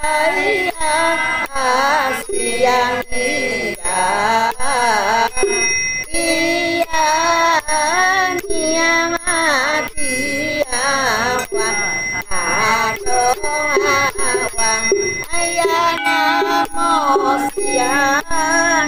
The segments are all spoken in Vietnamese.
siang iya mati awang awang ayah namo siang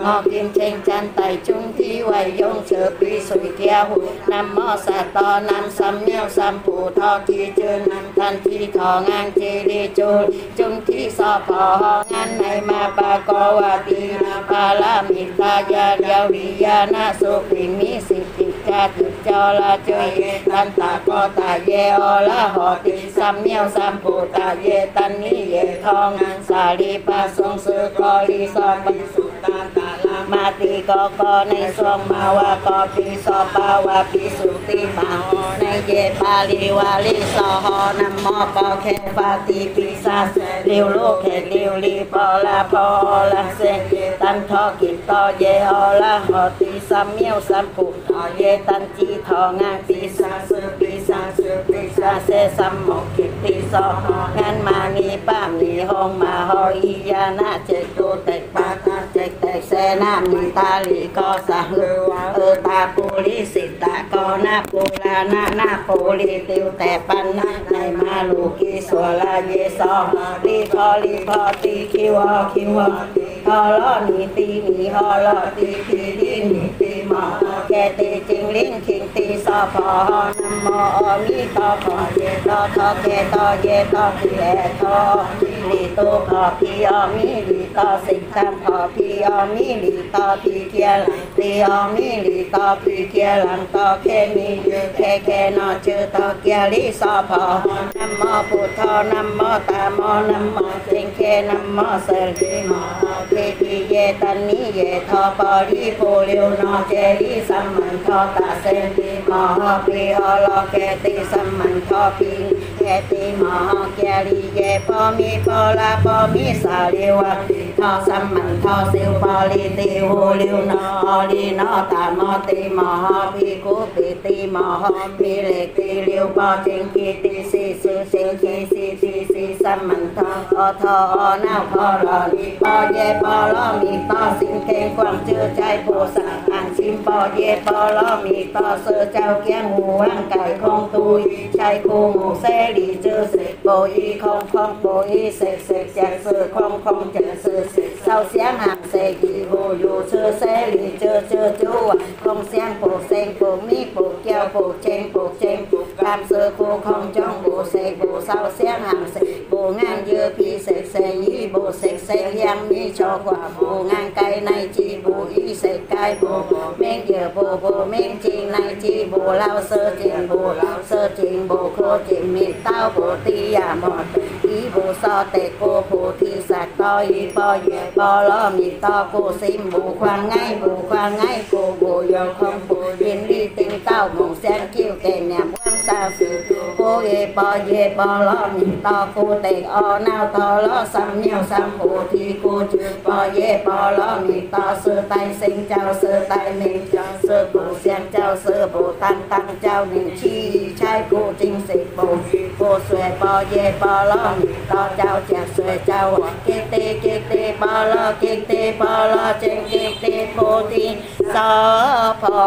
ngọ kim tranh chan tài trung thi hoài dông chớ pi sủi kia hụ nam mô sa to nam sam miêu sam phụ tho thi chư nam thanh thi thọ ngang chi đi chu trung thi so phò ho ngan này ma ba co wa ti pa la mi ta ya ya vi ya na su pi mi si ti cha tu cho la chơi tan ta co ta ye o la ho ti sam miêu sam phụ ta ye tan ni ye tho ngang sa li pa song sư co li so pa su ta ta la ma ti coในสวงมาวะก็ปีสอปาวะปีสุติมาในเยปาลีวาลีสอหอนัมมอก็แค่ฟาติปีศาจเลียวโลกแค่เลียวลีปอละเซตันทอกิตต่อเยอละหอติสัมเมียวสัมปุทอเยตันจีทองานปีศาจเซสัมหมกกิติสอหองานมานีป้ามนีห้องมาหออียานะเจตุเตกปาตาเจกเตกเสนามีตาลีก็สะหือตาปูริสิตาก็นาปูลานาปูริติวแต่ปันในมาลูกิสวลาเยสอลีพอตีคิวฮอลอนีตีนีฮอลอตีทีดีนีตีหมอแกตีจิงลิงคิงตีสอพอนัมโมมีตอพอเยตอทอแกตอเยตอทีแอทอลีตูพอพีอมีลีตอสิงคัมพอพีอมีลีตอพีเกียตีอมีลีตอพีเกียหลังตอเคมีแค่นอชื่อตอเกียลิสอพอนัมโมพุทโธนัมโมตามโมนัมโมสิงเคนัมโมเสรีโมเทติเยตันนิเยทอปอริโพเลียวนอเจริสัมมันทอตาเซติมหะปีอโลเกติสัมมันทอปิงเกติมหะเกลิเยปอมีปอลาปอมีสาลิวะทอสัมมันทอสิวปอลิติโหเลียวนอลีนอตามอติมหะปีกุปิติมหะมีเลติเลียวปอจิงกิติสีสุสิงคีสีสัมมันทอทอนาพอลอลีปอเยปอลอมีต่อสิงเกงความเชื่อใจโพสังอ่างชิมปอเยปอลอมีต่อเสือเจ้าเกี้ยงหูว่างไก่คงตุยใจคูหมูเสรีเจอเสกโบอีคงโบอีเสกแจกเสือคงเจอเสือเศร้าเสียงห่างเสกอีโบอยู่เชื่อเสรีเจอจูคงเสียงโปเซงโปมีโปเกี้ยวโปเจงตามเสือคูคงจ้องโบเสกโบเศร้าเสียงห่างเสกโบงานเยอะพีเสกยีโบเสกยังมีโชกว่าโบงานไกลในจีโบอีเสกไกลโบเม่งเยอะโบเม่งจริงในจีโบเล่าเสือจริงโบโคจริงมีเต้าโบตียาหมดอีโบซอเตโกโพทีสักต่ออีปอเยปอล้อมีต่อโกซิมโบควางไงโกโบยองคงโบยินดีติงเต้าหมูแซงคิ้วเกนเนี่ยว่างซาสือโกเยปอล้อมีต่อโกเตกออนาวต่อล้อซ้ำเนียวซ้ำโพทีโกจือปอเยปอล้อมีต่อเสือไตสิงเจ้าเสือไตหนึ่งเจ้าเสือโบเสียงเจ้าเสือโบตั้งเจ้าหนึ่งชี้ใช้โกจริงสิโบสวยปอเยปอล้อมีต่อเจ้าแจกสวยเจ้าเกเตปอล้อเกเตปอล้อเจงเกเตโพทีสอพอ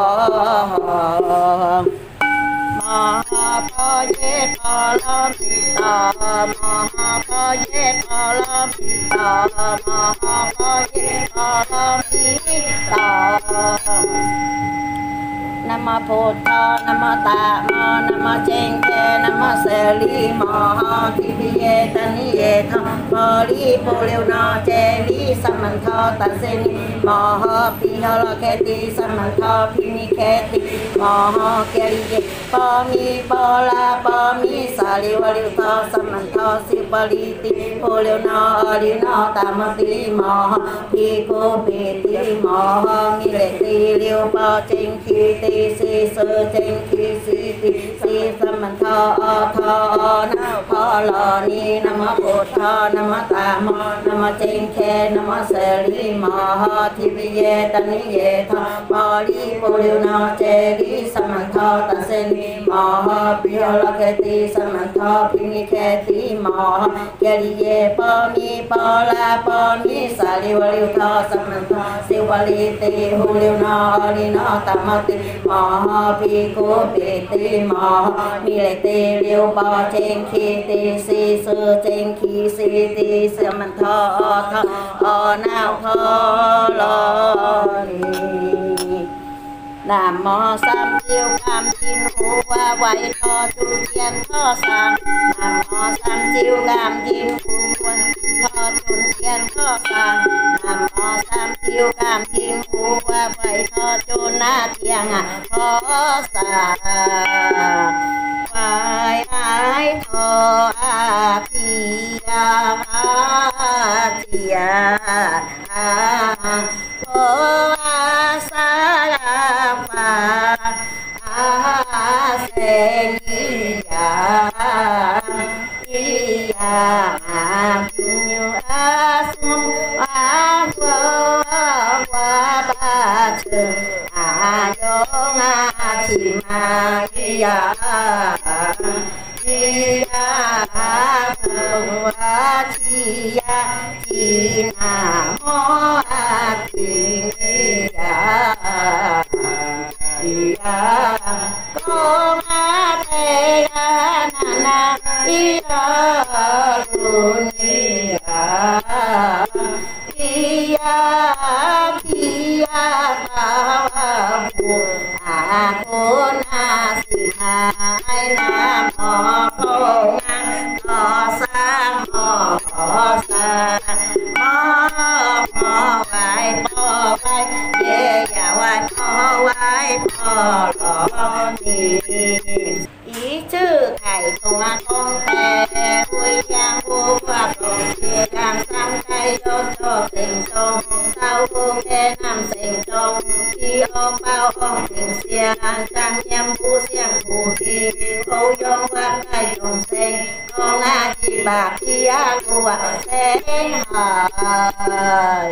มหาพอเยปอล้อมีต่อมหาพอเยปอล้อมีต่อมหาพอเยปอล้อมีต่อนะโมพุทโธนะโมตามอนะโมเจงเกนะโมเสรีมหะทิพิเยตันนิเยทอปอริโพเลียวนอเจริสัมมันทอตัสเซนิมหะปีฮอลเกติสัมมันทอพิมิเคติมหะเกลิเยปอมีปอลาปอมีสาลิวะลิวทอสัมมันทอสิปลิติโพเลียวนอลินอตามติมหะปีโกปิติมหะมิเลติเลียวปอเจงคีติสีเสือเจงคีสีสัมมันทอนาพอลอนีนะโมพุทโธนะโมตามอนะโมเจงเคนะโมเสรีมหะทิพิเยตันนิเยทอปอริโพเลียวนอเจริสัมมันทอตัสเซนิมหะปิโอลเกติสัมมันทอพิมิเคติมหะเกลิเยปอมีปอลาปอมีสาลิวะลิวทอสัมมันทอสิวะลิติโพเลียวนอลินอตามติมหะปีโกปิติมหะมิเลติ tì liêu bò trên khi tì si sư trên khi si tì sư mình thọ nào thọ lo Nam mô Sam Tiêu Cam Chín Hú Hoa Quay Tho Chu Thiên Tho Sang Nam mô Sam Tiêu Cam Chín Hú Hoa Tho Chu Thiên Tho Sang Nam mô Sam Tiêu Cam Chín Hú Hoa Quay Tho Chu Na Thiên Tho Sang Quay Ai Tho A Thi A Thi A Tho A Sa La Pha A Se Ni Ya Ni Ya Ma Nyu A Sum A Wo Wa Ba Chư A Yong A Thi Ma Ya Thi Ya Phù A Thi Ya Thi Na Mô A Thi Ya Ya Con A Te Ya Na Na Ya Lu Ni Ya Ya Thi Ya Ba Phu A Cô Na Si Hai Nam Mô Phổ Ngang Thọ Sang Mô Thọ Sang Mô Vai Mô Vai Ye Ya Vai Mô Vai Mô Lô Ni Ý chữ thầy không tề vui giang vô pháp đồng chia làm sang cây đôn cho tình sông sau vô kê nam sinh trong khi ôm bao ông tình xia trang nhâm vu xiang phù thi hô yong pháp cây trồng sinh con a chi bạc chi a lùa sen hời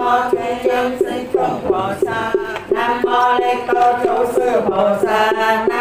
Nam mô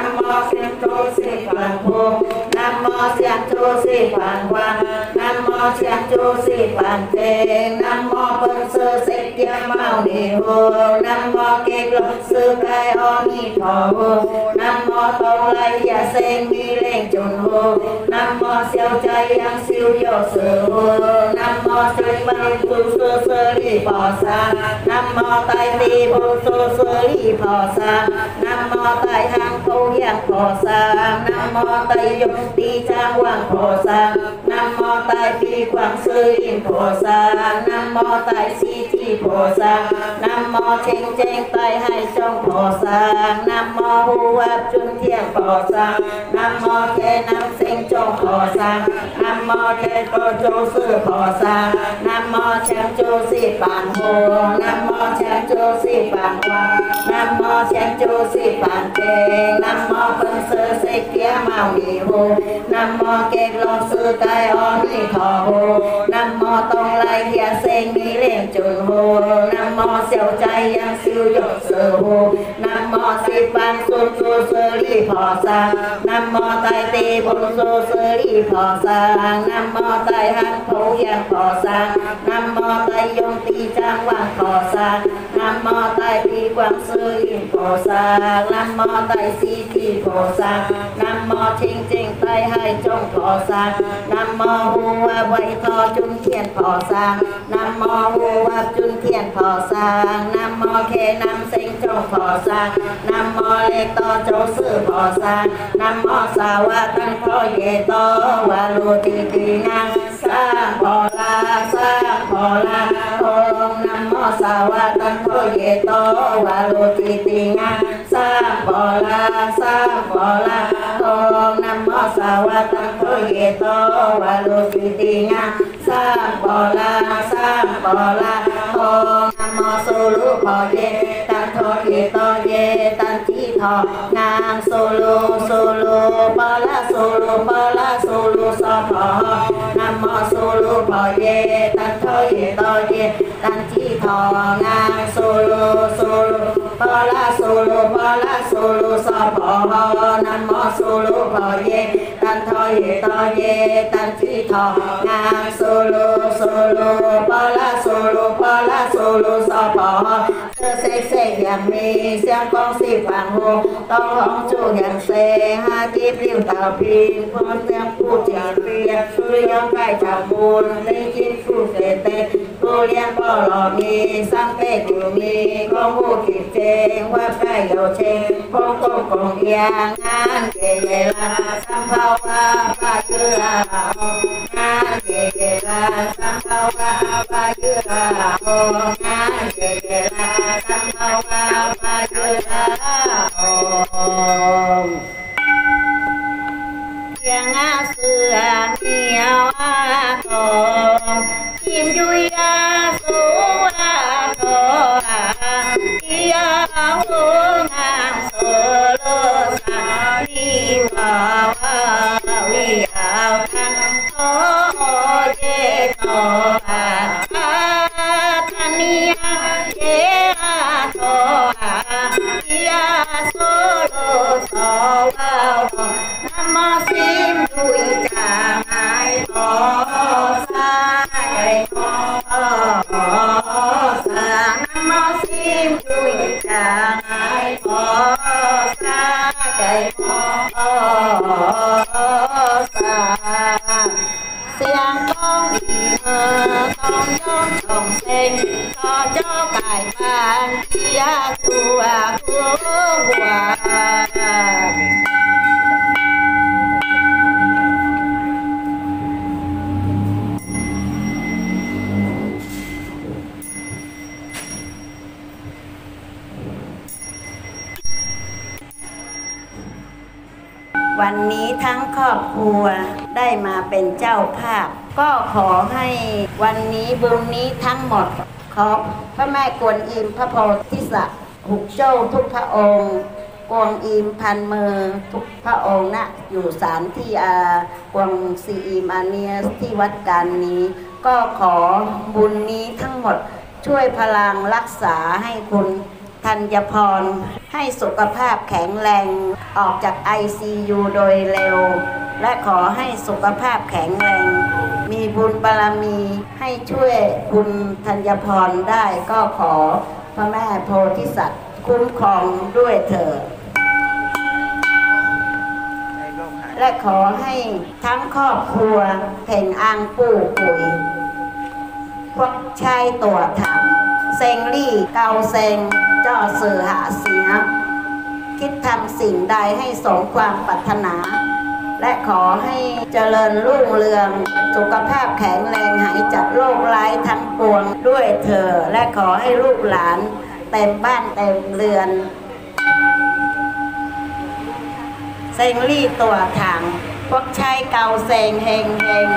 เสียงโจสีฝังโพนะโมเสียงโจสีฝังวันนะโมเสียงโจสีฝังเตงนะโมเปิงเสือเสกเกียเมาหนีโหนะโมเก็กลงซื้อไก่ออมีทอโหนะโมตองไหลอย่าเซ็งมีเล่งจนโหนะโมเสียวใจยังซิวโยเสือโหนะโมใจบังตุเสือเสือรีปอสานะโมไตตีบุเสือเสือรีพอสานะโมไตหางปูยังพอสานะโมไตยงตีจางวังพอสานะโมไตปีกวางซื้ออินพอสานะโมไตสีที่พอสานะโมเชงเจงไตให้จงพอสานะโมหูวับจุนเทียงพอสานะโมเทน้ำเซ็งจงพอสานะโมเทโตโจซื้อพอสานะโมแชงโจสีปานโหนะโมแชงโจสีปานวานะโมแชงโจสีปานเจงนะโมเปิงเสือเสกเกียเมาหนีโหนะโมเก็กลงซื้อไก่ออมีทอโหนะโมตองไหลอย่าเซ็งมีเล่งจุนโหนะโมเสียวใจยังซิวโยเสือโหนะโมสิปันสุนสุเสือรีพอสานะโมไตตีบุญสุเสือรีพอสานะโมไตหังผูยังพอสานะโมไตยงตีจางวังพอสานะโมไตปีกวางซื้ออินพอสานะโมไตสีที่พอสานะโมเชงเจงไตให้จงพอสานะโมหูว่าไวทอจุนเทียนพอสานะโมหูว่าจุนเทียนพอสานะโมเคนำเซ็งจงพอสานะโมเลกต่อโจซื้อพอสานะโมสาวะตั้งพ่อเยโตวาลูติตินังสร้างพอลาสร้างพอลาโอมนะโมสาวะตั้งพ่อเยโตวาลูติตินังสร้างพอลาสร้างพอลาโอมนะโมสาวะตั้งพ่อเยโตวาลูติตินังสร้างพอลาสร้างพอลาโอมนะโมสุรุพอเยตันโทเยโตเยตันทีทอนางสุรุสุรุปะละสุรุปะละสุรุสพอนะโมสุรุพอเยตันโทเยโตเยตันทีทอนางสุรุสุรุปะละสุรุปะละสุรุสพอนะโมสุรุพอเยตันโทเยโตเยตันทีทอนางสุรุสุรุปะละสุรุปะละสุรุสพอเธอเซ็กเซ็กอย่างมีเสียงกองสีฝังหูต้องห้องจูอย่างเซฮาจีบริ้วตาพิงพร้อมเสียงผู้จีเปียสุริยงไก่จับมูลในจิตผู้เสเตผู้เลี้ยงพ่อหล่อมีสังเปตอยู่มีของผู้ขีดเจงว่าไก่โยเชงพงกงกงยางงานเกเยลาสัมภาวะปะเกืองานเกเยลาสัมภาวะปะเกืองานเกเยลาสัมภาวะปะเกือยังอาเสือเมียวอาโกทิมยุยอาสุอาโกอาอีอาหูงามโซโลสาลีวาวาวิอาทังโตเยโตอาทันนิยาเยอาโตอาอีอาโซโลโซวาวนะโมสิมดุยจางไอโตสาไอโตสานะโมสิมดุยจางไอโตสาไอโตสาเสียงกองอีเอต้องยงชงเซ็งก็เจ้าไก่ปานที่ยาตัวหัววันนี้ทั้งครอบครัวได้มาเป็นเจ้าภาพก็ขอให้วันนี้บุญนี้ทั้งหมดขอพระแม่กวนอิมพระโพธิสัตว์หุกโจ้ทุกพระองค์กวงอิมพันมือทุกพระองค์นะอยู่ศาลที่กวงซีอิมอาเนียสที่วัดการนี้ก็ขอบุญนี้ทั้งหมดช่วยพลังรักษาให้คุณธัญพรให้สุขภาพแข็งแรงออกจาก ICU โดยเร็วและขอให้สุขภาพแข็งแรงมีบุญบารมีให้ช่วยคุณธัญพรได้ก็ขอพระแม่โพธิสัตว์คุ้มครองด้วยเถิดและขอให้ทั้งครอบครัวเพ่งอังปู่ปุ๋ยพวกชายตัวถังเซงลี่เกาเซงจ่อสื่อหาเสียคิดทำสิ่งใดให้สมความปรารถนาและขอให้เจริญรุ่งเรืองสุขภาพแข็งแรงหายจากโรคร้ายทั้งปวงด้วยเธอและขอให้ลูกหลานเต็มบ้านเต็มเรือนเซงลี่ตัวถังพวกชายเกาเซงเฮงเฮง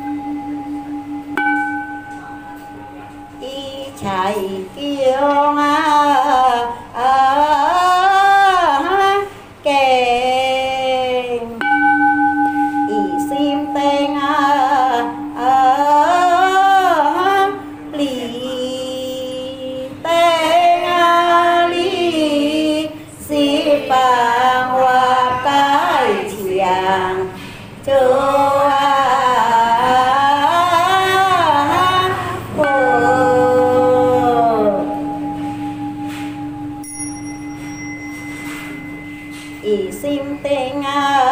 ชัยเกี่ยวงาางเจ้าอีซิมเตง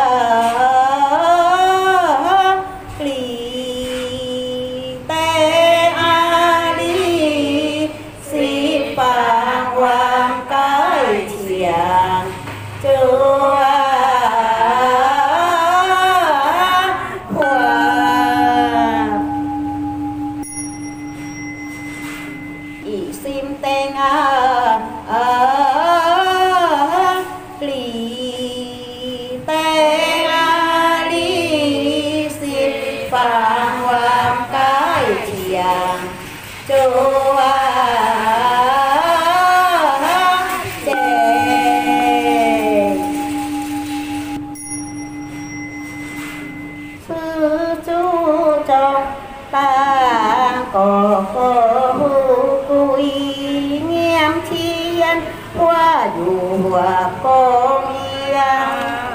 กลีเตอาลีสีปางวางใกล้เฉียงเจ้าอีซิมเตงกลีเตอาลีสิฟางวามใกล้เฉียงโจเจซื้อจูจงตาก็หูกุยเงียมเทียนว่าอยู่หัวกองเอียง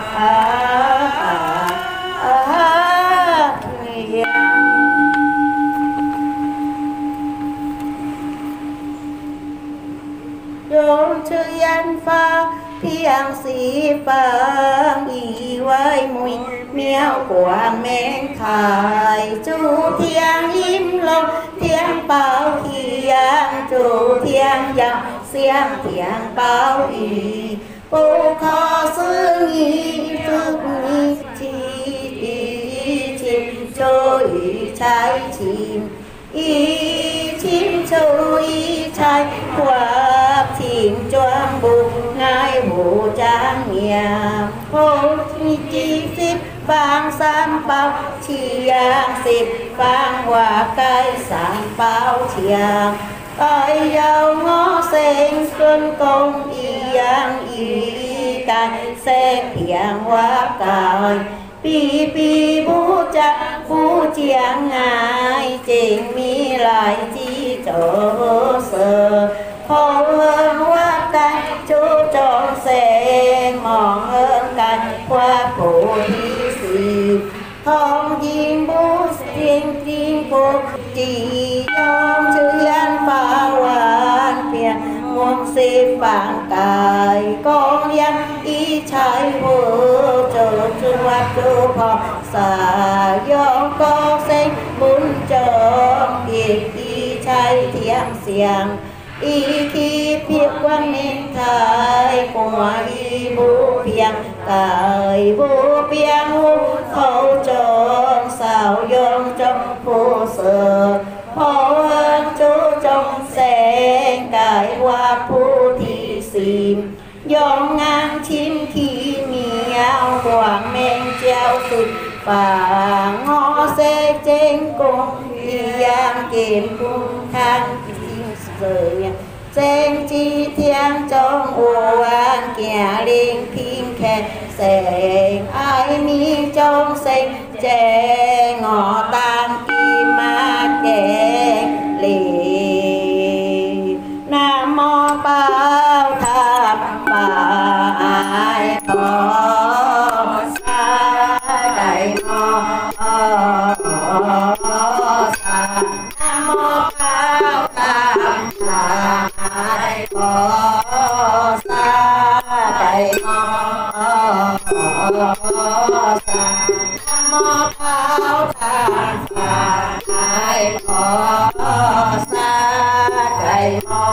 โยมเชื่อยันฟ้าเพียงสีฟางอีไว้มุยเมียวกวางแมงขายจูเทียงยิ้มลงเทียงเป่าเทียงจูเทียงยังเสียงเทียงเป่าอีปูคอซื้องีซึกงีชีชิมโชยชายชิมอีชิมโชยชายขวาทิ้งจวงบุกง่ายหูจางเงียบโพมีจีสิบฟางสามเป่าเชียงสิบฟางว่าไก่สามเป่าเชียงก้อยยาวงอเสงจนกงอียังอีกันเสกเพียงว่ากายปีบูจักผู้เจียงง่ายจริงมีหลายจีโจเสอพอเอิงว่ากันจูจองเสงมองเอิงกันว่าผู้ที่สีทองยิงบูสยิงจริงผูกจียอมชื่อยันฟ้าวานเพียงมวงสีฝังกายกองยังอีชายหัวเจอจุวัดจูพอสายองก็เสงบุญจองอีชายเทียงเสียงอีคีเพียงวันเมงไทยหัวอีบูเพียงกายบูเพียงหูเขาจองสาวยองจงผู้เสือพอจูจงแสงกายว่าผู้ที่สีมยองงามชิมขี้เมียวหวงแมงเจ้าสุดป่างอเสเจงกงยางเกณฑ์คุ้มข้างเสือเจงจีเทียงจงอวานเกียเลียงพิงแค่แสงไอมีจงเสงแจงงอตามกีมาแกงเลีน้ำมอเปล่าทำป่าไอขอสาไก่มอสาน้ำมอเปล่าทำป่าขอสาไก่มอสาน้ำมอเปล่าทำป่าขอสาไก่มอ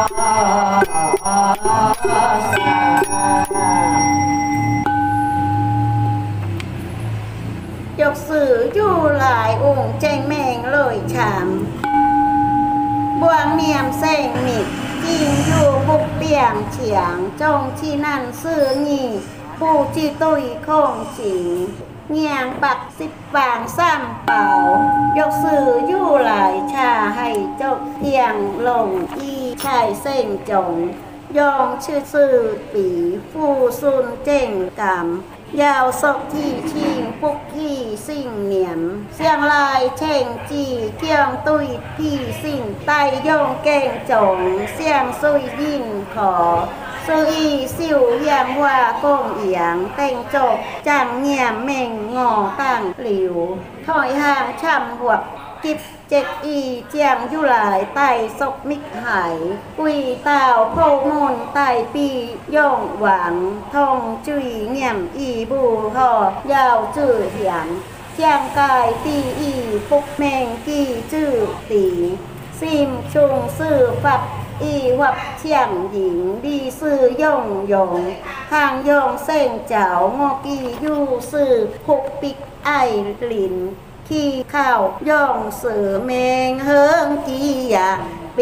สายกสื่ออยู่หลายองค์แจ้งแมงเลยชามบวงเนียมแสงมิดยิงอยู่บุกเปียงเฉียงจงที่นั่นซื้องีผู้จีตุยคงจิงเงียงปักสิบฟางซ้ำเป่ายกสื่ออยู่หลายชาให้จกเทียงลงอีชายเส้นจงยองชื่อสื่อปีผู้ซุนเจ่งกำยาวศกที่ชิงปุกที่สิ่งเหนียมเสียงลายเช่งจีเกี่ยงตุยพี่สิ่งไตย่องแกงจงเสียงซุยยิ่งขอ sư y siêu yang hoa công yảng tên trọc chẳng nghiệm mình ngò tăng liu thoi hàng trăm hoặc kịp chết y chàng du lại tay sọc mít hải quy tào phô môn tay pi yong vàng thông truy nghiệm y bù hò giao chữ hiển chàng cài ti y phúc mèn kỳ chữ tỷ sim trung sư phật y hoặc chẳng dĩnh đi sư yong yong hàng yong sen chảo ngô kỳ du sư khúc bích ai lìn khi khảo yong sử mèn hương kỳ à bì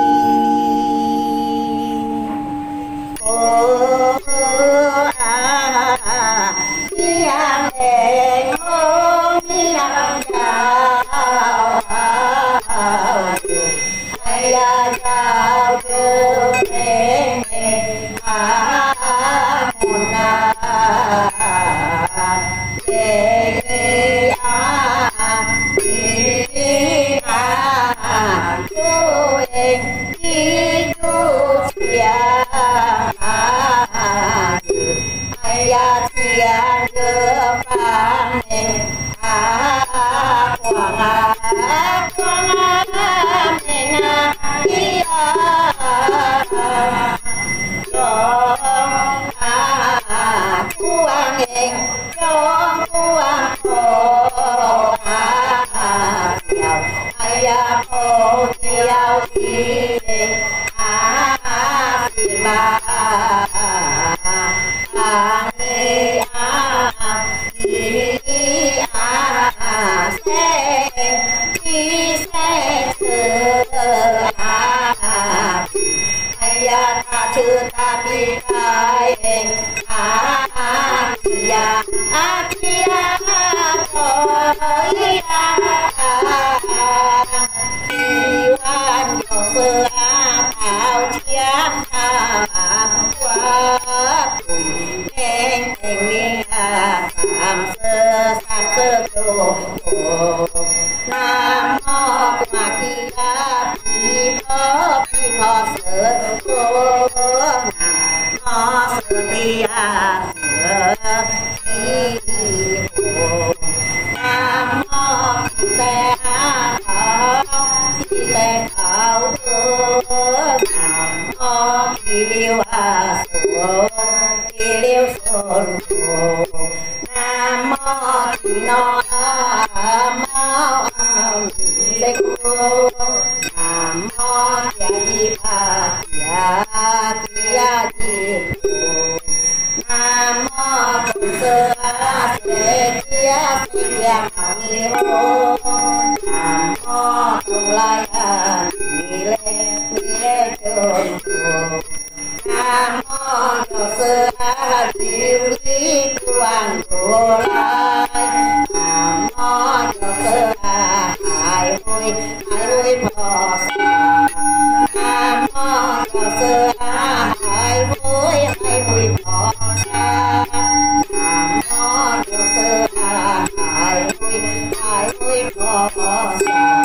ô à yang hẹn hôn yang chào ai ya chào cơ mẹ à môn à ye ye à đi à chú em đi chú chia ai ya chia cơ phan à quang à mẹ à đi à chong à quang em chong quang cô à chào ai ya cô chào đi à đi ba à đi à đi à sẽ đi sẽ ai ya ta chư ta bi kai a ya a kia thôi đi quan yo sư a thảo chiang a qua cùng đen tình ni a sam sơ tu nam mô ma ki a pi pho sơ tu nam mô sư ti a sơ ti bồ nam mô xe xe thảo nam mô kỳ liêu a xuân nam mô kỳ no mao lê cô nam mô ya di pa ya di nam mô bổn sư a se kia ni hô nam mô tương lai a ni lê trường nam mô yo sư a diệu lý quan đồ lai nam mô yo sư a hải vui phò sa nam mô yo sư a hải vui phò sa nam mô yo sư a hải vui phò sa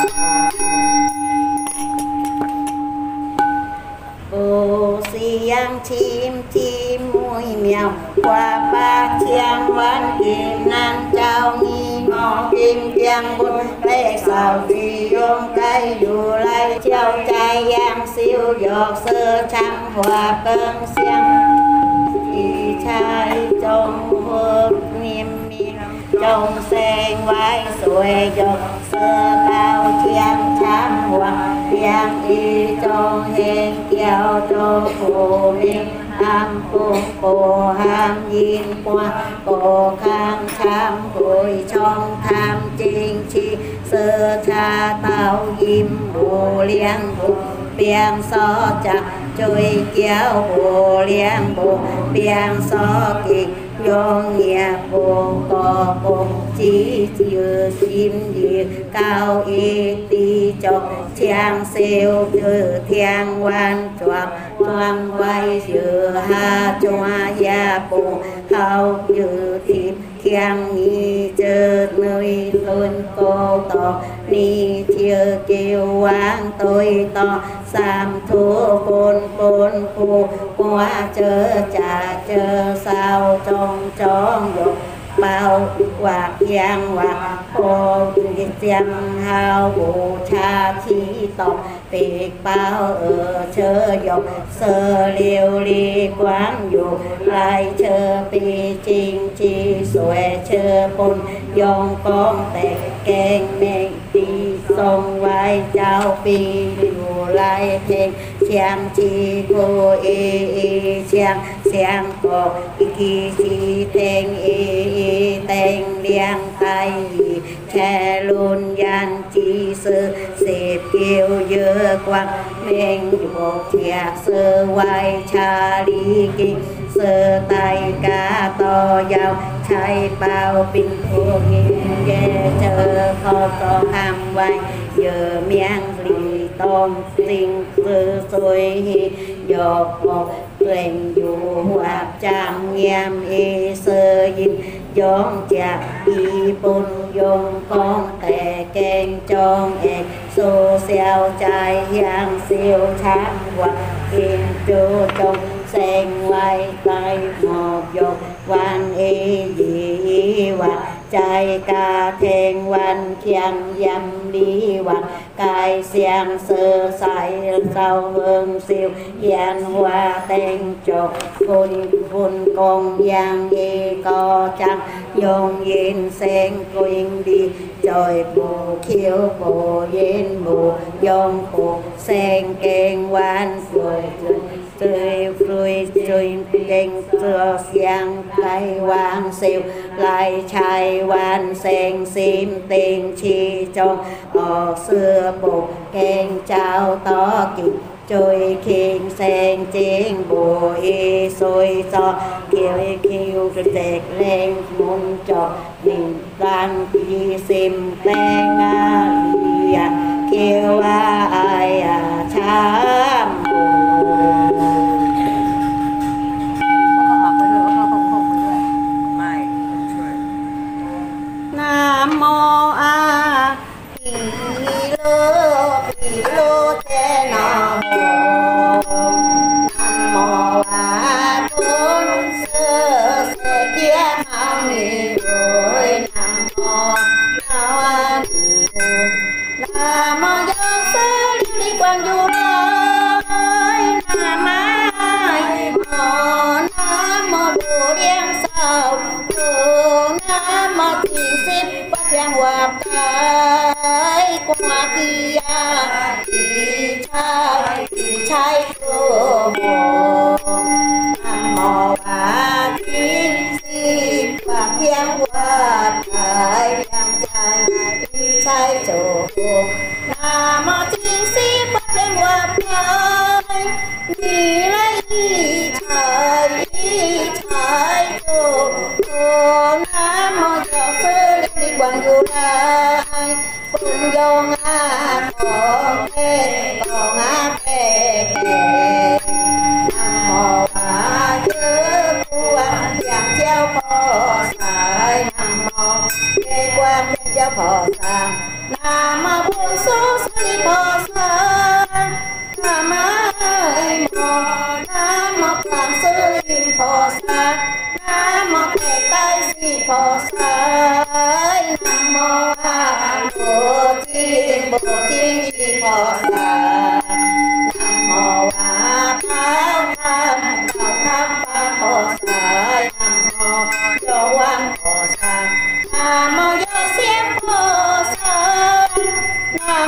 ô xiang chim mùi mèo qua ba chiang văn kim nan trao nghi ngọ kim chiang bún lê xào truy yôm cây dù lai treo trai giang siêu giọt sơ trăng hòa cơn xiang thì trai trong hương niêm miên trong sen vai xuôi giọt sơ cao chiang chám hoàng giang y trong hên kéo trong phù minh ham phùng phù ham yin qua cổ khang tham hồi trong tham chính chi sơ cha tao yim bồ liên bồ biang so chặt trôi kéo bồ liên bồ biang so kịch do nghĩa bồ có bồ chỉ chữ sim địa cao y ti chọc trang siêu từ thiên quan choạc choang quay dự ha choa ya bồ hao dự thịt khen nghi chớ nơi luôn cô to ni thiêu kêu quang tôi to sam thua côn côn phù qua chớ trà chớ sao trong chóng dục bao hoặc giang hoặc khô giang hao bù cha chi tộc việc bao ở chớ dục sơ liêu ly quán dục lại chớ pi chinh chi xuệ chớ bồn dòng con tẹt kèn mẹ đi sông vai trao pi liu lại thêm chàng chi cô y chàng chàng cô kỳ chi tên y tên liang tay che luôn gian chi sư xếp kêu dơ quang men một thịa sơ quay cha đi kinh sơ tay cá to dao chạy bao bình thường ghé chờ khó có ham quay giờ miang lì tôm tinh sư xôi hi dọc một lên dù hoạt trang nghiêm y sơ dinh gión chạc y bôn dông con tè kèn tròn ек xô xeo trai giang siêu tháng hoặc kim chu trong sen ngoài tay một dọc van y dị hoặc trai ca thèn văn khiang dâm đi hoặc cài xiang sơ sai sau hương siêu gian hoa tên chột phun phun con giang y co trăng dồn yên sen quyên đi trời bù khiêu bù yên bù dồn bù sen kèn quan cười tươi vui chơi đèn sơ xiang tay quang siêu lại trai quan sen sim tiền chi trong xưa bù kèn trao to kỳ trôi khiên sen chiến bù y xôi cho kiều kiều dệt lên môn trọ mình đang đi sim tên lìa kêu ai chám Nam mô A Di Lô Thế Nam mô A Tôn Sơ Sơ Kia Mao Ni Rồi Nam mô Nào A Di Nam mô Do Sơ Liên Đi Quang Du Ơi Nam Ai Mô Nam mô Bồ Điên Sao Nam mô Thiền Xếp Bát Giang Hòa Cái Qua Kia Thì trai cơ hồ Nam mô A Thiên Si Bát Giang Hòa Cái Giang trai chỗ Nam mô Thiền Si Bát Giang Hòa Cái Ni lấy trai chỗ Nam mô Do Sơ Liên Đi Quang Du Lai cùng dòng a con kê Nam mô A Chớ Quan Giang Chéo Phò Sai Nam mô Kê Quan Giang Chéo Phò Sai Nam mô Buông Số Sư Đi Phò Sai Nam mô Quan Sư Đi Phò Sai Nam mô Kê Tai Si Phò Sai Nam mô A Bồ Thiên Di Phò Sai Nam mô A Thao Tham Pha Phò Sai Nam mô Do Quang Phò Sai Nam mô Do Xem Phò Sai Nam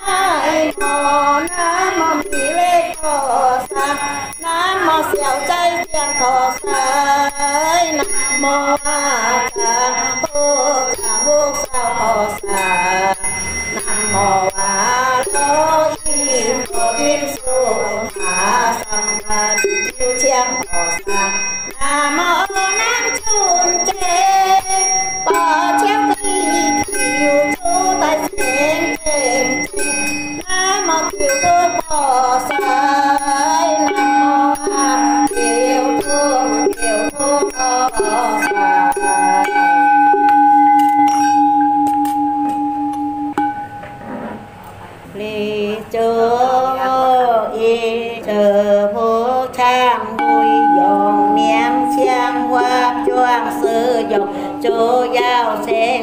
mô Mỹ Lê Phò Sai Nam mô Xẻo Chay Giang Phò Sai Nam mô A Cha Vô Sao Phò Sai Nam mô A Lô Im Phò Im Su Hạ Sam Phan Chiêu Chiang Phò Sai Nam mô Nam Chun Chê Bà Chiang Ti Kiều Chú Tai Sen Chê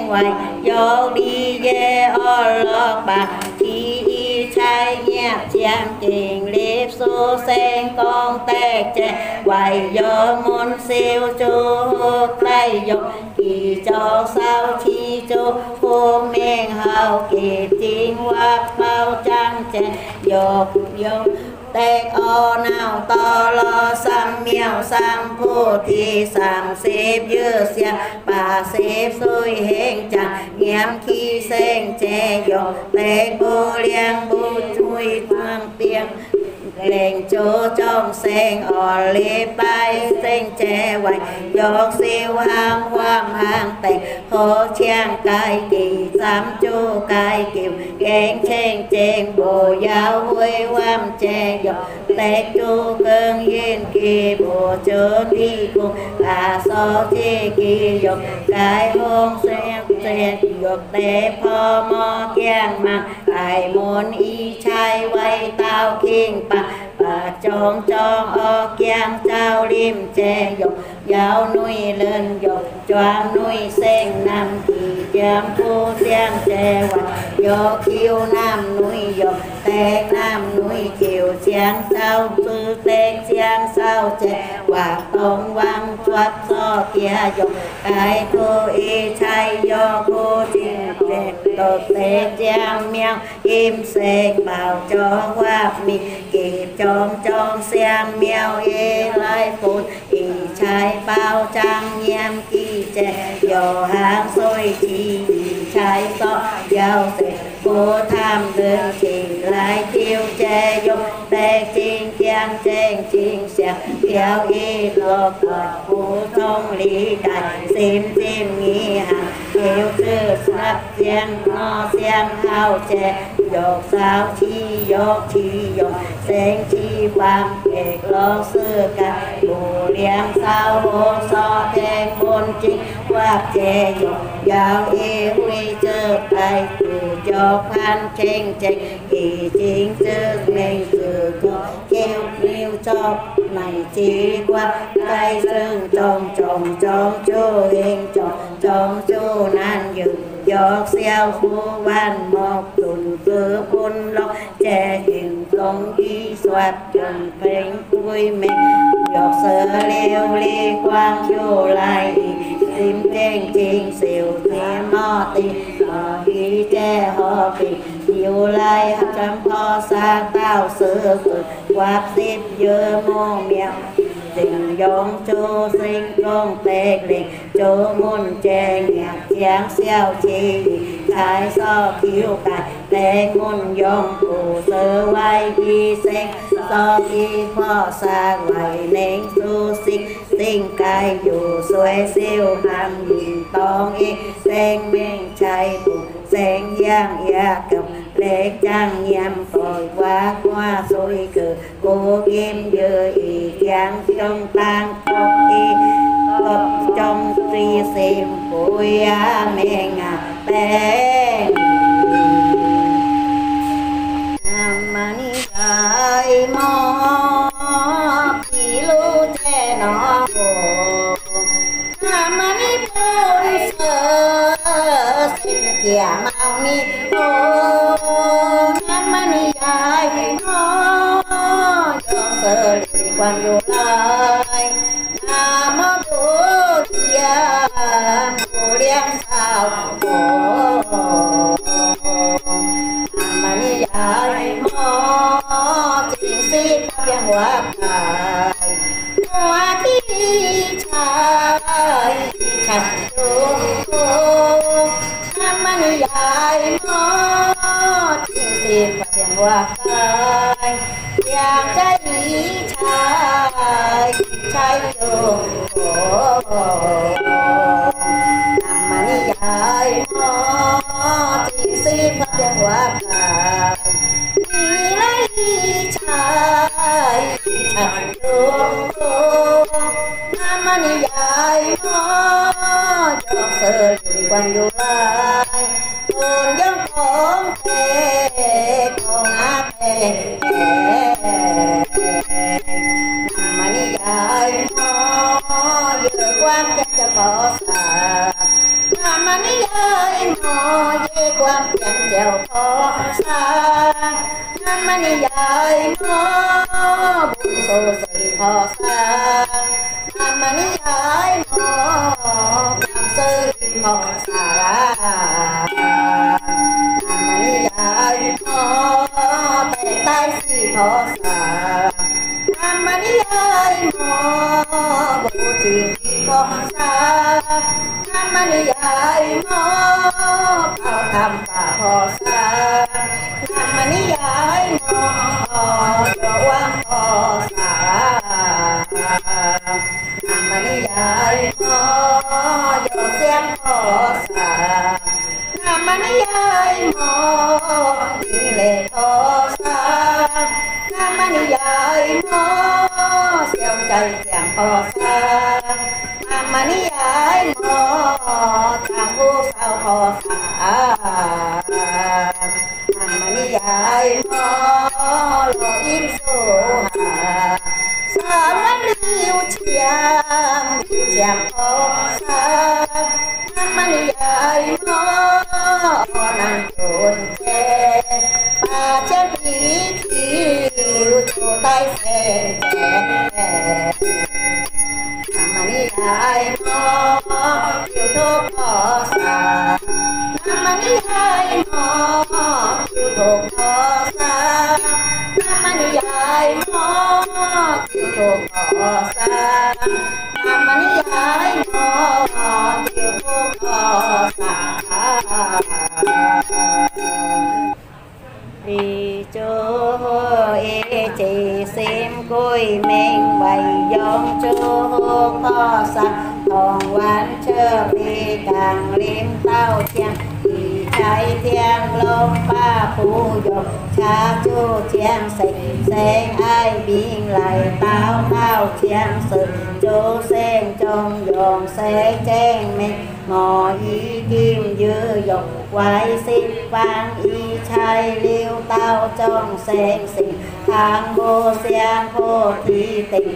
ไว้ยกดีเยอลอกบาทีใช้เงียบเชียงเก่งเล็บโซเซงกองแตกแจไหวยอมนเซลจูใกล้ยกกี่จอเศร้าชีจูโคเมงเฮาเกจริงว่าเป้าจังแจยกยกแตกออนาวตอลอซ้ำเมียวซ้ำผู้ที่ซ้ำเสพเยอะเสียป่าเสพซุยเฮงจังเงียมขี้เสงเจยกแตกโบเลียงบูช่วยเมืองเตียงเล่งโจจ้องเสงอ่อนเล็บไปเสงแจไว้ยกสิวหางความห่างแต่งโหเชียงกายกี่ซ้ำจูกายกิ่วแกงเชงเจงโบยาวหวยว่ำแจยกแตกจูเกิงเย็นกี่โบเจอที่กูกาซอเจกี่ยกกายห้องเสียงเสียยกแต่พอมอแกงมาไอ้มนอีชายไว้เต้าคิงปะปาจองจองออกแกงเจ้าริมแจยกยาวนุยเลินยกจวงนุยเส้งนำกี่เจียมผู้เสียงแจวันยกคิวน้ำนุยยกแตกน้ำนุยคิวเสียงเศร้าซื้อแตกเสียงเศร้าแจว่าตรงวังจวบซอเกียยกกายผู้อีชัยยกผู้จิงเจ็บตกเตะเจียงเมียวยิ้มเสกเป่าจองว่ามีกีบจองจองเสียงเมียวเอไลปุ่นอีชายเป่าจังเงียมกี่เจโยหางซอยชีชายก็ยาวเสกโบทำเดินจริงลายเที่ยวเจยกแต่จริงเจียงเจงจริงเสียงเที่ยวอีโลกเกิดผู้ทองลีได้ซิมงี้ห่างเที่ยวชื่อสับเสียงงอเสียงเฮาเจยกสาวชียกชียกแสงชีความเอกลอกเสื้อกันบูเลี้ยงสาวโหซอแทงบนจริงว่าเจยกยาวเอหุยเจอไปตูจอกพันเชงเจอีจริงเจอเมงสื่อกูเกี่ยวนิ้วจอกในจีกว่าใกล้ซึ่งจองจูเองจองจูนั่นอยู่ยอกเสียวผู้วันหมอกตุนเสือปุ่นล็อกแจหินลงอีสวัดจนเพลงปุยเมงยอกเสือเลี้ยวลีกวางโยไลซิมเจงจริงเสียวเทียมอตีต่อฮีแจหอปีอยู่ไลจำพอสาเต้าเสือฝึกวาบซิบเยอะโมเมียวสิ่งยองโจสิ่งกองเตกเล็กโจมุนแจงเงียบเสียงเสียวชีชายซอคิวกายแตกมุนยองผู้เสือไว้พีเซ็งซอพีพ่อสร้างไว้เน่งสูสิ่งกายอยู่สวยเสียวหำยิงตองอีแสงเม่งชัยผู้แสงย่างยากับเล็กจังยำปล่อยว่าสวยคือกูยิ้มเยอะอีกอย่างจงต่างกบอีกบจงตรีเสียมปุยเมงแตงมันใจมอพี่ลูเจนอโกมันปูนเสือสิเกียเมานี่โอ้มันใหญ่โอ้ยอเสือดีกว่าอยู่เลยน้ำมาดูเทียมผู้เลี้ยงสาวโอ้มันใหญ่โอ้จริงสิเพียงหัวใจหัวที่ชายฉันดูน้ำมันใหญ่โอ้จริงสิเพียงหัวใจอยากจะมีชายดูน้ำมันใหญ่โอ้จริงสิเพียงหัวใจมีไรชายฉันดูน้ำมันใหญ่โอ้จอกเสือดีกว่าอยู่ไรคนยังของเทของอาเทน้ำมันใหญ่โอ้เยอะกว่าจะพอสาน้ำมันใหญ่ ơi mò dê quan tiền chèo khó xa nam mani ơi mò bùn sô sầy khó xa nam mani ơi mò nam sơi khó xa nam mani ơi mò tê tay si khó xa nam mani ơi mò bù chi khó xa nam mani ơi mò bao tham và khó xa nam mani ơi mò cho quan khó xa nam mani ơi mò cho xem khó xa nam mani ơi mò đi lệ khó xa nam mani ơi mò xeo chạy chẳng khó xa nam mani ơi mò chẳng vô sao khó xa nam mani ơi mò lo im số hà sa mắt liêu chạm khó xa nam mani ơi mò nàng trốn che ba chân đi thiêu chỗ tay sen trẻ nam mani ơi mò thiêu thuốc khó xa nam mani ơi mò thiêu thuốc khó xa nam mani ơi mò thiêu thuốc khó xa nam mani ơi mò thiêu thuốc khó xa vì chỗ e chỉ xem côi mình bày dòng chỗ khó xa còn quán chờ vì càng liếm tao chàng thì trái thiên lông ba phù dục cha chú chàng sen ai biên lại tao chàng sự chỗ sen trong dòng xe chen mình ngò y kim dư dục quái xin vang y chai liêu tao trong sen xịn tháng vô sen khô thi tình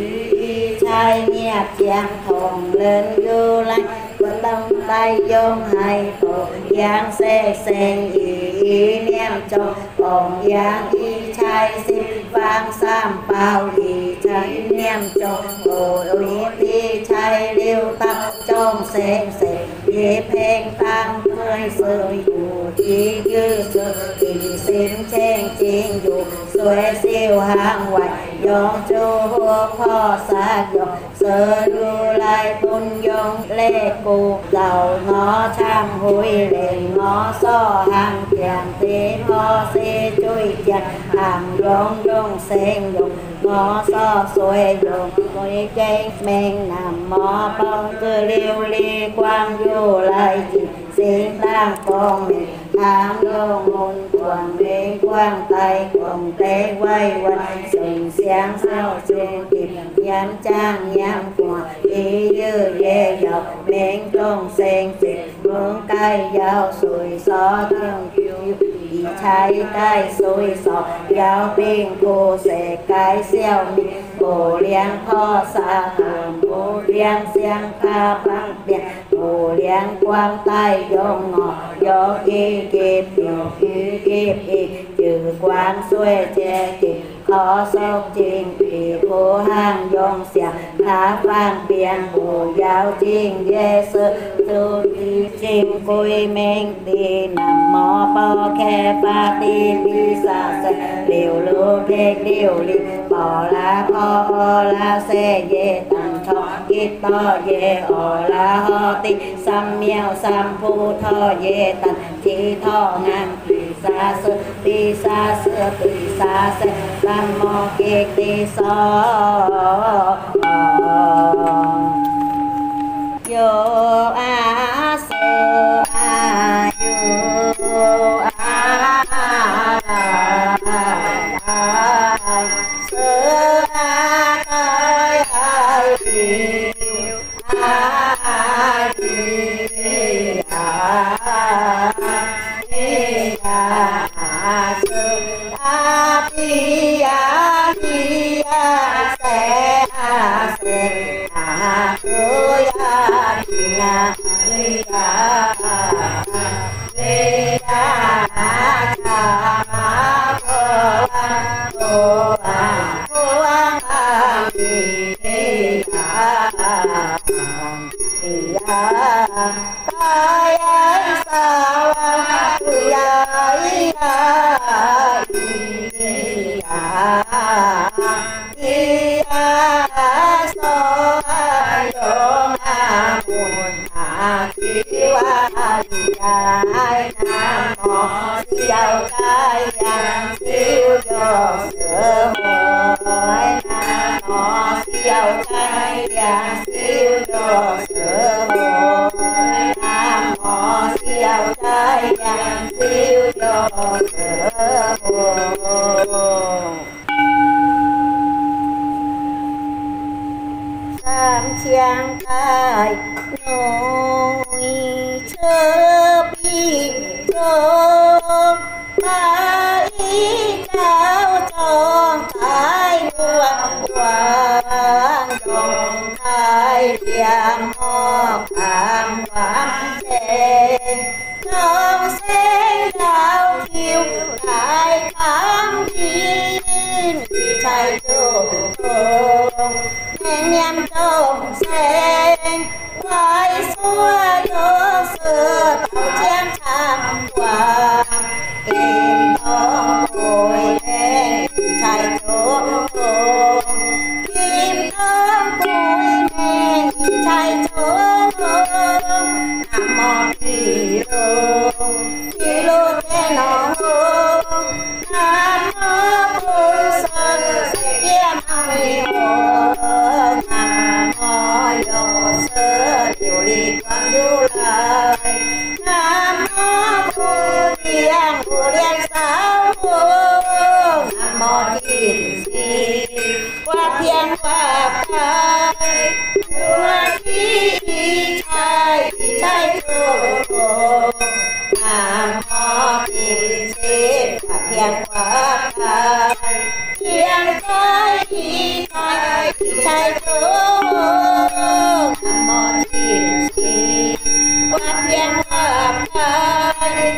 y chai nhạc chàng thòng lên vô lạnh vẫn đông tay dông hai tổ giang xe sen y niệm trong phòng giang y chai xin vang sam bao y chai niệm trong ngồi y chai liêu tao trong sen xịn ye phèn tăng khơi sơi dù chi dư sự thì xin chen chiên dù xuê siêu hàng hoài dòng châu khó xa dòng sơ du lai tôn dòng lê cụ giàu ngó trang hối lệ ngó so hàng chàng tế ngó xe chui chặt hàng dòng sen dòng ngó so xuê dòng ngồi cây men nằm mò bao tư liêu ly quang vô lại chỉ xin tăng con mình tham đô ngôn quảng bên quang tay quảng tế quay quanh sừng sáng sao trên kịp nhám trang nhám quảng ý dư dê dọc bên trong sen xịt hướng cây dao sùi xó thương kiêu ý cháy tay sùi xó giáo biên cô sẽ cái xeo mi cổ liang kho xa thường cô liang xiang ca băng biển cổ liang quang tay dông ngọt gió kỳ kịp điều kỳ kịp ý trừ quán xuê che kịp khó sốc trình bị cô hàng dông xạc khá vang biển hồ giáo trình dê sư tu đi chim cùi mình đi nằm mò bò khe pha ti bi xa xe liều lưu đê liều li bỏ lá kho la xe dê tăng thọ kít to dê ổ la ho ti xăm miêu xăm phu thọ dê tăng chi thọ ngang xa sư ti xa xưa ti xa xe xăm mò kê ti so yo a sơ a yo a sơ a kai ai yêu a đi a sơ a pi a se a se a ơi a Trang cài nồi chớ bi chôm ba ý cao trong thái buồn quang trong thái tiang mọc hàng quang sen trong sen đào kiều đại khám tin chạy trộm nên nhằm trộm sen quay xua đô sơ tàu chiến tham quang tìm tông hồi lên chạy trộm tìm tông hồi lên chạy trộm nằm mò kỳ lô tên nó nằm mò bùn sân sẽ kiếm ai hồn nằm mò dòng sơ điều đi quang du lại nằm mò bùn tiếng của đen sao nằm mò tìm gì qua thiên qua thái qua thi trái trộm nằm mò tìm gì qua thiên qua thái thiên trái trộm nằm mò tìm gì qua thiên qua thái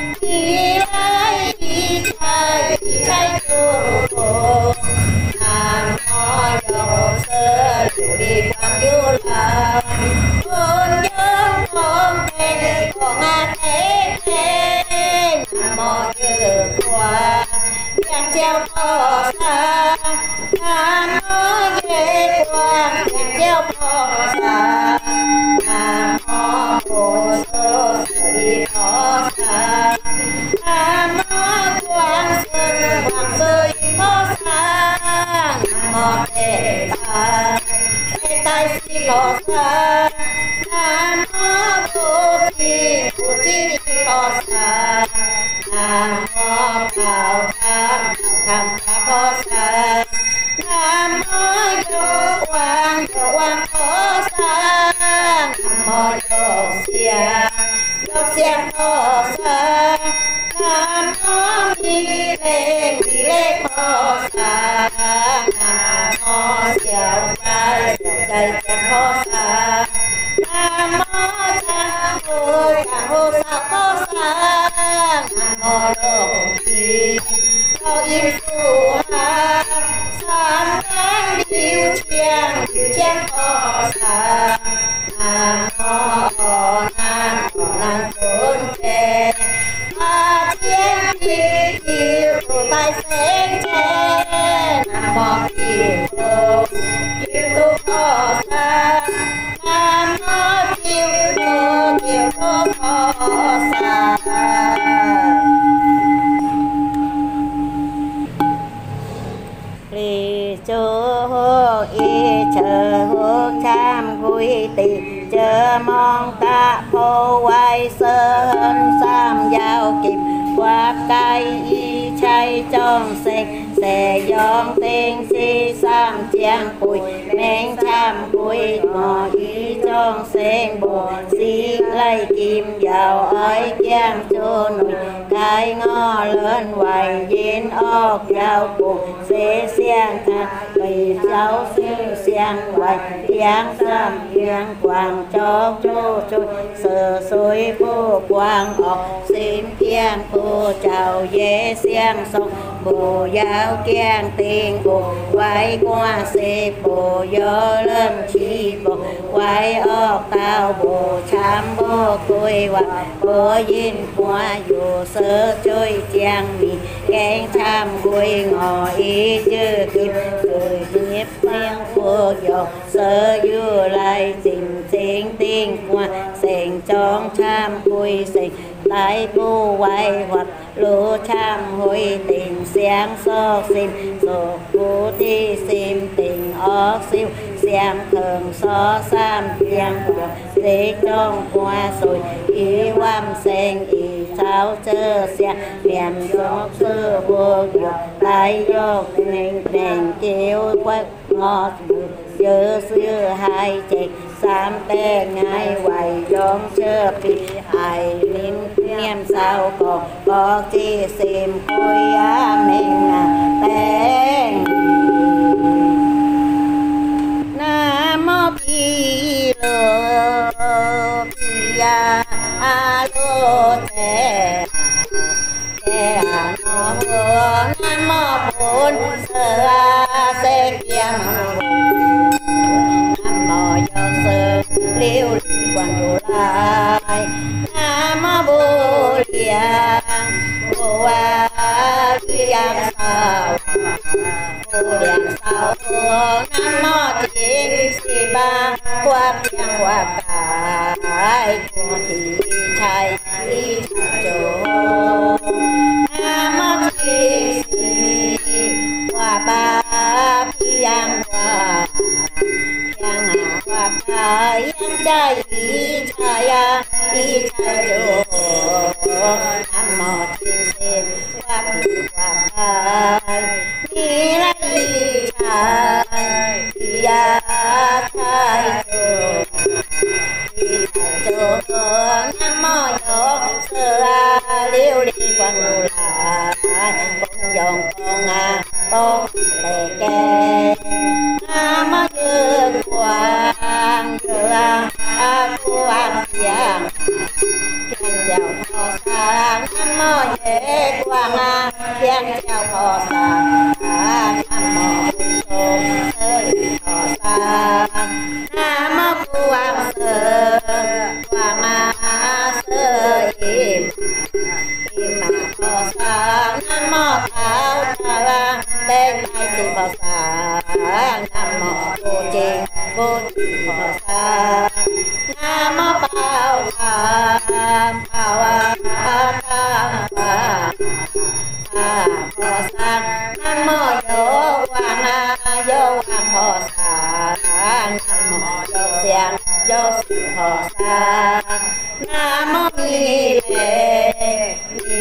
trái trộm nằm mò dòng sơ điều đi quang du lại con nhớ con tên con thế nằm mò chữ qua nhang treo phò sa nằm mò về quang nhang treo phò sa nằm mò hồ sơ đi phò sa nằm mò quang sơ phò sa nằm mò tề tai si phò sa nam mô bồ tát phò sa nam mô bảo tham phò sa nam mô vô quang phò sa nam mô vô xiang phò sa nam mô mi lê phò sa nam mô xiao cai phò sa nam mô cha hô sa phò sa nam mô lô kỳ sao im su ha san an điêu chiang phò sa nam mô nan trốn che ma thiên kiều tai sen che nam mô kiều phò sa nam mô kiều phò sa li chô y chờ hô tham vui tỳ chờ mong ta phô quay sơn sam giao kịp qua cây y chay trong xe dòng tiên si sam chiang bùi men tham bùi ngò y trong sen bùi si lấy kim vào ơi giang chô nụi cái ngò lên hoài dên ốc vào bùi xe xiang thang bì cháu sư xiang hoài giang sam giang quang cho chô chui sờ xôi phu quang ọc xin kiang phu chào dê xiang sông bồ giáo kiang tiền bồ quái qua xê bồ gió lên chi bồ quái ốc tao bồ chám bồ cùi hoặc bồ dinh qua dù sơ trôi chàng mì kén chăm cùi ngò ý chư kim cười nhiếp tiếng của dọc sơ dư lại tình tiếng tiên qua sành chóng chăm cùi sành lại bu quay hoặc lũ chăm hôi tình sáng so xin sổ phú đi xin tình ốc siêu xem thường so sam tiếng của dễ trong qua rồi ý quam sen ý tháo chơ xe mềm gió sư vô dụ lại dọc nền đèn kêu quắc ngọt dơ xưa hai chạy sam tê ngay quầy gióng chơ bị ai linh niệm sao có chi xem côi á mình tên nam mô pi lô pi ya a lô te te no nam mô bổn sơ a se kiam nam mô yo sơ liêu quan du lai nam mô bồ liang bồ a liang sao bồ liang sao nam mô thiên si ba qua piang qua cái của thị trai đi chỗ nam mô thiên si qua ba piang qua piang qua cái trai đi trai đi trai chỗ nam mô thiên si qua piang qua cái đi lại đi trai đi trai chỗ nam mô yo sơ liêu đi quan lưu lại con dòng con lệ kê nam mô dương quang quang giang chào phò sa nam mô dễ quang giang chào phò sa nam mô sô sơ phò sa nam mô quang sơ quang sơ im mà phò sa nam mô thảo thảo tên mai si phò sa nam mô vô trì phò sa nam mô bảo tham bảo tham phò sa nam mô vô quang phò sa nam mô vô phò sa nam mô ni lệ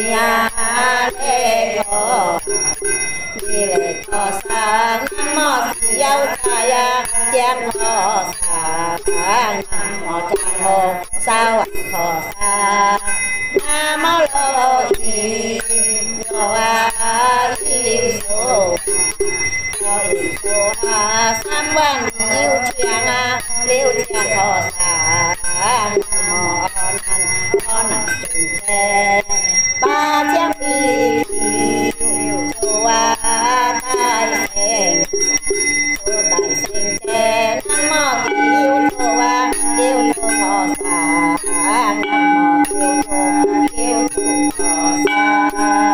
phò sa nam mô giáo trai chém phò sa nam mô trang hồ sao phò sa nam mô lô y lô a y số sam quan liêu chiang phò sa nam mô nan trùng thế ba chiang phi châu a tai sen thế nam mô liêu châu a liêu châu phò sa nam mô liêu châu phò sa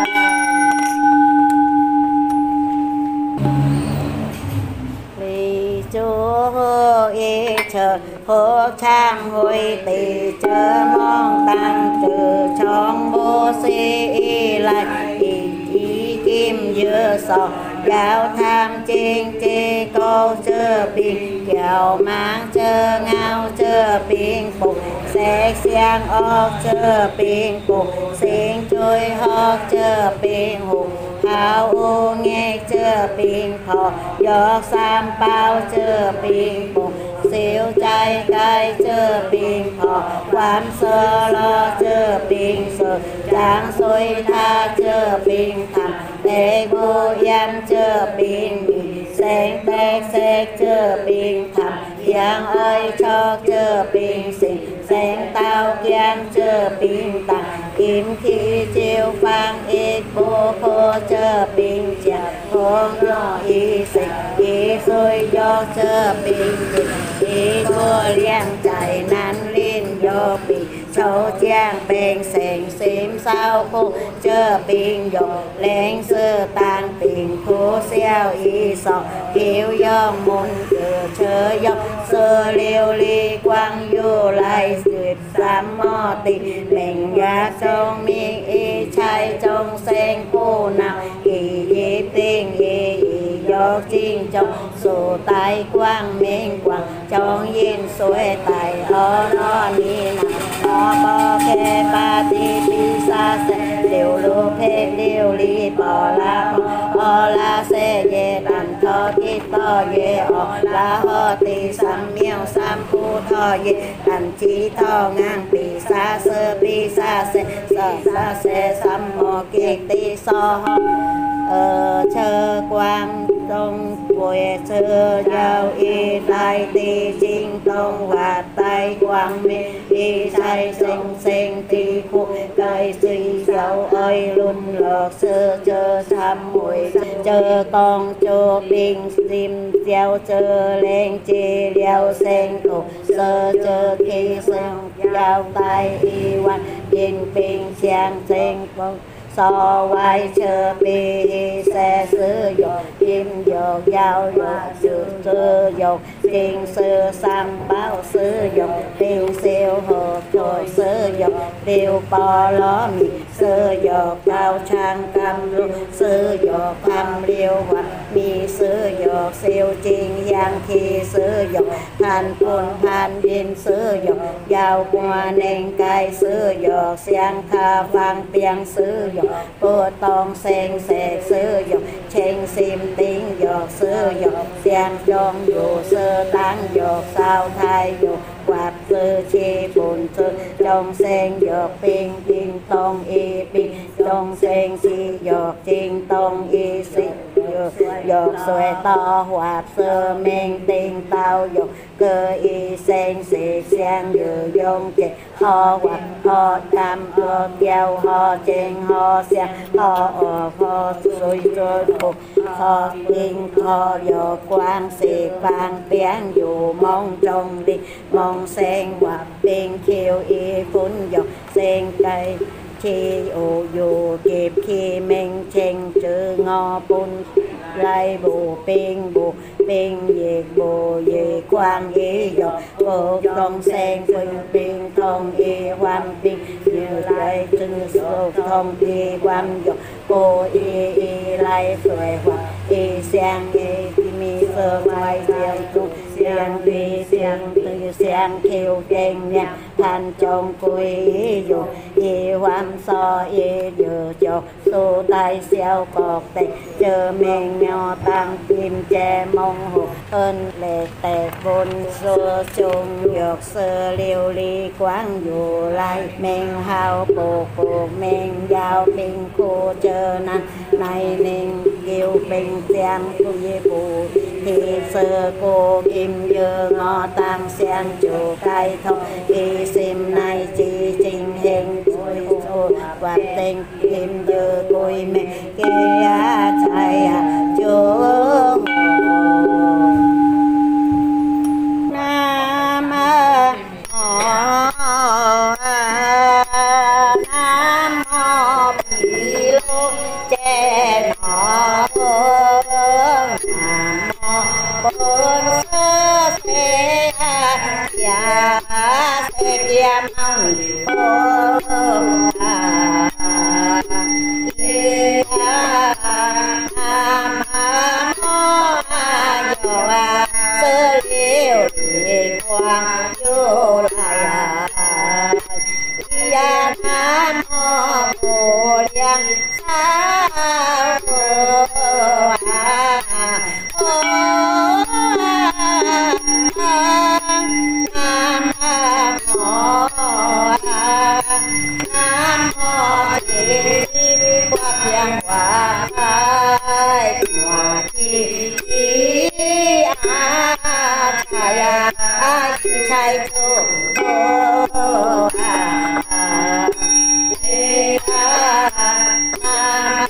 chúa y chờ hô trang hồi tỳ chờ mong tăng trừ trong bố si y lại y kim dưa sọ giáo tham chiên chê câu chơ biên kẹo mang chơ ngao chơ biên phục xe xiang ốc chơ biên phục xin chui hốc chơ biên hùng hào u nghe chơ biên thọ giọt sam bao chơ biên phục siêu chay cay chơ biên thọ quán sơ lo chơ biên sơ giang xôi tha chơ biên thầm để vô yan chơ biên mì sen tét xét chơ biên thầm giang ơi cho chơ biên xịn sen tao gian chơ biên tặng kim khi chiêu phan y cô cô chơ bình chả cô nhỏ y sinh y xôi do chơ bình y cô liên chạy nan liên do bình châu chiang bèn sèn xím sao cô chơ bình dọc lên sư tan bình cô xeo y sọ kiêu do môn chơ do sơ liêu ly quang du lai duyệt sam mò tì mình ya trong miên y chai trong sen cô nào kỳ dĩ tiên y do chiên trong sổ tai quang minh quang trong yên xuôi tài ở nó ni nào nó bò khe ba ti ti sa se liều lu phê liều li bò la o la se ye đàn thọ ti to ye o la ho ti sam miêu sam phu thọ ye đàn chi thọ ngang pi sa se sa se sam mô kiệt ti so chơ quang tông quê chơ giao y tai ti chinh tông và tai quang mi y sai sinh sinh ti phụ cây suy dấu ơi luôn lọt sơ chơ sam mùi chơ con chô bình sim gieo chơ lên chi liao sen thủ sơ chơ khi sinh giao tai y quan yên bình chiang sen phong so vai chơ bi xe sư dọc kim dọc giao dọc sư sư dọc tiên sư sang báo sư dọc tiêu siêu hợp rồi sư dọc tiêu bò ló mì sư dọc cao trang cam lu sư dọc tham liêu hoặc mi sư dọc siêu chiên giang khi sư dọc than phun than điên sư dọc giao qua nên cai sư dọc xiang kha vang tiếng sư dọc cô tông sen sẹt sư dọc chen sim tiếng dọc sư dọc xiang trong dù sơ tán dọc sao thai dọc quạt sư chi bùn sư trong sen dọc tiên tiên tông y pin trong sen chi dọc tiên tông y si dọc xuôi to hoạt sơ men tiên tao dọc cơ y sen xì xiang dự dông kì ho hoặc ho tam ho giao ho chen ho xiang ho ho xuôi trôi phục ho tiên ho dọc quang xì quang tiếng dù mong trong đi mong sen hoặc tiên khiêu y phun dọc sen cây chi ủ dù kịp khi men chen chữ ngò bún lai bù biên diệt bù diệt quang y dọc bộ công sen phương biên thông y quan biên như lai trưng sô thông y quan dọc cô y lai phơi hoặc y sang y mi sơ mai xiang tu xiang đi xiang tư xiang khiêu chen nha thanh trong cùi dù y hoan so y dự cho su tai xeo cọt tệ chờ men nho tăng kim che mong hồ ơn lệ tệ vốn xô chung dược sơ liêu ly quán dù lai men hao bồ men giao bình khu chờ năng này nên kiêu bình xiang cùi bù thì sơ cô kim dơ ngọ tăng xiang chủ cai thông y sim này chi trình hình và tên kim dơ cùi mẹ kia chạy chúa nam nam mô bì lô che nọ nam mô bổn sơ se ya se kiam hằng sơ liêu đi quang vô lại ya nam mô bồ liên sa nam mô chỉ quạt yang hòa hòa chi chạy chu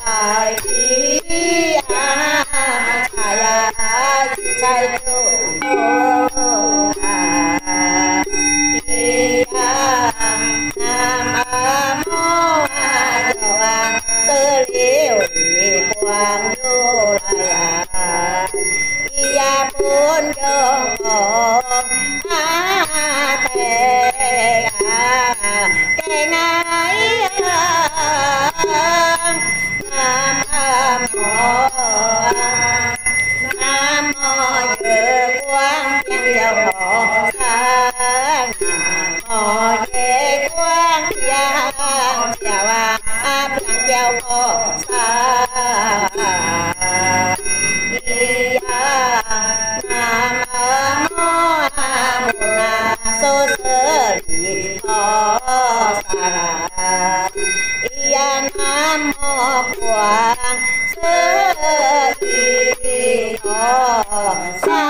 lại đi chaya chạy tu nam mô a sơ liêu quang du lại ya pun jong tê cái này nam mô dự quang thiên châu hộ sa mô về quang giang chào thiên châu hộ sa nam mô a so sơ li ho sa ya nam mô quang sơ li ho sa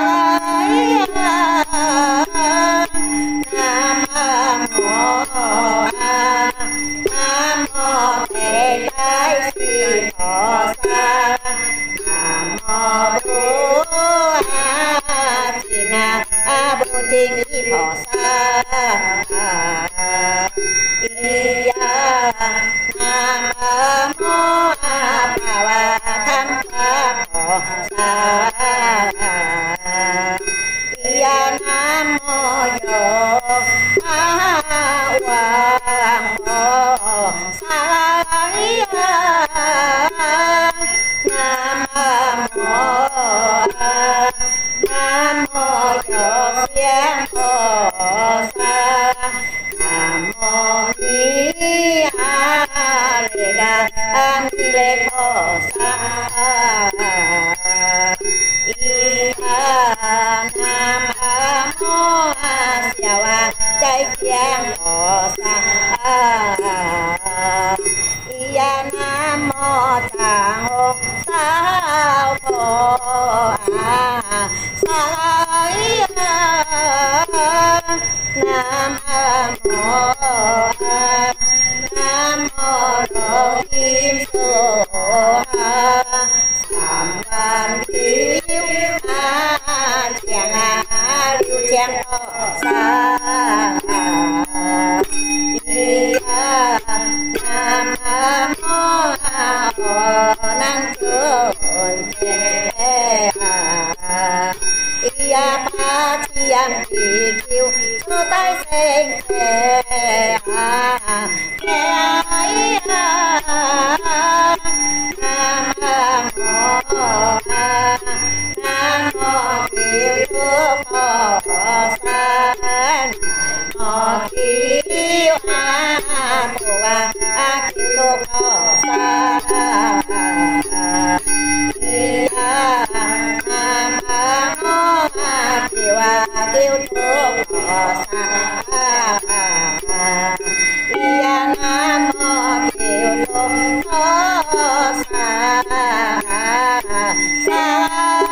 nam mô thế đại si ho sa nam mô bố chi na bố trinh y ho sa ya nam mô ba wa tham pháp ho sa ya nam mô yo quang ho sa nam mô yo xiang ho sa nam mô ni lê đa ni lê ho sa nam mô xiao chạy xiang ho sa ya nam mô tạng hộ sao phổ sa nam mô lô kim sô sam văn thiếu chàng liêu chàng sa nam mô nan chơn thế ya ba chiang chi kiêu cho tay sen thế ai nam mô kiêu chúa phò san mô kiêu kiêu lục phò sa kiêu chúa phò sa ya nam mô kiêu lục phò sa sa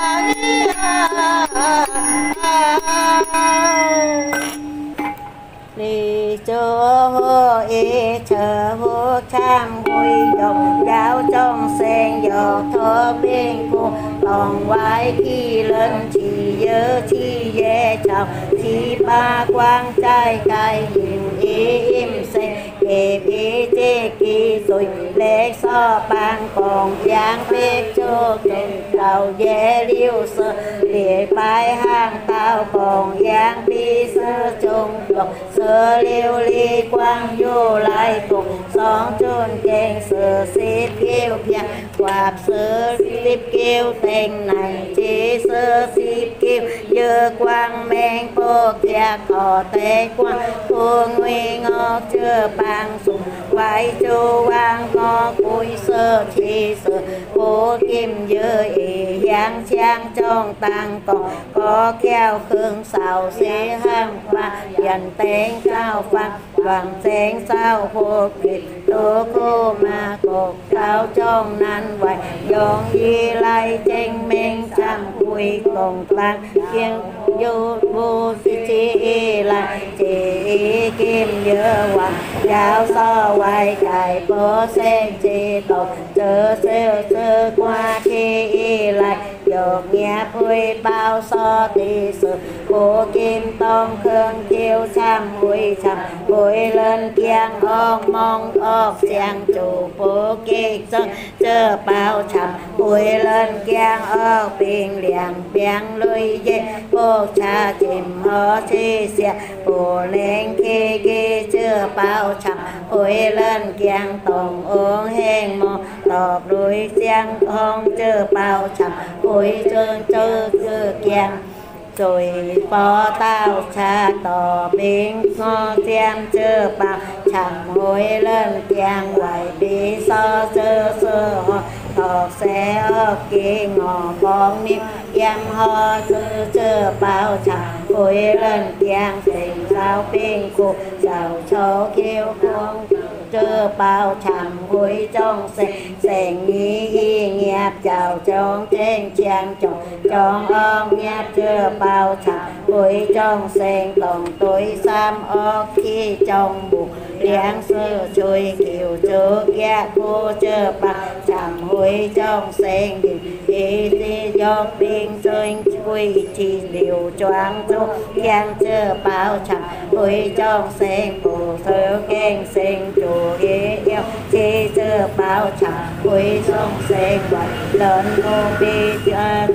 ni chúa hô y chờ hô tham quy đồng giáo trong sen dò thơ biên cô còn quái khi lên chỉ nhớ chi dễ chào chi ba quang trai cài nhìn im sen kề bí chê kỳ rồi lễ so ban còn giang biết cho kênh đầu dễ liêu sơ lìa bài hàng tao còn giang đi sơ chung độc sơ liêu ly quang vô lại cùng son chôn kênh sơ xếp kêu phiền quạp sơ xếp kêu tên này chế sơ xếp kêu dơ quang men phô kia có tế quang thu nguy ngô chưa bằng sùng quái chu quang ngô cúi sơ chi sơ cố kim dơ ý giang trang trong tăng còn có keo khương xào xế hăng và dành tên cao văn vàng sen sao phô kịch tố cô ma cột cao trong nan vài dọn di lai tranh men trăm cuối huy cùng tăng kiên du vô chi là chỉ kim dơ hoàng giáo so hoài cải bố sen chi tổ chớ siêu sư qua khi lại dột nghiệp huy bao so tỳ sự của kim tông khương chiêu trăm huy trăm huy lên kiang ong mong ốc xiang chủ phố kỳ sơn chơ bao trăm huy lên kiang ốc bình liang biang lui dê vô cha chìm hó chi xia bồ lên khi kỳ chơ bao trăm huy lên kiang tổng uống hên mô tọp đuôi xiang ong chơ bao trăm huy trơn chơ chơ kiang rồi phó tao cha tỏ biến ngô tiêm chơ bạc chẳng hối lên kiang hoài bí so chơ sơ ho tỏ xe ơ kỳ ngò bóng niệm yam ho chơ chơ bao chẳng hối lên kiang tình sao bình cụ giàu chó kêu cuông chơ bao chẳng hối trong sèn nghi nghiệp chào trong trên trang trong ông nghiệp chơ bao chẳng hối trong sèn tổng tối sam ơ khi trong bụng liang sơ chui kiều chơ ghé cô chơ bao chẳng hối trong sèn đi do biên sơn chui chi liều choáng chú giang chơ bao chẳng hối trong sèn bồ sơ khen sèn chủ yêu chi chơ bao chẳng hối trong sèn quạt lớn cô bi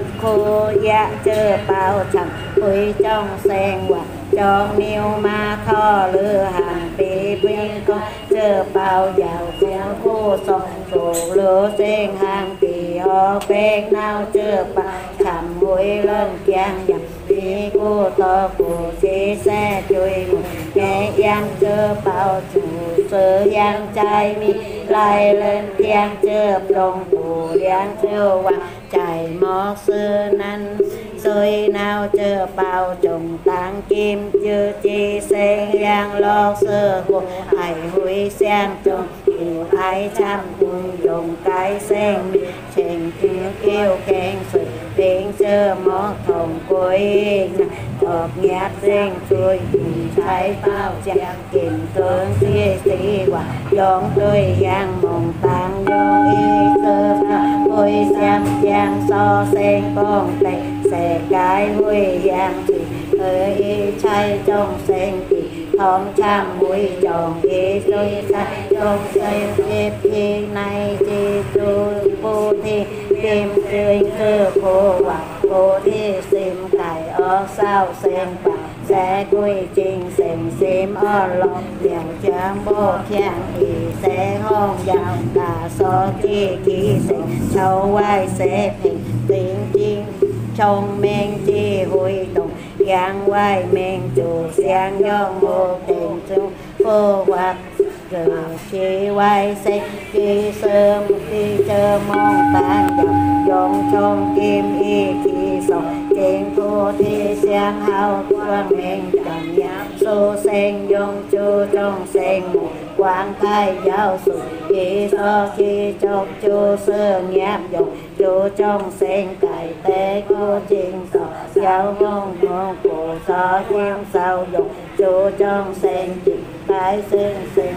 cô dạ chơ bao chẳng hối trong sèn quạt trong niêu ma tho lư hàng bì biên con chơ bao giàu xéo cô sọ sổ lửa sen hàng bì ho bên nào chơ bao chạm hối lên kiang dặm đi cô to cô chế xe chui một nghe giang chơ bao chủ sơ giang trai mi lại lên kiang chơ đồng cô giang chơ hoàng chạy mò sư năn sơi nào chơ bao trồng tăng kim chơ chi sen giang lo sơ cô ai hủy sang trồng yêu ai chăm cùng dùng cái sen chèn kêu khen sự tiếng chơ mó thòng cuối hợp nhát sen chui trái bao chàng kìm tương xie xí quả dọn tôi giang mong tăng dọn y sơ ôi xem giang so sen con tay xe cái huy giang thì ơi chay trong sen thì thong trăm mũi tròn y xôi say trong xây xếp khi này chi tu bồ thi kim chơi cơ cô hoặc cô thi sim cải ở sao sen bạc sẽ quy trình xem sim ở lòng đèo trang bố khen thì sẽ hôn dạo cả so chi ký xem châu quay sẽ hình tiếng chinh trong men chi huy động giang quay men chủ xiang nhông mô tình trung phô hoạt rồi chi quay sẽ chi sớm chi chơ mong tan dọc dòng trong kim y chi sọc trên cô thi xiang hao quan men chẳng nháp xô sen dòng chu trong sen một quán khai giáo sự chi so chi chọc chu sơ nháp dọc chu trong sen cải tế cô trình sọ giáo mong mong cổ so chiêm sao dọc chu trong sen chỉnh cái sen sen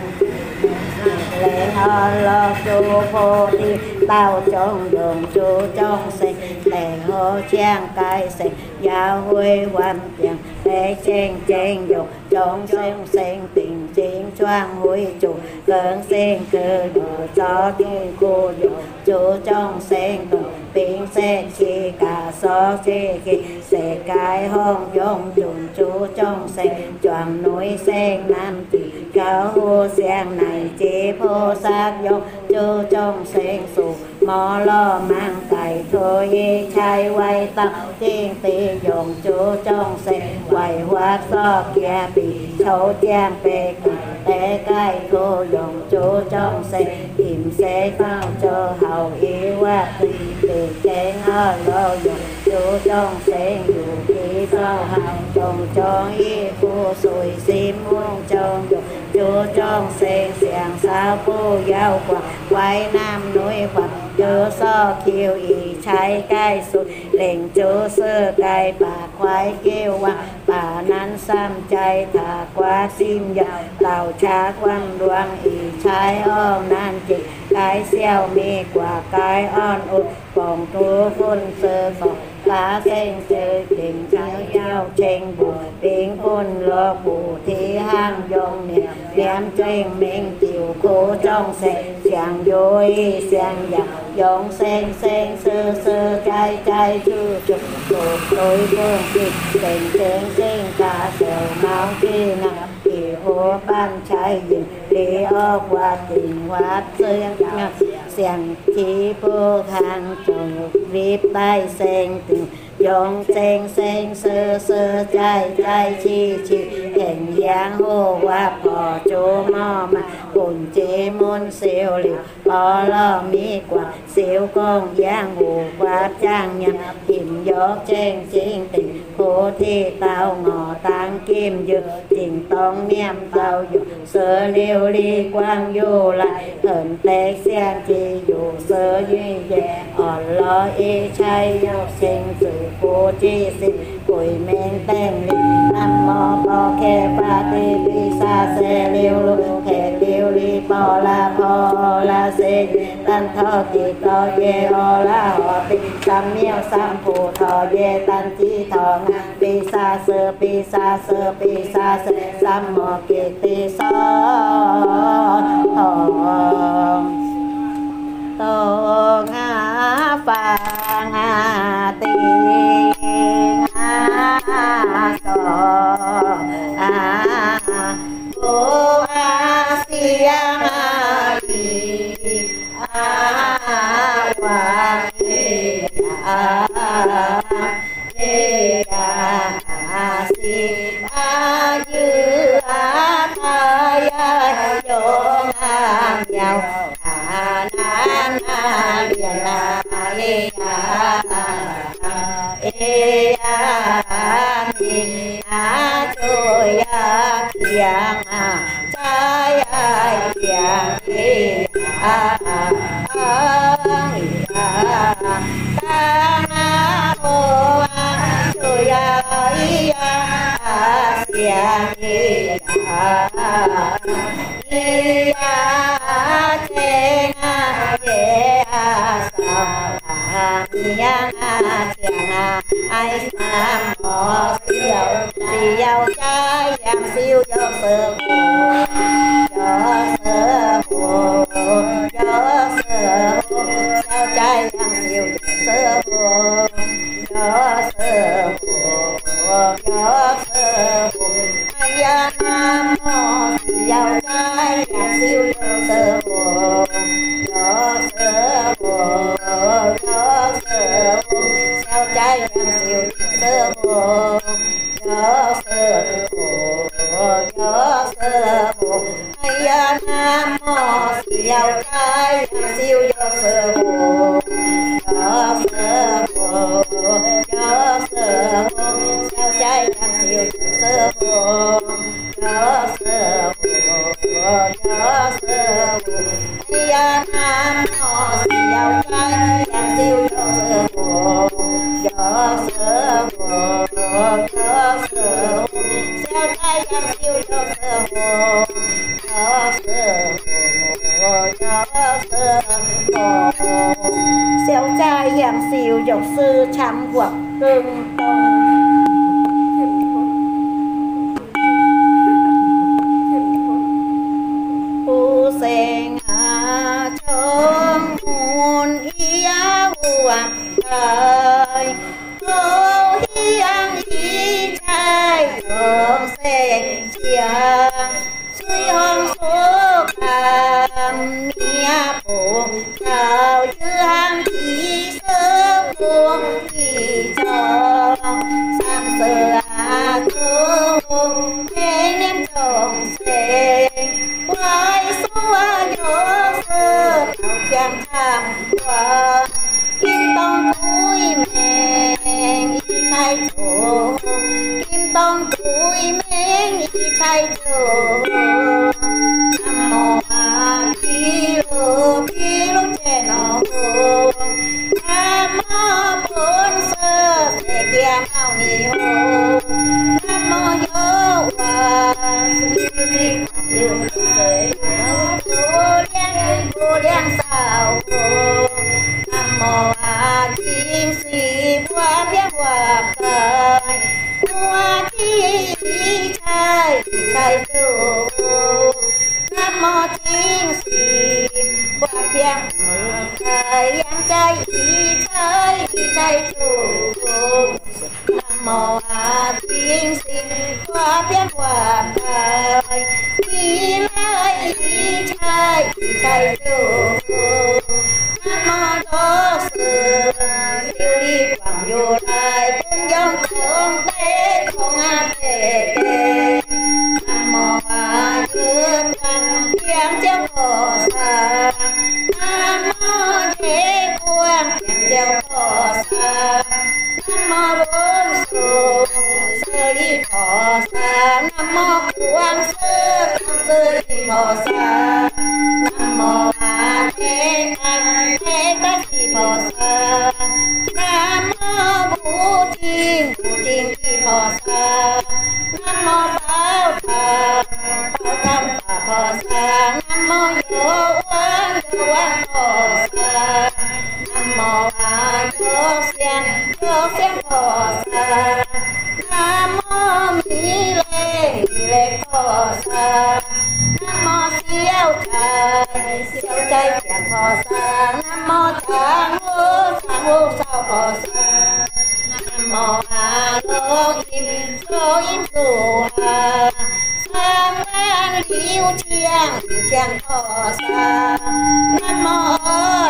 lệ ho lo chu phô đi bao trong đường chu trong sen lệ ho trang cái sen giáo huy hoàn tiền để chen chen dục trong sen sen tình chiến choang huy chủ cơn sen cơ đồ cho thiên cô dục chu trong sen đồ biến sen chi cả so chi khi sẽ cái hông dòng chuồn chu trong sen choàng núi sen nam tỷ cao hô sen này chỉ phô sát dòng chu trong sen sụ mò lo mang cày thôi trai quay tăng thiên tỷ dòng chu trong sen quay hoa so kia bị châu trang bê tế cái cô dòng chu trong sen tìm sẽ phao cho hầu ý hoa tì tì chén ở lo dòng chu trong sen dù khi sao hầu dòng cho ý cô sùi xiêm muôn trong dòng chu trong sen xiang sao cô giao quạt quay nam núi quạt chữ so kiều ý trái cái sụt lệnh chữ sơ cái bà khoái kêu qua bà nan xăm trái thả quá sim dạo tàu trá quan đoan ý trái ôm nan chỉ cái xeo mi quả cái on ụt phòng thú phun sơ phòng lá sen sơ tình trái giao tranh bù tiếng phun lo bù thi hang dòng niệm ném tranh mình tiểu cố trong xe xiang dối xiang dạo dòng sen sen sơ sơ trái trái chư chụp đột đối phương kịch tình tiếng sinh cả sầu máu kia ngạc kỳ hô ban trái dừng lý ơ qua tình hóa sương ngạc xiang khí vô khang trồng riếp tay sen tình dòng sen sen sơ sơ trái trái chi chi hình dáng hô qua bò chỗ mò mà cùng chế môn siêu liều bò lo mi quả siêu con giang hồ qua trang nhằm tìm gió trên chiến tình phố thi tao ngò tăng kim dư tình tông niệm tao dù sơ liêu ly quang vô lại thần tế xiang chi dù sơ duy dẹ on lo y chay vô sinh sự phố chi sinh cùi men tên lý nam mô bò khe ba ti bi sa se liêu lu khe liêu li bò la se tan thọ ti to ye o la ho ti sam miêu sam phù thọ ye tan chi thọ ngang pi sa sơ sam mô ki ti so tô ngã phang ti so cô siang wa si như thay vô ngang nhau nan liền trôi kiang trái kiang ai sam mò siêu trái yang siêu do sơ hồ sao trái yang siêu sơ hồ ai nam mò siêu trái yang siêu do sơ hồ sao trái yang siêu sơ hồ ai nam mô siêu trái siêu do sơ hồ sao trái siêu sơ hồ ai nam mô siêu trái siêu do sơ hồ sao trái siêu do sơ hồ xéo trai hiểm xìu dọc sư chăm hoặc cưng u sen trong muôn ia uam đời cô hiang hi trai trong sen chia suy hong số cam mía bồ chào dương thì sớm buông thì cho sang sờ cô thế nên chồng xe quay xóa gió sơ thảo chàng tham qua kim tông túi men y trai chỗ kim tông túi men y trai chỗ nam mô a di đà phật. nam mô a di si qua biết hòa cài qua chi trai trai tu nam mô thiên si qua biết cài yang trai trai tu nam mô a di si qua biết hòa cài lai trai tu nam mô đô sư yêu đi quảng vô lại bốn dòng không tế không a tê tê nam mô a di quan thiam châu phổ sa nam mô đế quang thiam châu phổ sa nam mô bốn sư sơ ly phổ sa nam mô quang sư ly phổ sa nam mô a thế ca si phổ sa nam mô vũ thiên thi phổ sa nam mô bảo tham phổ sa nam mô vô quang phổ sa nam mô a vô xiang phổ sa nam mô mỹ lệ phổ sa nam mô siêu trai chẳng phổ sa nam mô trang ngô sao phổ sa nam mô a lô im su ha sam an liu chiang phổ sa nam mô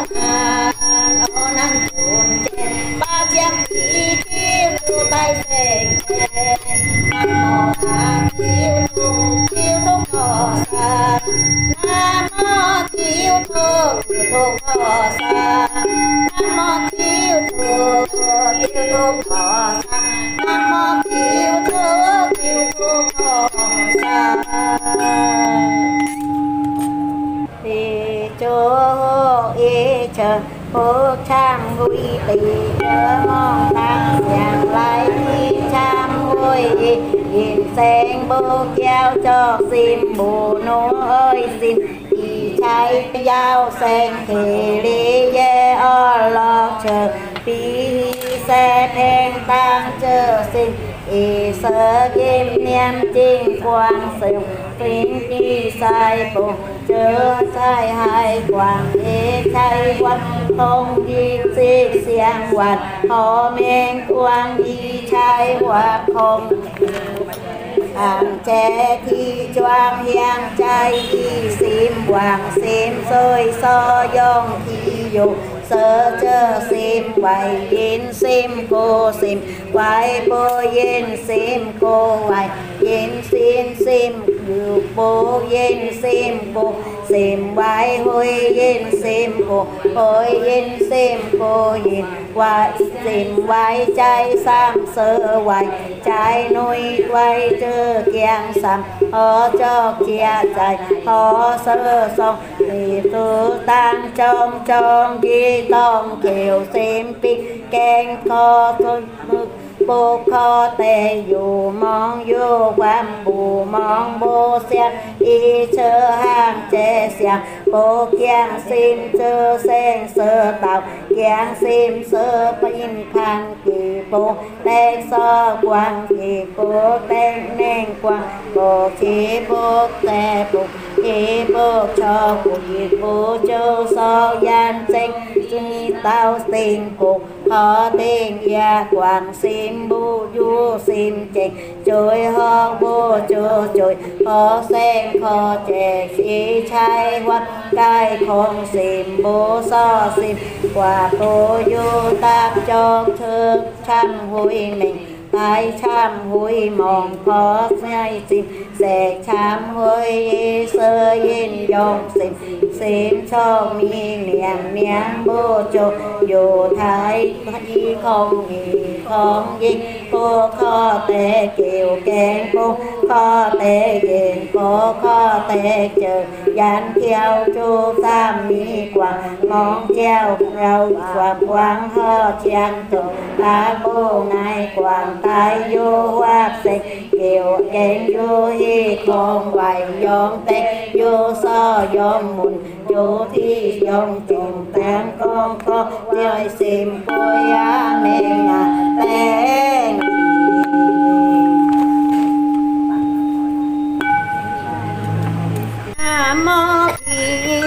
nan chun chen ba chiang thi thiên tu tai sen nam mô a thiêu tu phổ sa nam mô thiêu tu phổ sa nam mô thiêu tu phổ sa nam mô thiêu tu phổ sa thì chỗ ý chờ phố trang vui tì chớ mong tăng giang lại đi trang vui nhìn sen bố kéo cho xin bù nô ơi xin đi cháy giao sen thì đi dê o lo chờ phí xe thèn tăng chờ xin ý sơ kim niệm chinh quang sừng phím đi sai bụng chớ sai hai quang ê sai quang không đi xích xiang quạt họ men quang đi trái hoặc không hàng trẻ thi choang hiang trai đi sim hoàng sim sôi so dòng thi dục sơ chơ sim quay yên sim cô sim quay bố yên sim cô quay yên sim dục bố yên sim cô sim quay hôi yên sim cô hôi yên sim cô yên quay sim quay trái sam sơ quay trái nuôi quay chơ kiang sam họ cho kia chạy họ sơ song thì tu tăng trong ghi tông kiều sim pi keng kho thôn bố kho tê dù mong vô quan bù mong bố xe y chơ hàng chê xe bố kiang sim chơ sen sơ tàu kiang sim sơ pin khăn kỳ bố tên so quang kỳ bố tên nên quang bố chỉ bố tê bục kỳ bố cho kỳ bố châu so gian sinh duy tao xin cục họ tên gia quang sim bu du sim chênh chối ho bố chô chối họ sen kho chê khi chai quát cai không sim bố so sim quả bố du tác cho thức trăm hối mình ai trăm hối mong khó sai sim sẽ trăm hối sơ yên dòng sim cho mi niệm bố chô dù thái không gì không gì cô kho tê kiều kén cô kho tê yên cô kho tê chờ dàn theo chu tam mi quảng mong treo rau quảng hơ chiang tụ ta cô này quảng tai vô hoa sinh kiều kén vô hi con vài dòng tê vô so dòng mùn vô thi dòng trùng tán con chơi sim bôi á nên tên mô kỳ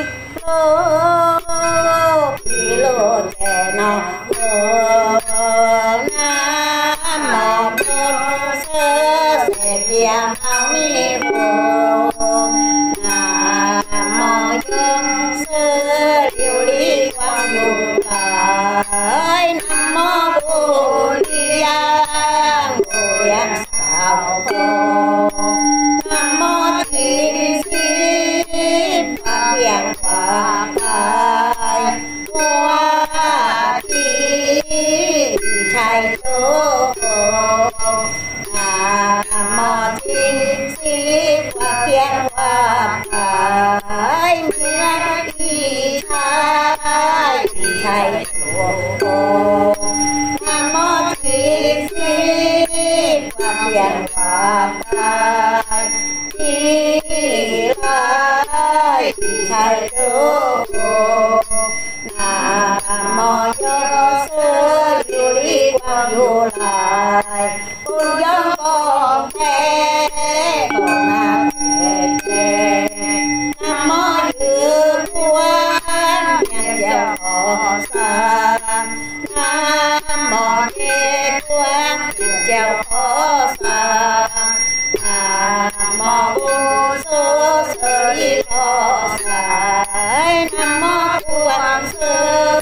lô chè nó nam mô bổn sư sẽ kiam hao ni vô nam mô dương sư liêu lý quang du tới nam mô bồ liang sao nam mô thiên sinh pháp hiện pháp tài hoa thi chạy chỗ nam mô thiên sinh pháp hiện pháp tài miên đi chạy chỗ nam mô thiên sinh pháp hiện pháp tài thầy đô nam mô do sư diệu lý quang du lại cùng dân con thế con nam thế nam mô dương quan nhân giáo họ sa nam mô thế quan nhân giáo họ sa nam mô bổn sư sư di phò sai nam mô quan sư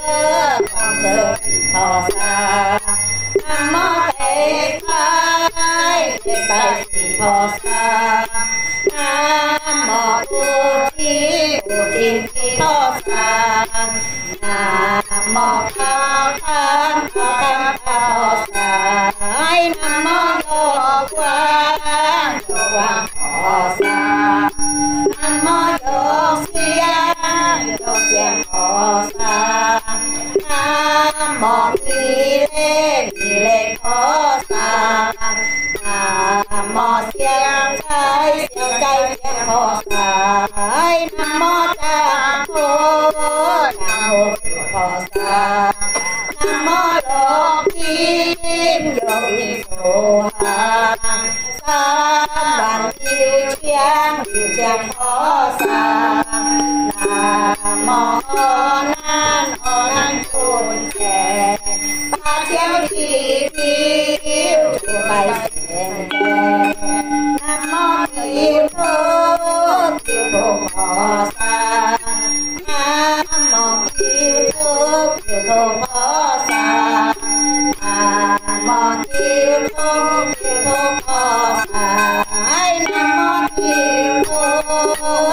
phò sa nam mô tề khai di phò sa nam mô bồ thiên phò sa nam mô cao tham phò sa nam mô do quang phò sa nam mô do xiang phò sa nam mô kỳ lệ phò sa nam mô xiang trai xiang phò sa nam mô tam phổ phò sa nam mô đô kim phổ hà sa bàn yêu chiang phò sa nam mô nan chôn chè ba chéo chi tiêu bài sen nam mô tiêu thô phò sa nam mô tiêu thô phò sa nam mô tiêu thô phò sa nam mô tiêu thô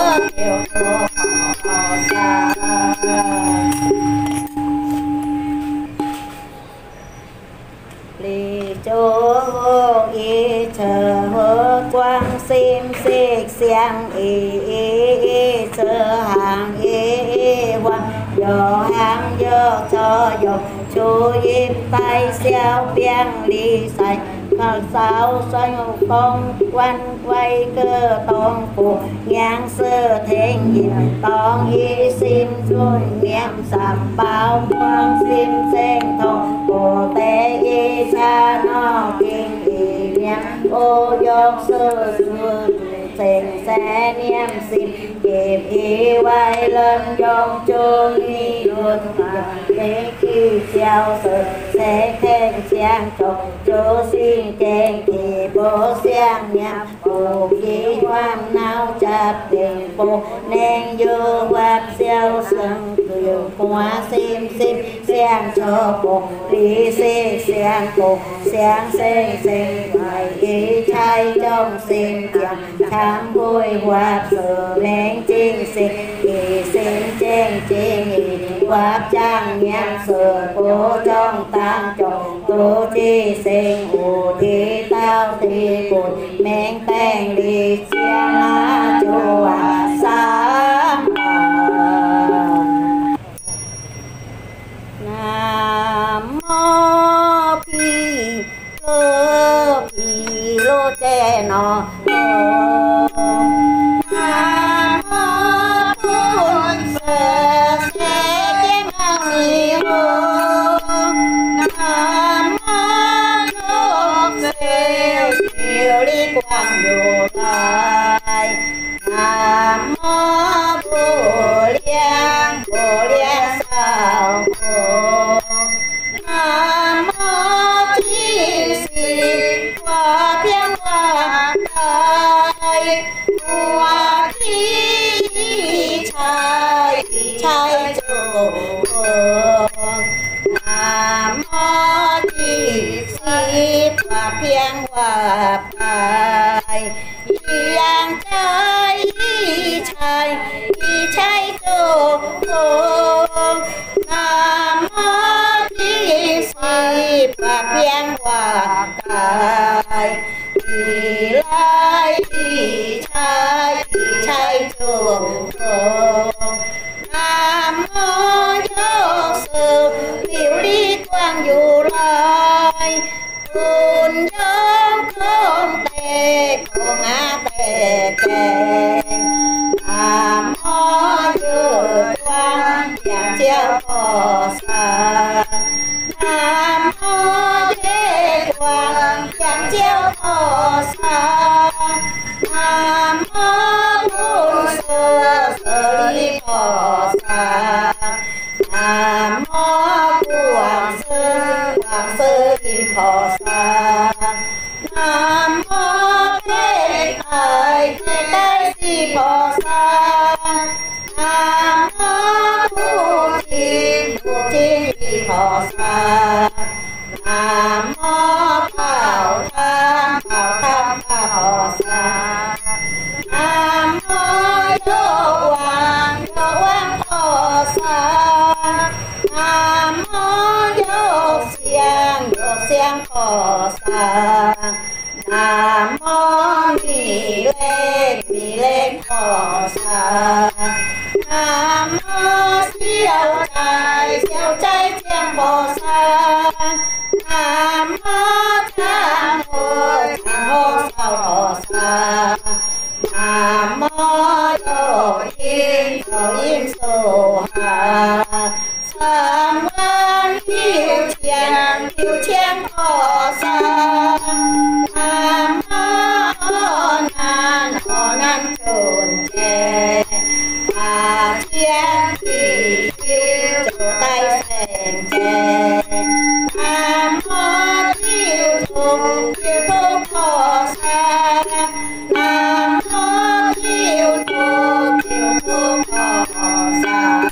phò sa lì chỗ y chờ hơ quang sim xích xiang y sơ hàng y hoàng dò hàng dò cho dò chú yếm tay xeo biang ly sạch khảo sao xoay con quan quay cơ tông phụ ngang sơ thênh dịp tông y xin rồi niệm sạp bao quang xin sen thông bồ tê y cha nó kinh y niệm ô dọc sơ sơ sen xe niệm xin kịp y quay lên trong chung y luôn để khi treo sơ sẽ khen trang trọc chỗ xin khen thì bố xiang nhạc bồ khí hoam nao chạp tiền bồ nên vô quạt xeo sân cường quá sim xiang cho bồ đi xiang bồ xiang sen bài ý trai trong xin kiệm tham vui quạt sự nên chinh xin ý xin chen chinh ý quạt trang nhạc sự bố trong tăng trọc bố chi sinh ủ thì tao thì bụi men tèn đi chia lá chùa sáng nam mô pi lô che nó nam mô bổn sơ se kiến ni hô nam mô đốc se diệu lý quang如来nam mô bồ liên sao khổ nam mô chi si qua biên hoa đại hoa thi trai chủ nam mô chi si qua biên hoa đại yang trai chủ nam mô chi si qua biên hoa đại trai chủ nam mô vô sự diệu lý quang如来bùn giống không tệ không á tệ tệ nam mô vô quang dạng chiếu phổ sa nam mô thế quang dạng chiếu phổ sa nam mô bổn sơ lý phổ sa nam mô quảng sư kim phổ sa nam mô thế tai si phổ sa nam mô bố thiên phổ sa nam mô bảo tham phổ sa nam mô vô quang phổ sa nam mô vô xiang phổ sa nam mô mì lên phổ sa nam mô siêu trai chiang phổ sa nam mô tham hô sao phổ sa nam mô đồ yên sô hà sam văn hiếu chiang phổ sa nam mô nan trồn che chiang thì hiếu chỗ tay sen che nam mô hiếu thục phổ sa nam mô hiếu thục phổ sa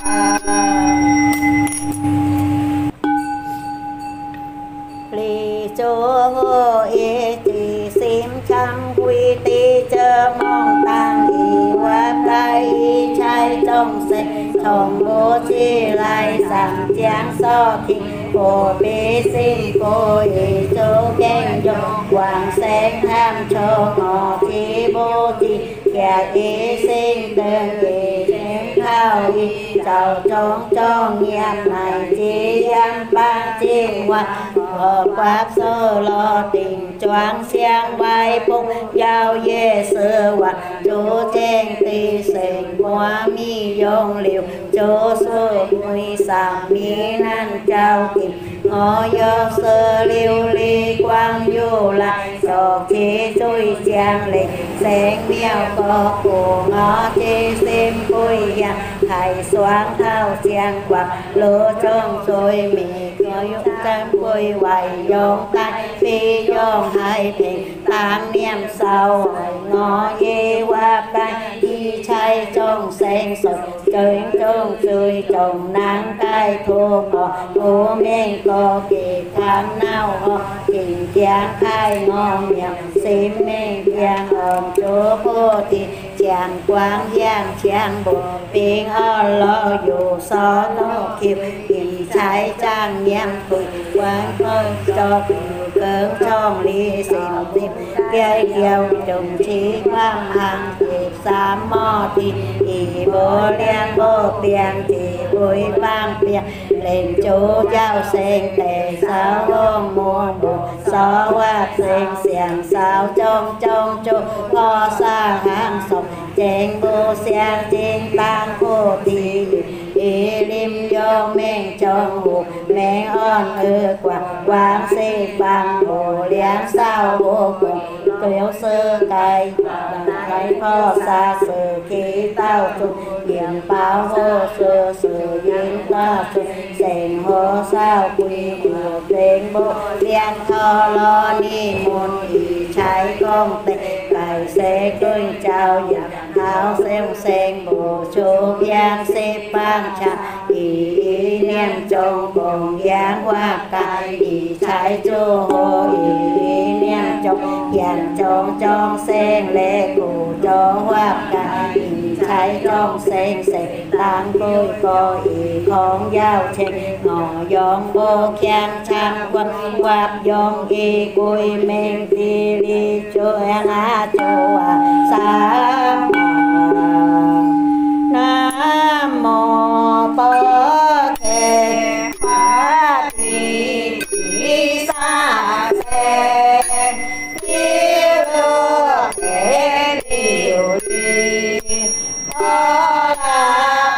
li cho e ti sim chăm quy ti chơ mong tăng y hoa tai trai trong se chồng bố chi lai sang chiang so thì cô bê sinh cô y cho khen cho hoàng sen tham cho ngọ chi bố chi kẻ y sinh tương y thêm thao y chào trông cho nghiêm này chi giam ba chi hoa ở quát sơ lo tình choáng xiang vai bông giao dê sư hoạt chú chen ti sinh hoa mi dông liều chú sư mùi sàng mi nan trao kìm ngõ do sơ liêu ly quang du lại sọc chi chui chiang lịch sen miêu có của ngõ chi sim cùi giang thầy xoáng thao chiang quạt lúa trong xuôi mì có dục trăm cùi hoài dông tay phi dông hai bình tăng niệm sau ngõ ye qua tay đi chay trong sen sọc chơi trong xuôi trồng nắng tay thô ngọ bố men có kỳ tháng nào họ tình chàng khai ngon nhầm sim men giang ôm chỗ vô thì chàng quang giang chàng bộ tiếng lo dù so nó kịp thì trái trang nghiêm cùng quán không cho cơn trong ly xin tìm gây kiều trùng trí quang hàng thì sám mò thì ý bố liên bố tiền thì bối vang tiền lên chú giáo sinh tề sáu ông mua bù sáu quạt sinh xiềng sáu trong chú có xa hàng sọc chênh bố xiềng chinh tăng cô tì ý lim vô mình trong hù mình ơn quang si bằng bồ liên sao bố cùng tiểu sư cây lấy phó xa sự khí tao chung hiện báo hô sự yên ta chung xền hô sao quy của tên bố liên thơ lo ni môn ý trái công tệ cải xế cưng trao dạng tháo xem sen bồ chú giang xếp bang cha ý niệm trong cùng giang hoa cài ý trái chú hô ý niệm trong giang trong sen lệ cụ cho hoa cài ý trái trong sen xếp tăng tôi có ý không giao trên ngõ dòng vô khen trang quân quạt dòng ý cùi men ti li cho na cho sa nam mô Bổn Thầy Pháp Thị Sa Se Yêu Thế Điều Đi Bó La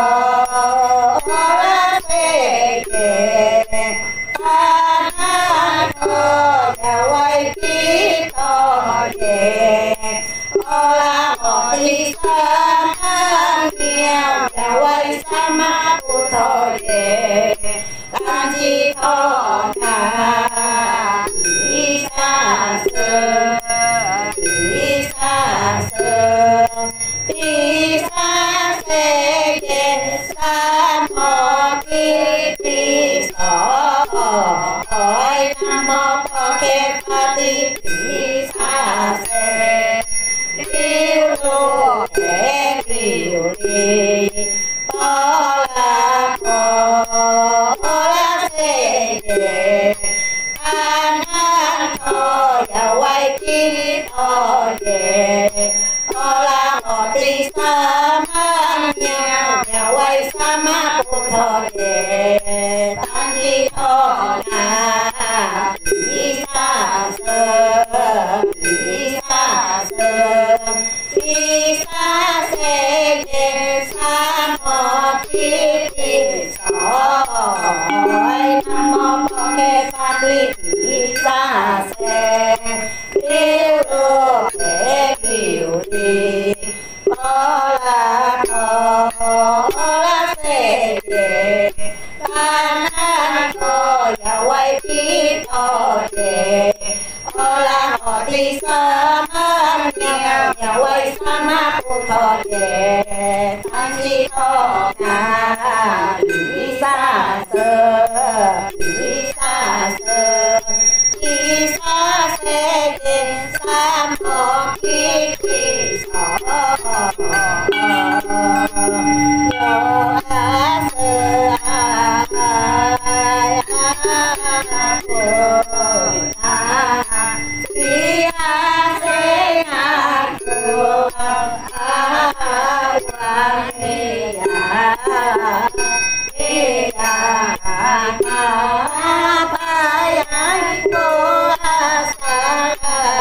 Bó La Thế Kê Ta Na Thô Ya Quay Kí Thô Ye Bó La Bó Thị Sa Nhiều Ya Quay Sa Ma Pu Thô Ye Tam Chi Thô Na Thị Sa Sơ Thị Sa Sơ Thị Sa Se Ye Sa Mô Ki Thị Sơ Hỏi Nam Mô Bổn Thầy Pháp Thị Sa Se Yêu Lô Thế Kiều Đi Bó La Bó La Se Ye An An Thô Ya Quay Kí Thô Ye Bó La Bó Thị Sa Ma Nhiều Ya Quay Sa Ma Pu Thô Ye Tam Chi Thô Na Thị Sa Sơ Thị Sa Sơ Thị Sa Se Ye Sa Mô Ki Thị Sơ Hỏi Nam Mô Bổn Thầy Pháp Thị Sa Se Yêu Lô Thế Kiều Đi Bó La Bó La Se Ye Ta Na Thô Ya Quay Kí Thô Ye Bó La Bó Thị Sa Ma Nhiều Ya Quay Sa Ma Pu Thô Ye Tam Chi Thô Na Thị Sa Sơ Thị Sa Sơ Thị Sa Se Ye Sa Mô Ki Thị Sơ Yo A Sơ A Pu A Thi A Se A Pu A Quang He Ya He Ya Ma Ba Ya Cô A Sa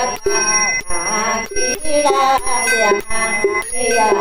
A Ki La Sia He Ya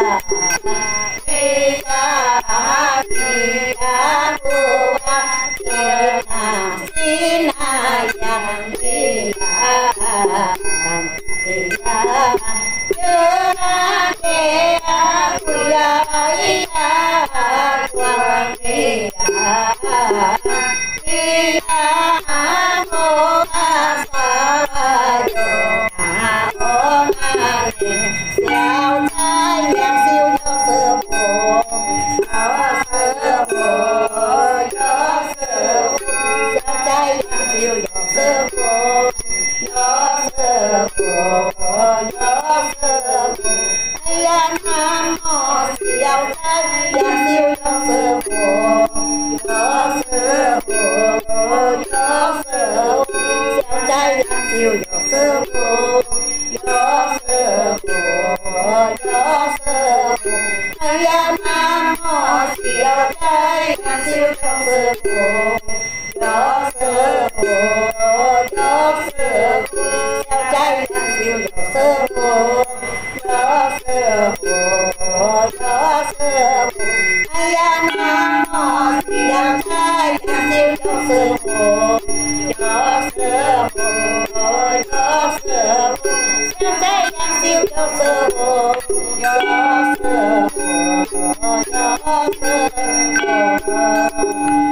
He Ya Ki Ya Pu A Ke Na Si Na Ya He Ya He Ya Yo Na Ke A Ku Ya Ya Quang He Ya He Ya Mo A Sa Yo Na O Na Xiao Trai Nhạc Siêu Yo Sơ Bồ Yo Sơ Bồ Yo Sơ Bồ Xiao Trai Nhạc Siêu Yo Sơ Bồ Yo Sơ Bồ Yo Sơ Bồ Ai Nam Mô Xiao Trai Nhạc Siêu Yo Sơ Bồ Yo sư phụ do sư phụ siêu trái giang siêu do sư phụ do sư phụ do sư phụ ai nam mô siêu trái giang siêu do sư phụ do sư phụ do sư phụ siêu trái giang siêu do sư phụ do sư phụ do sư phụ ai nam mô siêu trái giang siêu do sư phụ do sư phụ do sư phụ siêu trái giang siêu do sư phụ do sư phụ do sư phụ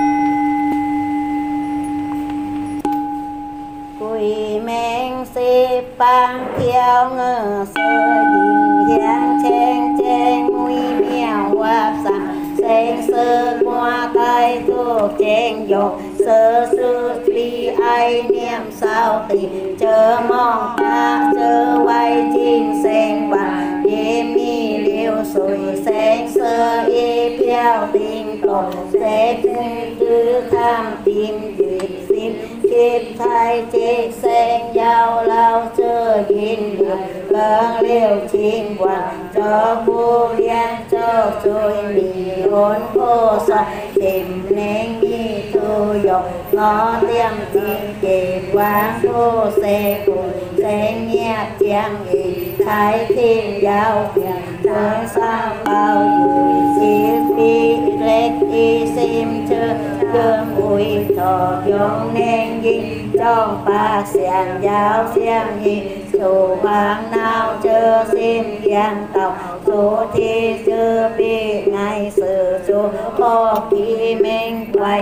quỳ men xếp băng theo ngờ sơ đình hiang chen chen nguy mèo hoa sẵn sen sơ qua tay thuộc chen dọc sơ sư tri ai niệm sao tình chờ mong ta chờ quay chim sen vàng đêm mi liêu sùi sen sơ y theo tình tổ sẽ tư tham tìm duyệt xin kiếp thay chiếc sen giao lao chưa gìn được cơn liêu chim quạt cho vô liên cho trôi mì hôn khô sa tìm nên đi thu dọc ngó tiêm tìm kịp quán khô xe cùng sen nhạc chàng nghỉ thái thiên giao thương sao bao vui xiết đi lết đi xem chơ cơm bụi thọ giống nên dinh trong ba xiang giáo xiang nhi chủ hoàng nào chơ xem giang tộc số thi chơ bi ngày sự chú có kỳ minh quay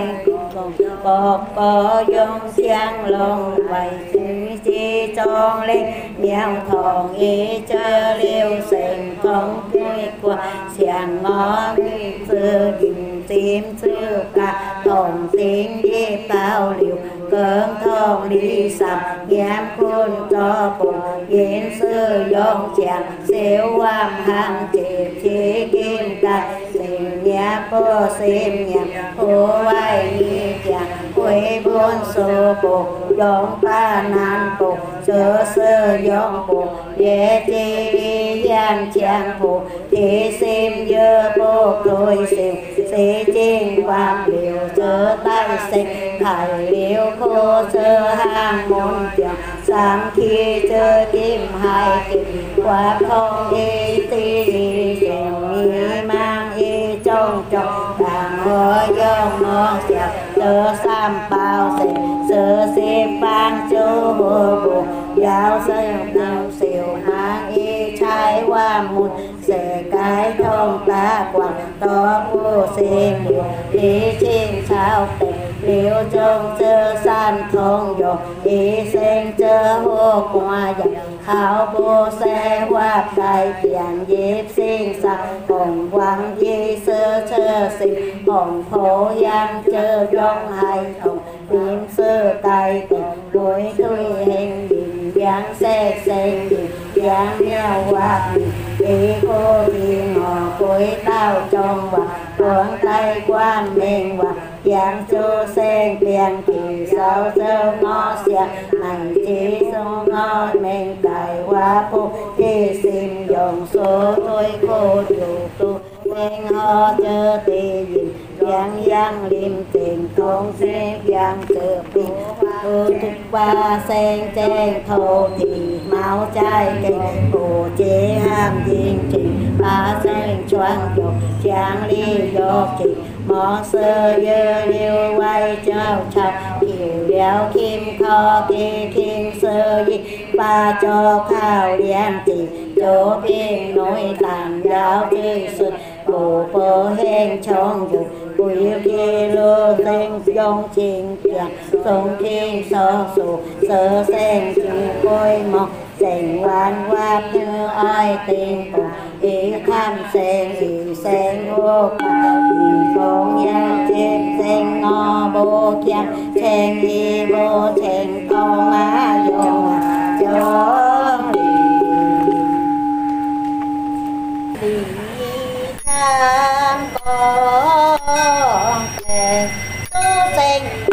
có giống xiang lòng quay chữ chi tròn lên miêu thòng y chơ liêu sinh không vui qua xiang ngó nguy sư dình tim sư cả tổng tiếng đi bao liều cơn thông đi sập giam khuôn cho bụng kiến sư dông chàng siêu âm hàng chỉ chi kim cài tình nhạc cô xem nhạc cô ai nghi chàng quê buôn số bụng dông ba nan bụng sơ sơ dông bụng dễ chi đi giang chàng bụng thì xem dơ bộ đôi xìu xí chiên vàng liều chớ tay xinh khải liều khô chơ hàng môn chẳng sáng khi chơ kim hai kịp quá không đi tí đi chèo nghi mang y trong trong đàng hứa dông ngon xẹp chơ xăm bao xịt sơ xếp ban chô hồ bụng giáo sơ nào xìu mang y trái qua một sẽ cái thông ta quảng to vô xem liều lý chinh sao tình liều trong chơ san thông dọc ý sen chơ hô qua dọc hảo vô xe hoa đại tiền dịp sinh sạc hồng quang di sơ chơ sinh hồng phố giang chơ trong hai thông tìm sơ tài tình đối thui hình đình giang xe sen đình giang nhau hoa ý cô thì ngọ cuối tao trong và cuốn tay quan mình và giang chô sen tiền kỳ sao sơ ngó xẹt này chỉ số ngó mình tài hoa phụ chỉ xin dòng số tôi cô dù tu nên họ chơ tì dìm giang giang liêm tiền không xếp giang chơ bình tu thức ba sen chen thô thì máu chai kinh cổ chế ham dinh trình ba sen choang dọc giang ly dọc trình mỏ sơ dơ liêu quay trao trao hiểu đéo kim kho kỳ thiên sơ di ba cho khao liên tỷ chỗ biên nối tàng giáo chư sự bộ bố hên trong dục bùi kê lô tinh dông trình chẳng sông thiên sơ sụ sơ sen chữ côi mọc thành quan qua như ai tình bụng ý khám sen ý sen vô cả ý phong ya chết sen ngô bố kiam sen y vô sen công á dông chông đi tham con tu sen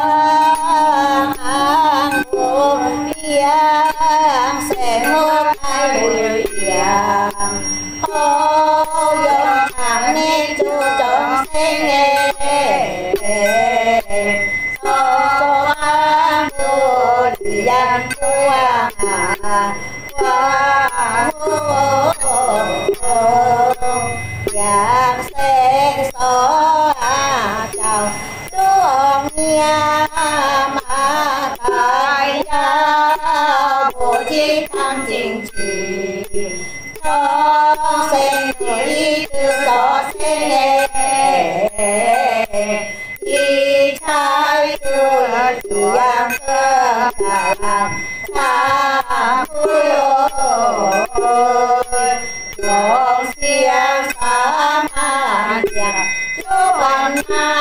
hàng hồ yang sen hô ai mùi yang hô dòng thảm nên chú trọng sen nghe so an hồ yang qua yang sen so chào chuông nha mà tại gia bộ chi tham chính trị cho sen người từ so sen đi trái chuột yang cơ ta vui dòng xiang sa ma giang chú bàn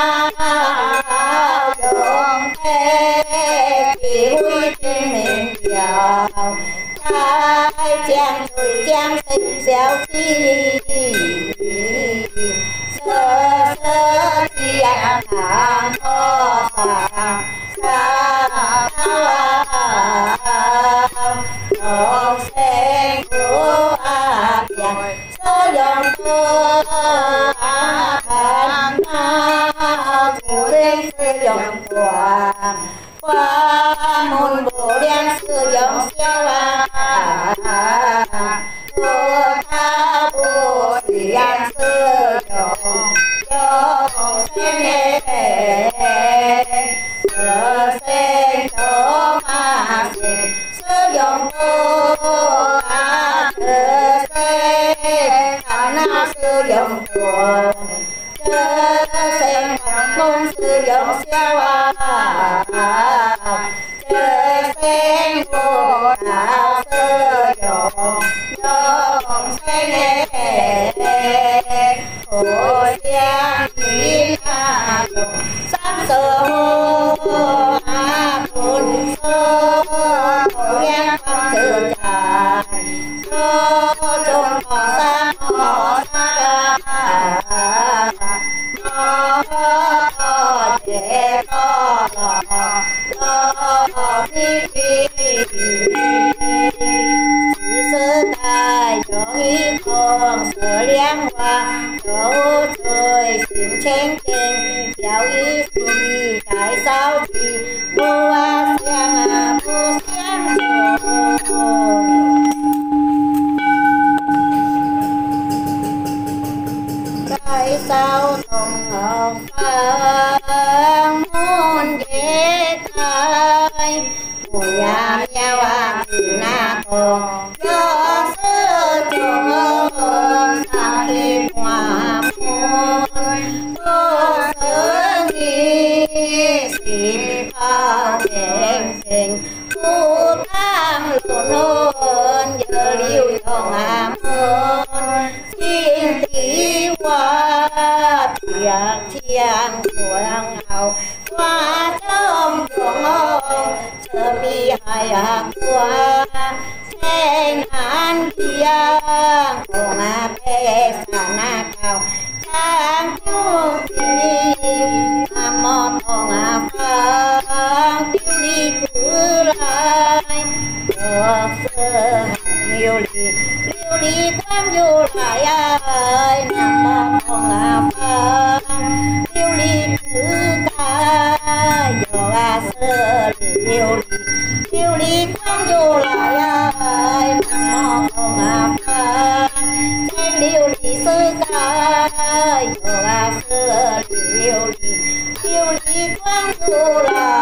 na dòng thế chỉ huy trên miền giàu trái chàng tuổi chàng xinh xéo chi sơ sơ chi ăn hàng ho sa sa dòng sen của giang sơ dòng thơ hàng na thủ đen sơ dòng quà qua môn bộ đen sơ dòng xéo cô tha bộ sĩ an sơ dòng sen sơ sen cho ma sen sơ dòng cô sơ sen na sơ dòng tuồng sơ sen môn sơ dòng xéo sơ sen cô thảo sơ dòng sen hồ xiang kín dòng sám sơ hô cún sơ hồ yang không sơ trà sơ trong họ sa nó trẻ to lo đi chỉ sơ tài cho ý con sơ liang hoa cho trời xin chen chen giáo ý gì tại sao thì bố xiang bố xiang tại sao không học phang muốn ghé thay của nhà nhà hoàng thì na còn cho sơ trường sang khi hòa môn cô sơ nghi xin phao đèn sinh cô tham lộn hôn giờ liêu dòng môn xin tí qua tiệc chiang quang hào qua trong chuồng ông chờ bi hai qua sen an kiang cùng pe sana cao trang chung đi nam mô thong phang tiêu đi cứ lại được sơ liêu lý tham du lại ơi nam mô thong phang tiêu lý cứ ta giờ sơ liêu lý tham du lại ơi nam mô thong phang liêu lý sư ta giờ sơ liêu lý quang du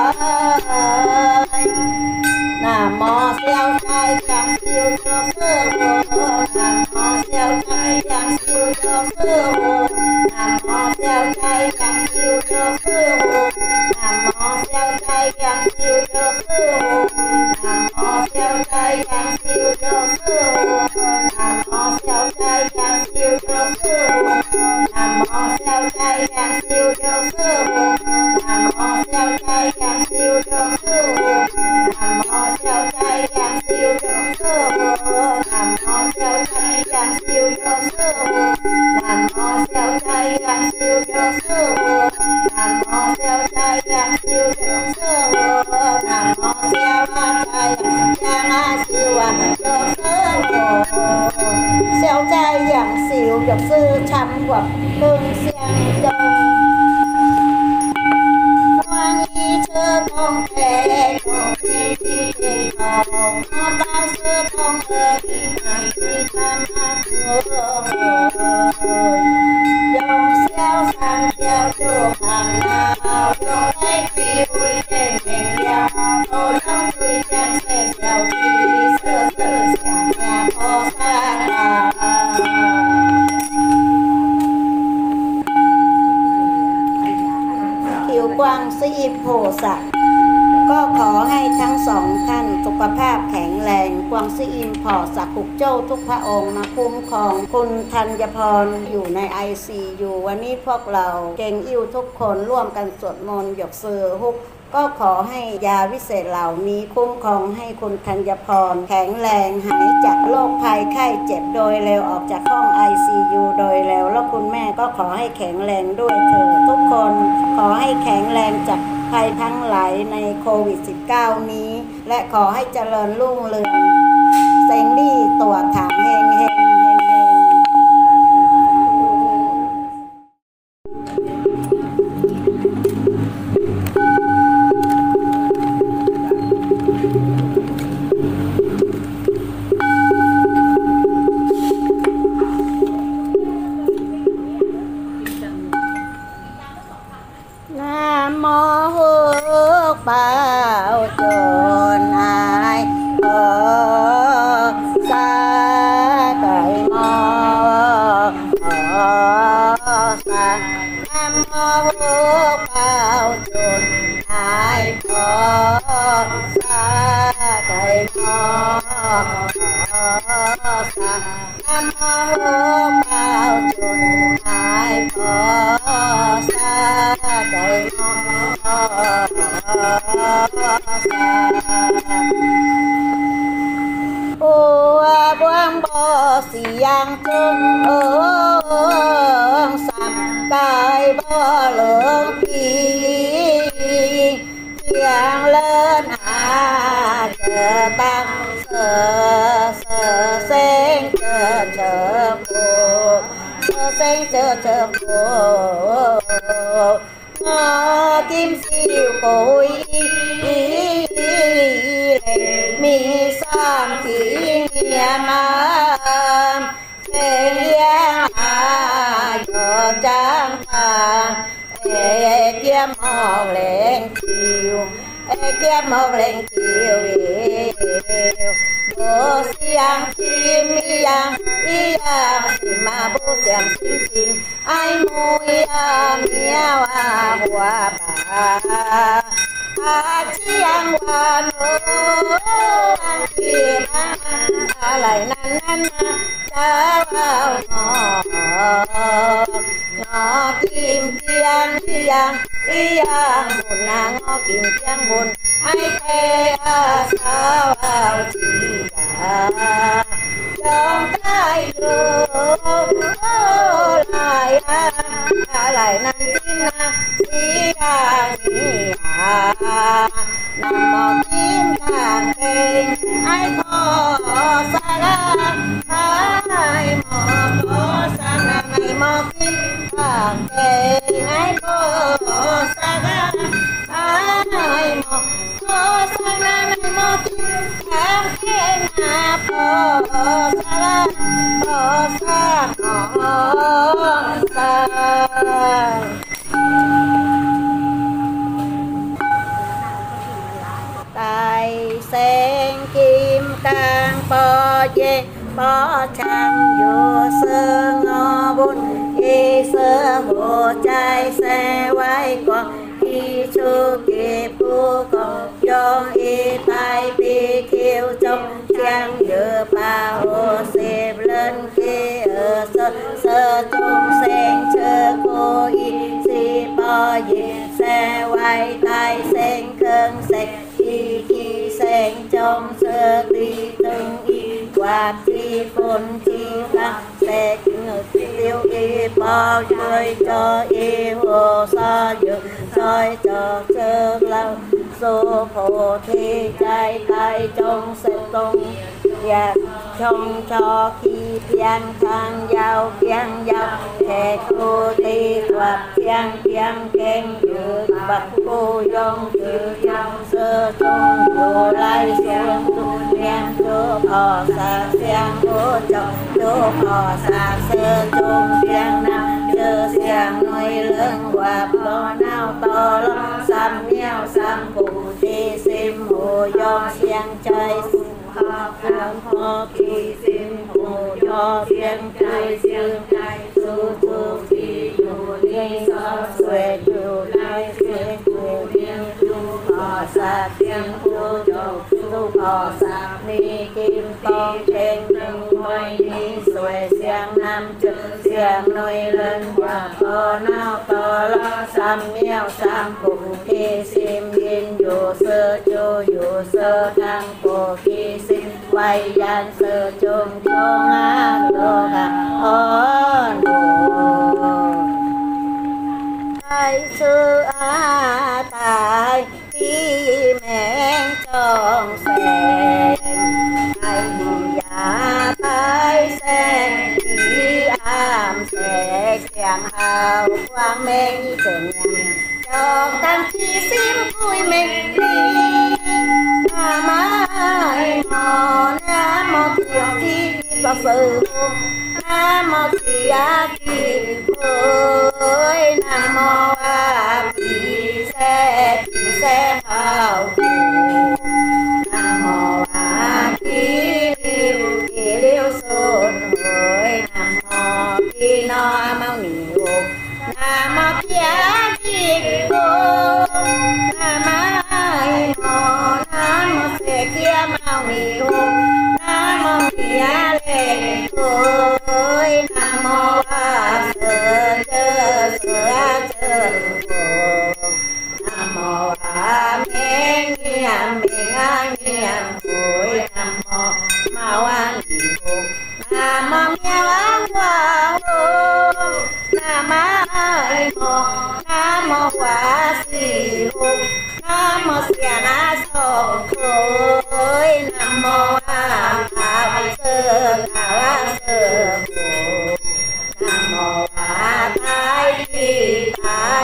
lại nam mô xeo trai càng siêu cho sơ hồn nam mô xeo trai càng siêu cho sơ hồn nam mô xeo trai càng siêu cho sơ hồn nam mô xeo trai càng siêu cho sơ hồn nam mô xeo trai càng siêu cho sơ hồn nam mô xeo trai càng siêu cho sơ hồn nam mô xeo trai càng siêu cho sơ hồn nam mô xeo trai càng siêu cho sơ hồn nam mô xeo trai càng siêu cho sơ hồn nam mô xeo trai càng siêu cho sơ hồn nam mô xeo trai càng siêu cho sơ hồn nam mô xeo trai càng siêu dòng sơ hồ nam mô siêu trai yang siêu dòng sơ hồ siêu trai yang siêu dòng sư trăm quật lương xiang dòng Hoàng y chưa thông thể thông thể đi thể thông nó bao sư thông thể hành đi tham hát hương dòng xeo sang theo chuộc hàng nào dòng thấy khi vui trên mình đeo ô lắm vui trang xe xeo khi sơ sơ xẻng nhà phó xaคิวกวางซีโพสักก็ขอให้ทั้งสองท่านสุขภาพแข็งแรงกวางซีอิมพอสักกุกโจ้ทุกพระองค์มาคุ้มครองคุณธัญพรอยู่ใน ICU วันนี้พวกเราเก่งอิ่วทุกคนร่วมกันสวดมนต์หยกเสือฮุกก็ขอให้ยาวิเศษเหล่านี้คุ้มครองให้คุณธัญพรแข็งแรงหายจากโรคภัยไข้เจ็บโดยเร็วออกจากห้อง ICU โดยเร็วแล้วคุณแม่ก็ขอให้แข็งแรงด้วยเถิดทุกคนขอให้แข็งแรงจากภัยทั้งหลายในโควิด -19 นี้และขอให้เจริญรุ่งเรืองเซ็งดี้ตัวถางเฮงเฮงbao trồn ai ở xa cởi mò ở xa nam mô bao trồn ai ở xa cởi mò ở xa nam mô bao trồn ai ở xa cởi mò buông bò xiang chung sam cài bò lượng phi tiếng lên chờ băng sờ sen chờ cô sờ sen chờ cô kim siêu cối mi sam kỷ niệm giang cho trang thang kiếm học lên chiều kiếm học lên chiều bố xiang chim yang sim mà bố xiang chim ai mui miao hoa bà chiang hoa nô ăn chim lại nan cha vào ngõ kim chiang buồn ngõ kim chiang buồn ai thế sao vào chi trong tay lại nan tin si nam mô kim cang keng ai có sa la ai mô sa la ai mô kim cang keng ai có sa la ai mô sa la ai mô kim cang keng ai có sa la sa tài sen kim cang po dê po chang vô sơ ngô bún y sơ hồ trai xe quay con y chu kỳ phu con do y tai pi kiêu trong chang dự ba hồ xếp lên kia ở sơ trung sen chơ cô y si po dê xe quay tai sen cơn sen y sen trong sơ ti từng y quạt chi phun chi căng sẽ tiêu y bao chơi cho y hồ sa dự soi cho chơ lâu số phổ thi trái tay trong sẽ tung và trong cho khi phiang thang giao kẻ cô ti quạt phiang khen dự bạc cô dông dự trong sơ trung đồ lai xuống tu niệm tu phò sa phiang cô trọng tu phò sa sơ trung phiang nam chơ xiang nuôi lớn quạt lo nao to lo sam nheo sam phụ ti sim hồ dông xiang chơi ho kỳ xin hồ cho phiên trai siêng trai su su kỳ dù liên so xuê dù lai xuê dù liên du phò sa tiên vô châu tu phò sa ni kim tông trên rừng hoài ni xuê xiang nam trực xiang nuôi lên và to nao to lo sam miêu sam phụ kỳ sim yên dù sơ thang cổ kỳ sim quay gian sơ chung chung á đô gà ôn ai sư á tài khi mẹ trong sen ai già tay sen khi am sẽ chẳng hào quang mê như trường nhàng cho tăng chi sim vui mình đi mai mò nam mò kiều chi sa sư nam mò kia ki ơi nam mò a ki se hào nam mò a ki liu son ơi nam mò ki no mau niu nam mò kia ki nam mai mò nam mò se kia mau niu nam mò kia le ơi nam mô a sơ chơ nam mô a men niệm hồi nam mô mao an hô nam mô nghèo an hoa hô nam mô hoa si hô nam mô xian a so ơi nam mô a sơ nam mô a thái kỳ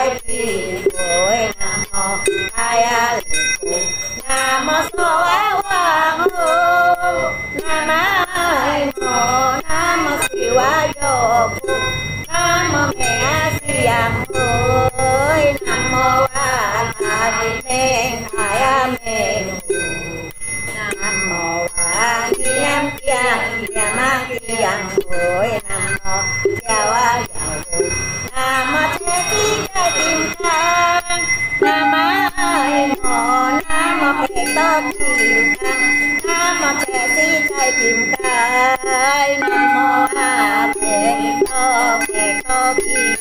ơi nam mô thái a nam mô so a hoàng hô nam mô siêu a yo nam mô mẹ a siam ơi nam mô a thái thái a mẹ nam mô a niệm kia ma kia ơi nam mô chào a nam mô thế ti cái tim can nam mô phệ to tim can nam mô thế ti cái tim can nam mô a phệ to kim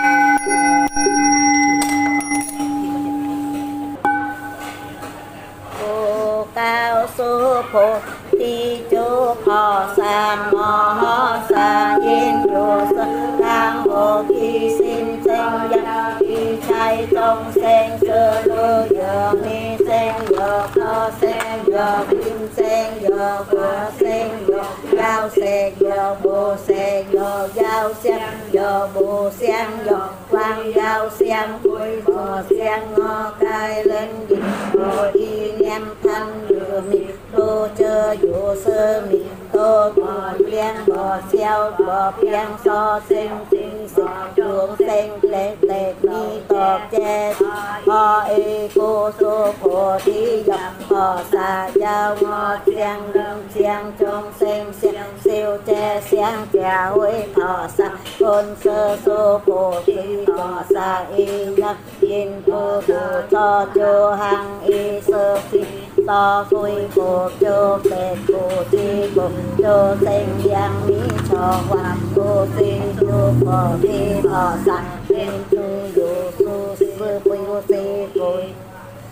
cô cao số phổ ti chú phò sa mò sa yên vô sa đang hồ kỳ xin sinh gia kỳ trai trong sen sơ lô giờ mi sen giờ to sen giờ kim sen giờ vừa sen giờ giao sen giờ bồ sen giờ giao sen giờ bồ sen giờ quang giao sen cuối bò sen ngò cay lên dịch rồi đi nem thanh vừa mi đô chơ vô sơ mi tô bò piang bò xeo bò piang so sen sinh sinh chuông sen lệ lệ ni to che ho e cô số phổ đi dập ho sa giao ngò xiang đương xiang trong sen xiang siêu che xiang chè huế thọ sa côn sơ số phổ đi thọ sa y nhắc yên cô bồ cho chô hang y sơ phi to cùi cô chô tệ cô chi cô chô sen giang mi cho hoa cô si chô phổ đi thọ sa yên chu dù su sư quy cô si cùi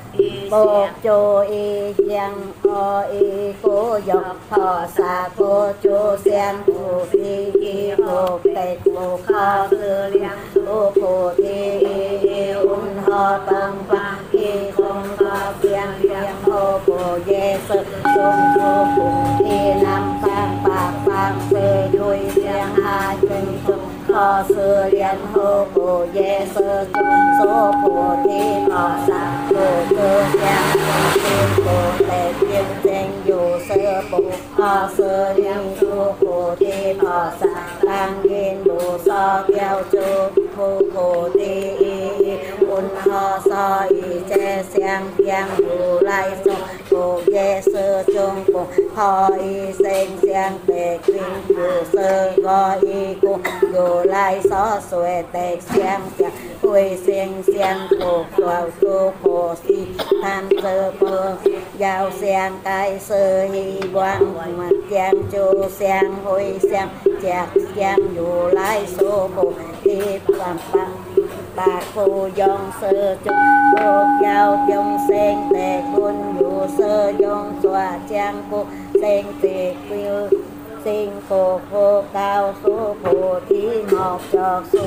Bồ chô y giang o y cô dọc thọ sa cô chô sen phù phi kỳ phù tệ phù kho sư liang phù phù thi y un ho tăng phang kỳ không có phiang phiang hô phù dê sư chung phù phù thi nam phang bạc phang sư đuôi phiang hai chân chung kho sư liang hô phù dê sư chung số phù thi thọ sa phù cơ phiang phù tệ phiên tranh dù sơ phù kho sư liang chu phù thi thọ sa tăng yên đủ so theo chu phù thi un ho so y che xiang phiang dù lai so phù dê sơ chung phù ho y sen xiang tệ kinh dù sơ go y cu dù lai so xuê tệ xiang xiang hui xiang xiang phù vào chu phù si tham sơ phương giao xiang cái sơ hi quang mặt giang chu xiang hui xiang chạc xiang dù lai số phù thi phạm bằng bà phù dòng sơ chung phù giao dòng sen tệ quân dù sơ dòng xòa trang phù sen tệ phiêu sinh phù phù cao số phù thi ngọc cho su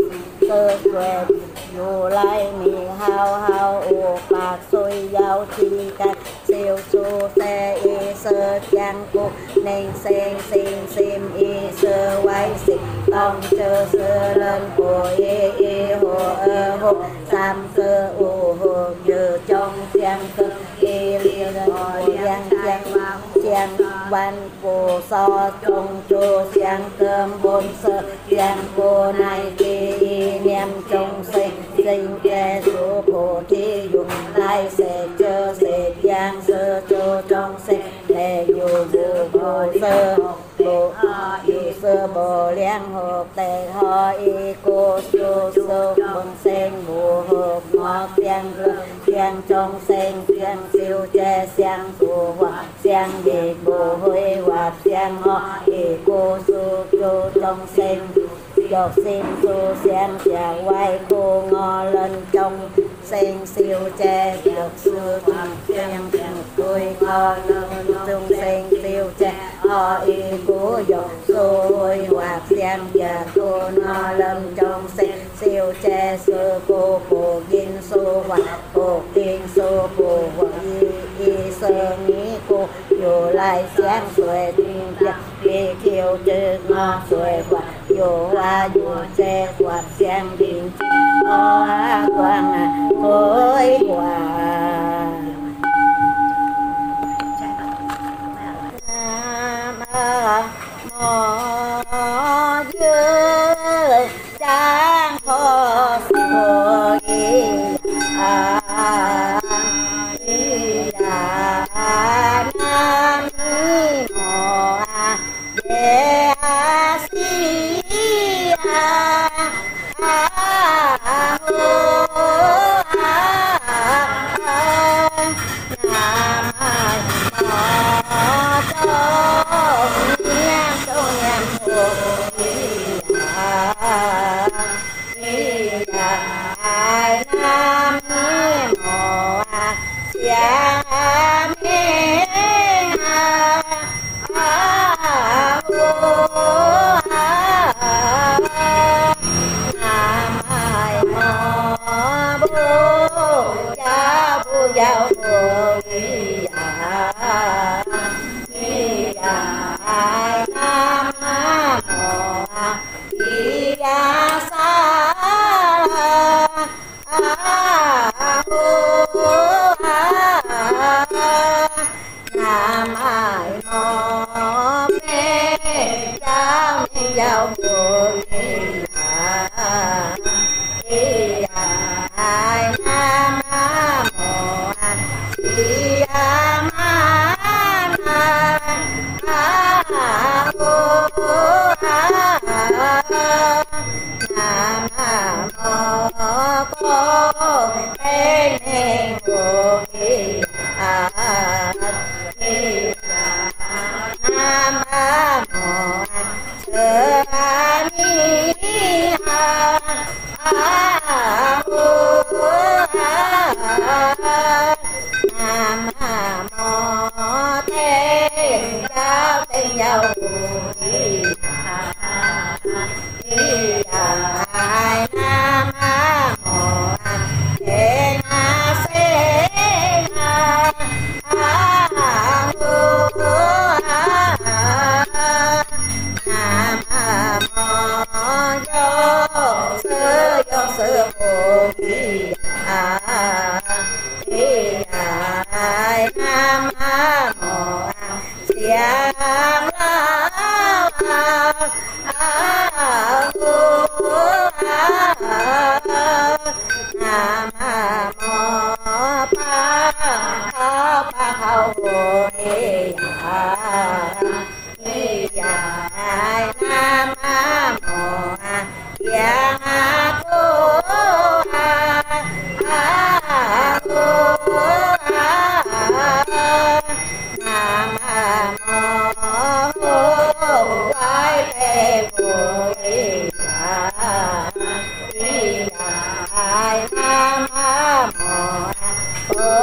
sơ xuê dù lai mì hao hao u bạc xôi giao chi cách siêu su xe y sơ trang phù nên sen xin sim y sơ quay xịt tông chơ sơ lên phù y hồ hồ sam sơ u hồ như trong trang cơ y liên giang giang giang văn phù so trong chô giang cơm bồn sơ giang phù này kỳ niệm trong sinh sinh kê số phù thi dùng lai sẽ chơ sẽ giang sơ chô trong sinh để dù dù phù sơ bồ y sơ bồ liang hộp tề ho y cô chô sơ bồn sen bồ hộp ngọt giang giang trong sen giang siêu che giang phù hoạt giang đi bồ huy hoạt giang ho y cô su chô trong sen giọt xin su giang trà quay cô ngò lên trong sen siêu che giọt sư giang tôi ho lên trong sen siêu che ho y cô giọt su huy hoạt giang trà cô ngò lên trong sen siêu che sư cô phù dinh su hoạt phù tiên su phù hoạt y sơ nghĩ cô dù lai sáng xuê tiên giang đi khiêu chư ngò xuê hoạt dù hoa dù che quạt giang điện hoa quang hối hòa mô dư trang phổ phổ y nam mô đề si giao phù ni ai nam mô di đà sa nam ai mô mê cha giao phù ni ai nam mô di đà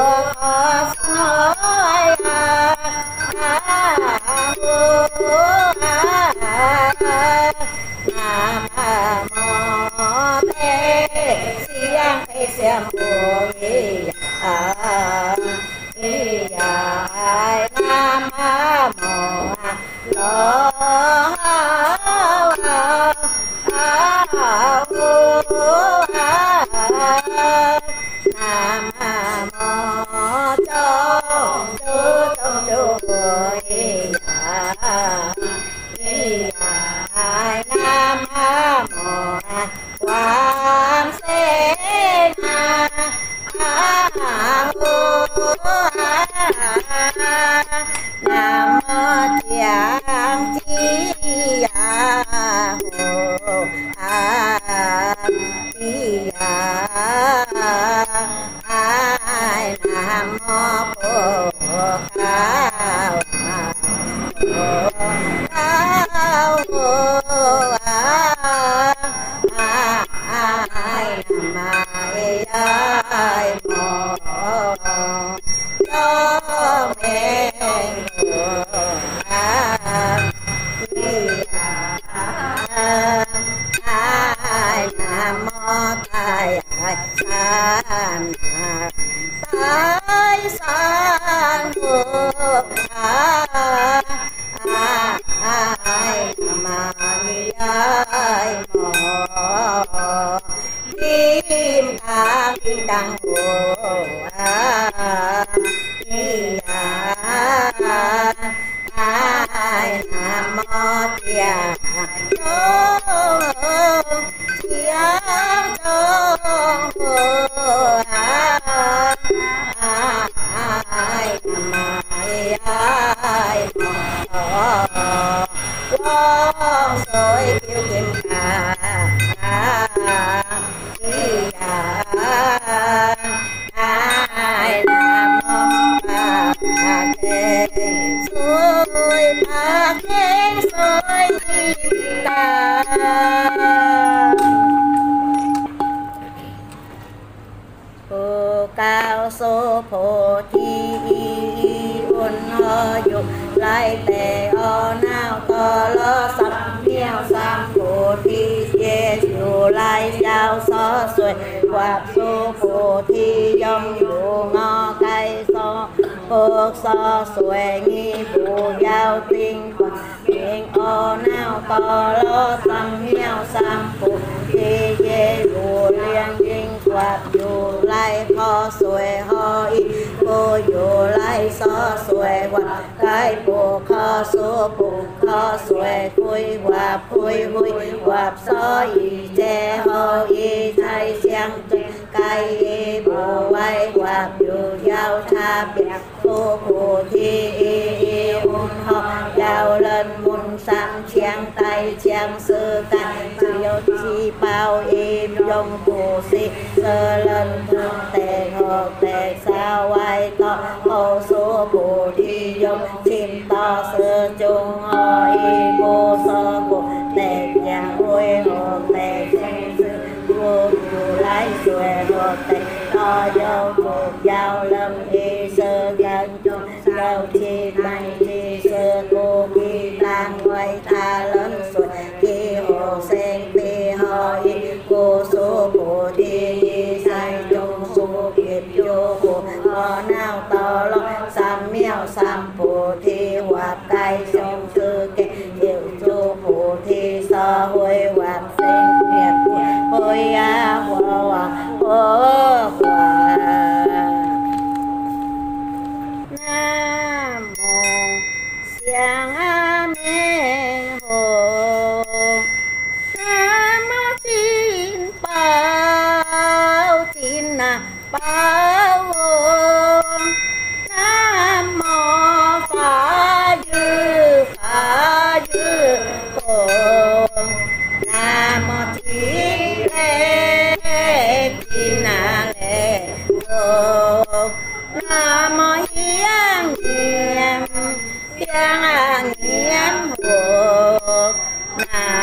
Nam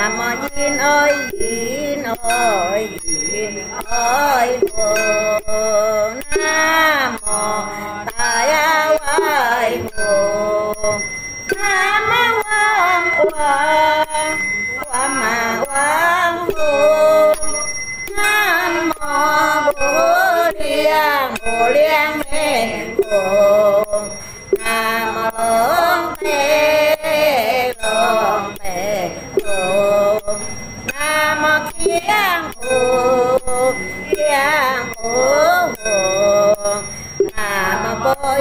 Mô Yin ơi Yin ơi Yin ơi Hồ Nam Mô Taya Vai Hồ Nam Mô Quang Quang Quang Ma Quang Hồ Nam Mô Bồ Liên Mê Hồ Nam Mô Tê Long Tê Hồ Nam Mô Kiang Hồ Hồ Nam Mô Bồ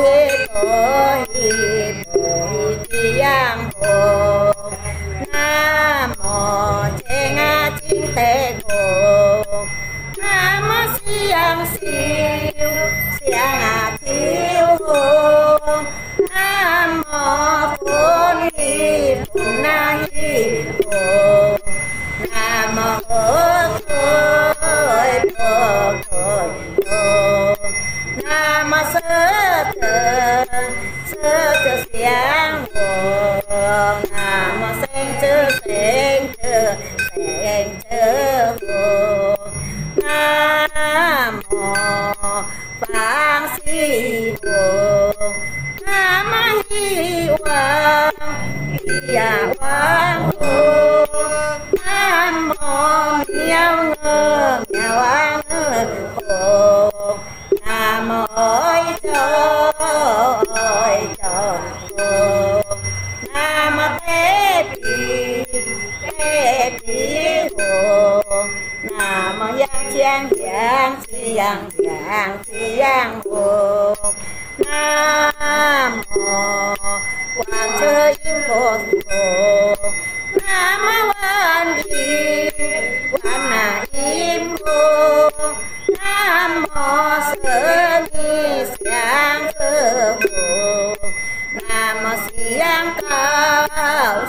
Hi Kiang Hồ Nam Mô Chê Nga Chinh Tê Hồ Nam Mô Siang Siêu Siang Siêu Hồ Nam Mô Phun Hi Phun Na Hi Hồ Nam Mô Thôi Thôi Thôi Hồ Nam Mô Sơ Chơ Siang Hồ Nam Mô Sen Chơ Hồ Nam Mô Phạn Si Hồ Nam Mô Hi Quang Hồ Nam Mô Miao Ngơ Hồ Nam Mô Cho Hồ Nam Mô Tế Pi Hồ Nam Mô Giang Hồ Nam Mô Quán Chơ Im Phổ Hồ Nam Mô Quán Na Im Hồ Nam Mô Sơ Ni Siang Sơ Hồ Nam Mô Siang Cao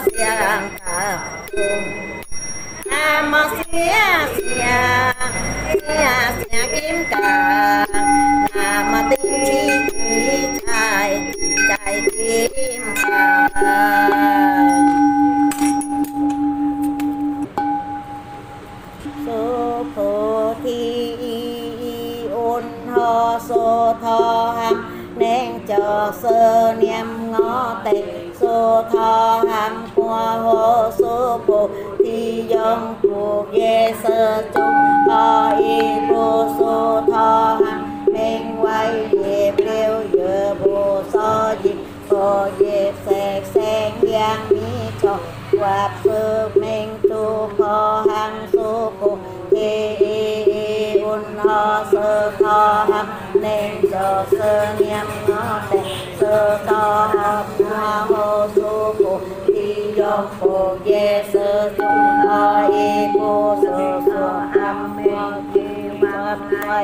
Nam Mô Sia Kim Cang Nam Mô Tinh Chi Chai Kim Cang Số Phổ Thi Ôn Ho Sô Tho Ham Nén Cho Sơ Niệm Ngó Tệ Sô Tho Ham Hoa Hồ Sô Phổ Thi Dông Phù Ghê Sơ Trung Ho Y Bồ Sô Tho Ham Nén Quay Dịp Liêu Dựa Bồ So Dịp Bồ Dịp Sẹt Sen Giang Mi Cho Quạp Sư Minh Tu Phò Hằng Sô Phổ Thi Un Ho Sơ Tho Ham Nén Cho Sơ Niệm Ngó Tệ Sơ Tho Ham Hoa Hồ Sô Phổ Thi Dông Phù Ghê Sơ Trung Ho Y Bồ Sô Sô Am Minh Kim Mạc Quay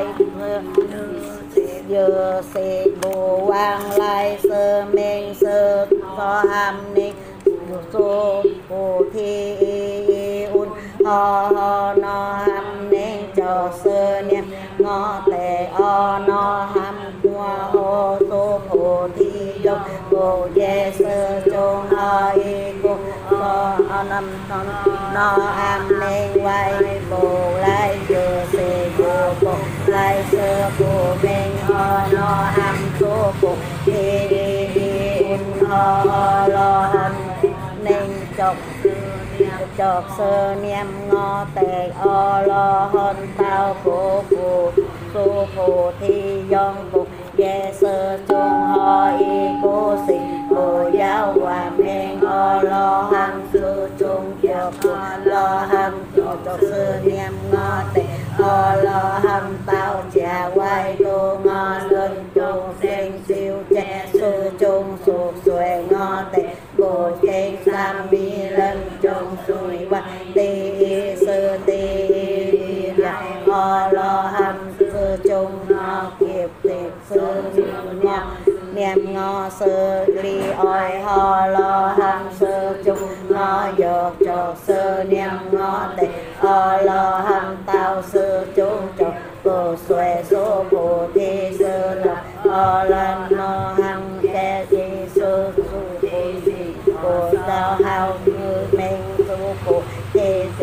Dơ Sê Bồ Quang Lai Sơ Minh Sơ Tho Ham Ninh Sô Phổ Thi Un Ho Ho No Ham Nén Cho Sơ Niệm Ngó Tệ O No Ham Hoa Hồ Sô Phổ Thi Dông Bồ Dê Sơ Chôn Ho Y Bồ So Nam No Ham Nén Quay Bồ Lai Dơ Sê Bồ Bồ Lai Sơ Bồ Minh Ho No Ham Sô Phổ Thi Un Ho Lo Ham Nén Chọc Sơ Niệm Ngó Tệ O Lo Hon Tao Phổ Phù Sô Phổ Thi Dông Bồ Dê Sơ Chôn Ho Y Bồ Sinh Bồ Giáo Hòa Minh O Lo Ham Sơ Chôn Chọc Lo Ham Chọc Sơ Niệm Ngó Tệ O Lo Ham Tao Chà Quay Đô Ngó Sơn Chôn Sinh Siêu Chè Sơ Chôn Sụt Xuệ Ngó Tệ Bồ Chên Sam Mi Lân Chôn Sùi Quay Tì Sơ Tì O Lo Ham Sơ Chôn Ngó Kiệp Tiệp Sơ Ngó Niệm Ngó Sơ Li Oi Ho Lo Ham Sơ Chôn Ngó Dọc Chọc Sơ Niệm Ngó Tệ O Lo Ham Tao Sơ Chôn Chọc Bồ Xuệ Số Bồ Thi Sơ Lập O Lan No Ham Kê Thi Sơ Su Thi Bồ Sao Hao Ngư Minh Su Bồ Thi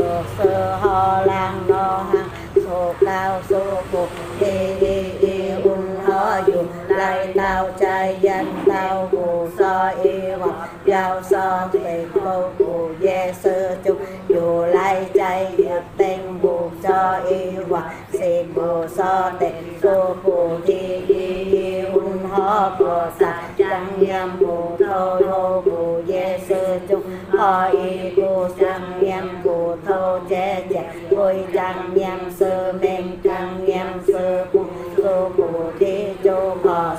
tao trai danh tao bù so y hoặc giao so về câu bù dê sơ chung dù lai chay dược tên bù so y hoặc xì bù so tệ cô bù đi đi un ho bù sa trăng nhâm bù thô thô bù dê sơ chung ho y bù trăng nhâm bù thô chế chế ôi trăng nhâm sơ men trăng nhâm sơ bù cô bù đi chô mò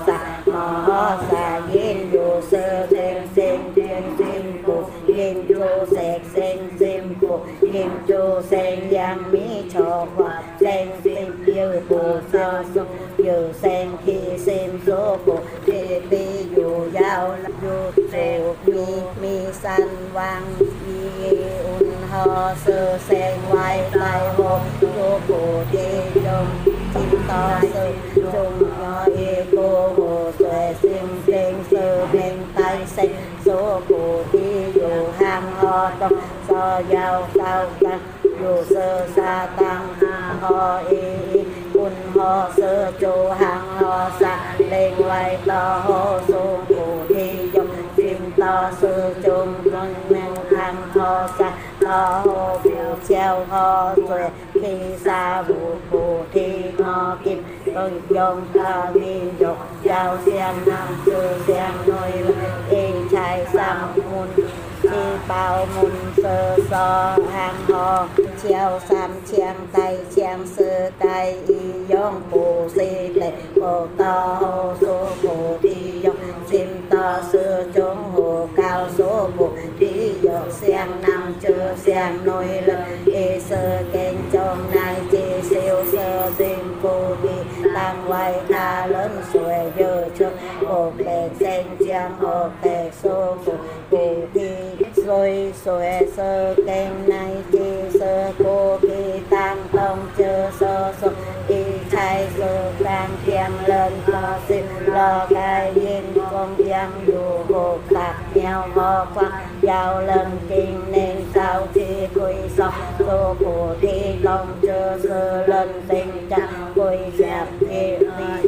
sa yin dù sơ thêm sen thêm sim bù yin chô sẹt sen sim bù yin chô sen giang mi chô hoa sen sim yêu bù sơ sung dù sen khi sim số bù thì ti dù giao dù tù mi san vang mi un ho sơ sen vai tai hô chô bù đi trong chim to sơ chung nhỏ y cô hồ xuề sim sen sơ bên tay sen số bù đi dù ham ho tông so giao sao tăng dù sơ sa tăng ho y un ho sơ chô hàng ho sa lên quay to ho số bù đi dòng chim to sơ chung con men hàng ho sa to ho phiêu treo ho xuề khi xa bù thi ho kim ơn dòng ta mi dọc giao xem nam sư xem nôi yên trai sam mun chi bao mun sơ so hàng ho treo sam chiang tay chiang sơ tay y dòng bù si lệ hồ to hồ số bù đi dòng sim to sơ trốn hồ cao số bù đi dọc xem nam chưa xem nôi lực y sơ kênh trong này chi siêu sơ sim bù đi tăng quay ta lớn xuề dơ trước hồ bề sen chiang hồ bề số bù đi rồi xuề sơ kênh này chi sơ cô kỳ tăng tông chơ sơ sơ y trai sơ tăng kiềm lên to xin lo cái yên con giang dù hồ tạc nhau ho khoa giao lần kinh nên sao thì quỳ sọc tô bù đi lòng chơ sơ lần tình trạng quỳ dẹp đi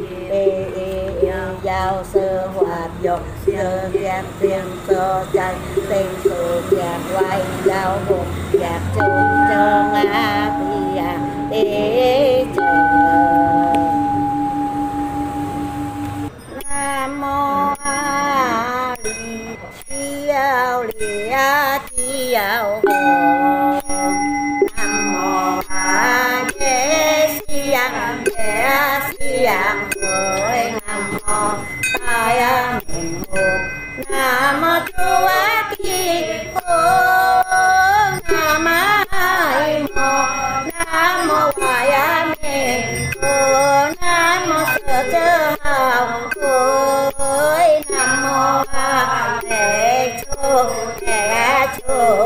giao sơ hoạt dục sơ giang tiền sơ chân tình sự dẹp quay giao hồn dẹp chung chơ ngã bì đế chờ nam mô a di đà di đà nam mô a di đà nam mô Taya Mô Nam mô Chu A Di Phật Nam mô Nam mô Hoài Mê Nam mô Sở Chơ Hào Nam mô A Tê Chu Tê Chu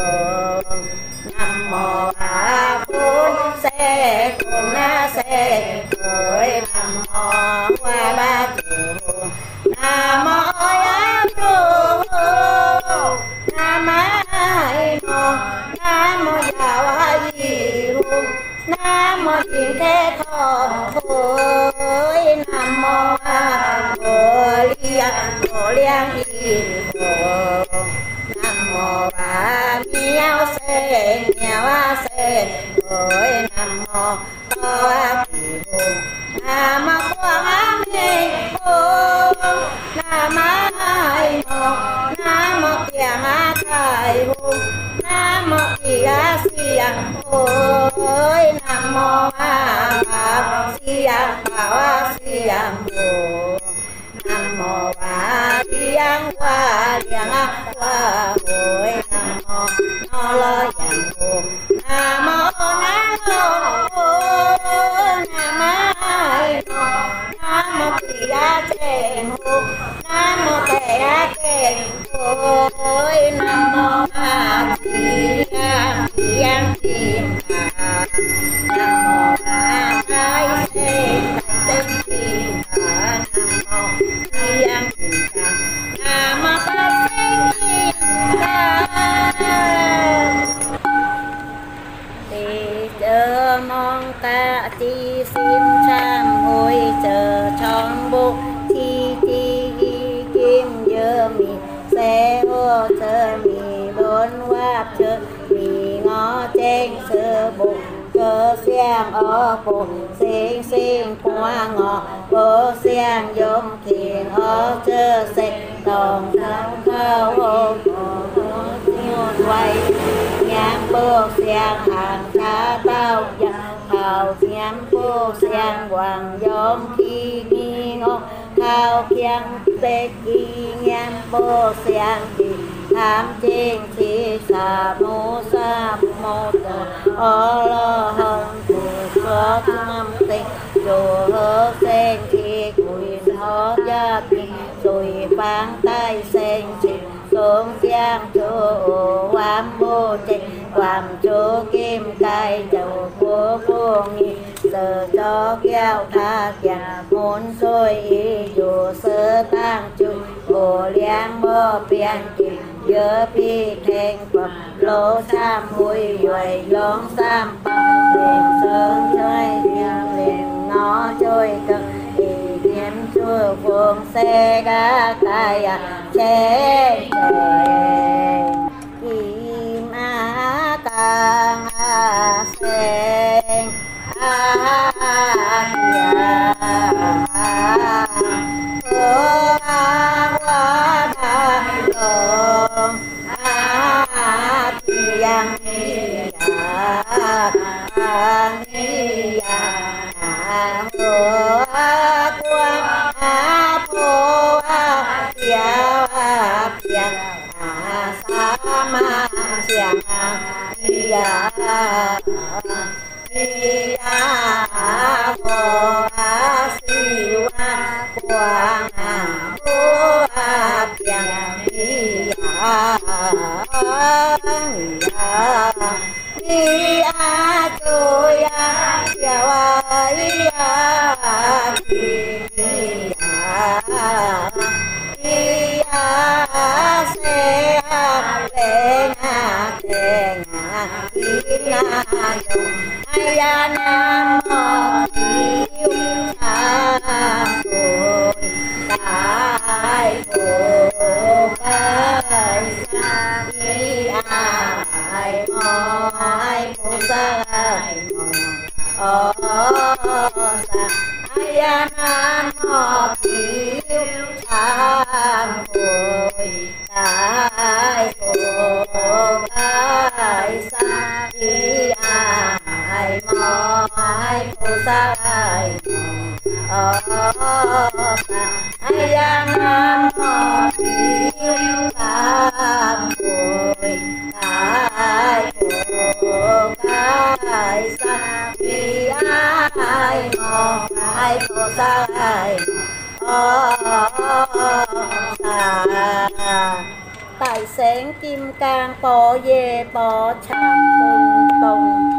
Nam mô A Phun Se Phun Na Se Nam mô Hoa Ba Chu Nam mô A Chu Nam mô Nam mô Giáo A Di Hu Nam mô Thiên Thế Thọ Nam mô A Bồ Liên Y Nam mô A Miao Se Nam mô To A Kỳ Hùng Nam mô Quang A Mê Nam mô Nam mô Kiang A Thái Hùng Nam mô Kỳ A Siang Nam mô A Pháp Siang Bảo A Siang Nam mô A Liang Hoa Liang A Hoa Hội Nam mô No Lo Yang Hùng Nam mô Na Lo Nam mô Kỳ A Chê Hùng Nam mô Tê A Chê Nam mô A Di Đà Kim Cang Nam mô A Thái Se Sen Kim Cang Nam mô Di Đà Kim Cang Nam mô Ta Sen Kim Cang Đi chơ mong ta chi sim trang hồi chờ tròn bộ thi giang ở phụ sinh sinh qua ngọ bố xiang giống thiền ở chơ sinh đồng thắng khao hồn quay nhãn bố xiang hàng khá tao hào nhãn bố xiang hoàng giống khi nghi ngô khao kiang tê kỳ nhãn bố xiang thì tham trên chi sa mô tờ ở lo hân phụ xuất năm tinh dù hơ sen chi quyền hơ gia tinh rồi phán tay sen chi xuống giang chỗ quán bố trình quán chỗ kim cài dầu của vô nghi giờ cho kéo tha kèng muốn xôi ý dù sơ tăng chung bồ liang bó biên kỳ nhớ phi thèn phẩm lô sam mùi duệ lón sam bằng liền sơn chơi liền nó trôi cực ý kiếm chua phương xe đá cài chế kim á càng sen tại sáng kim cang bó dê bó chạm tùng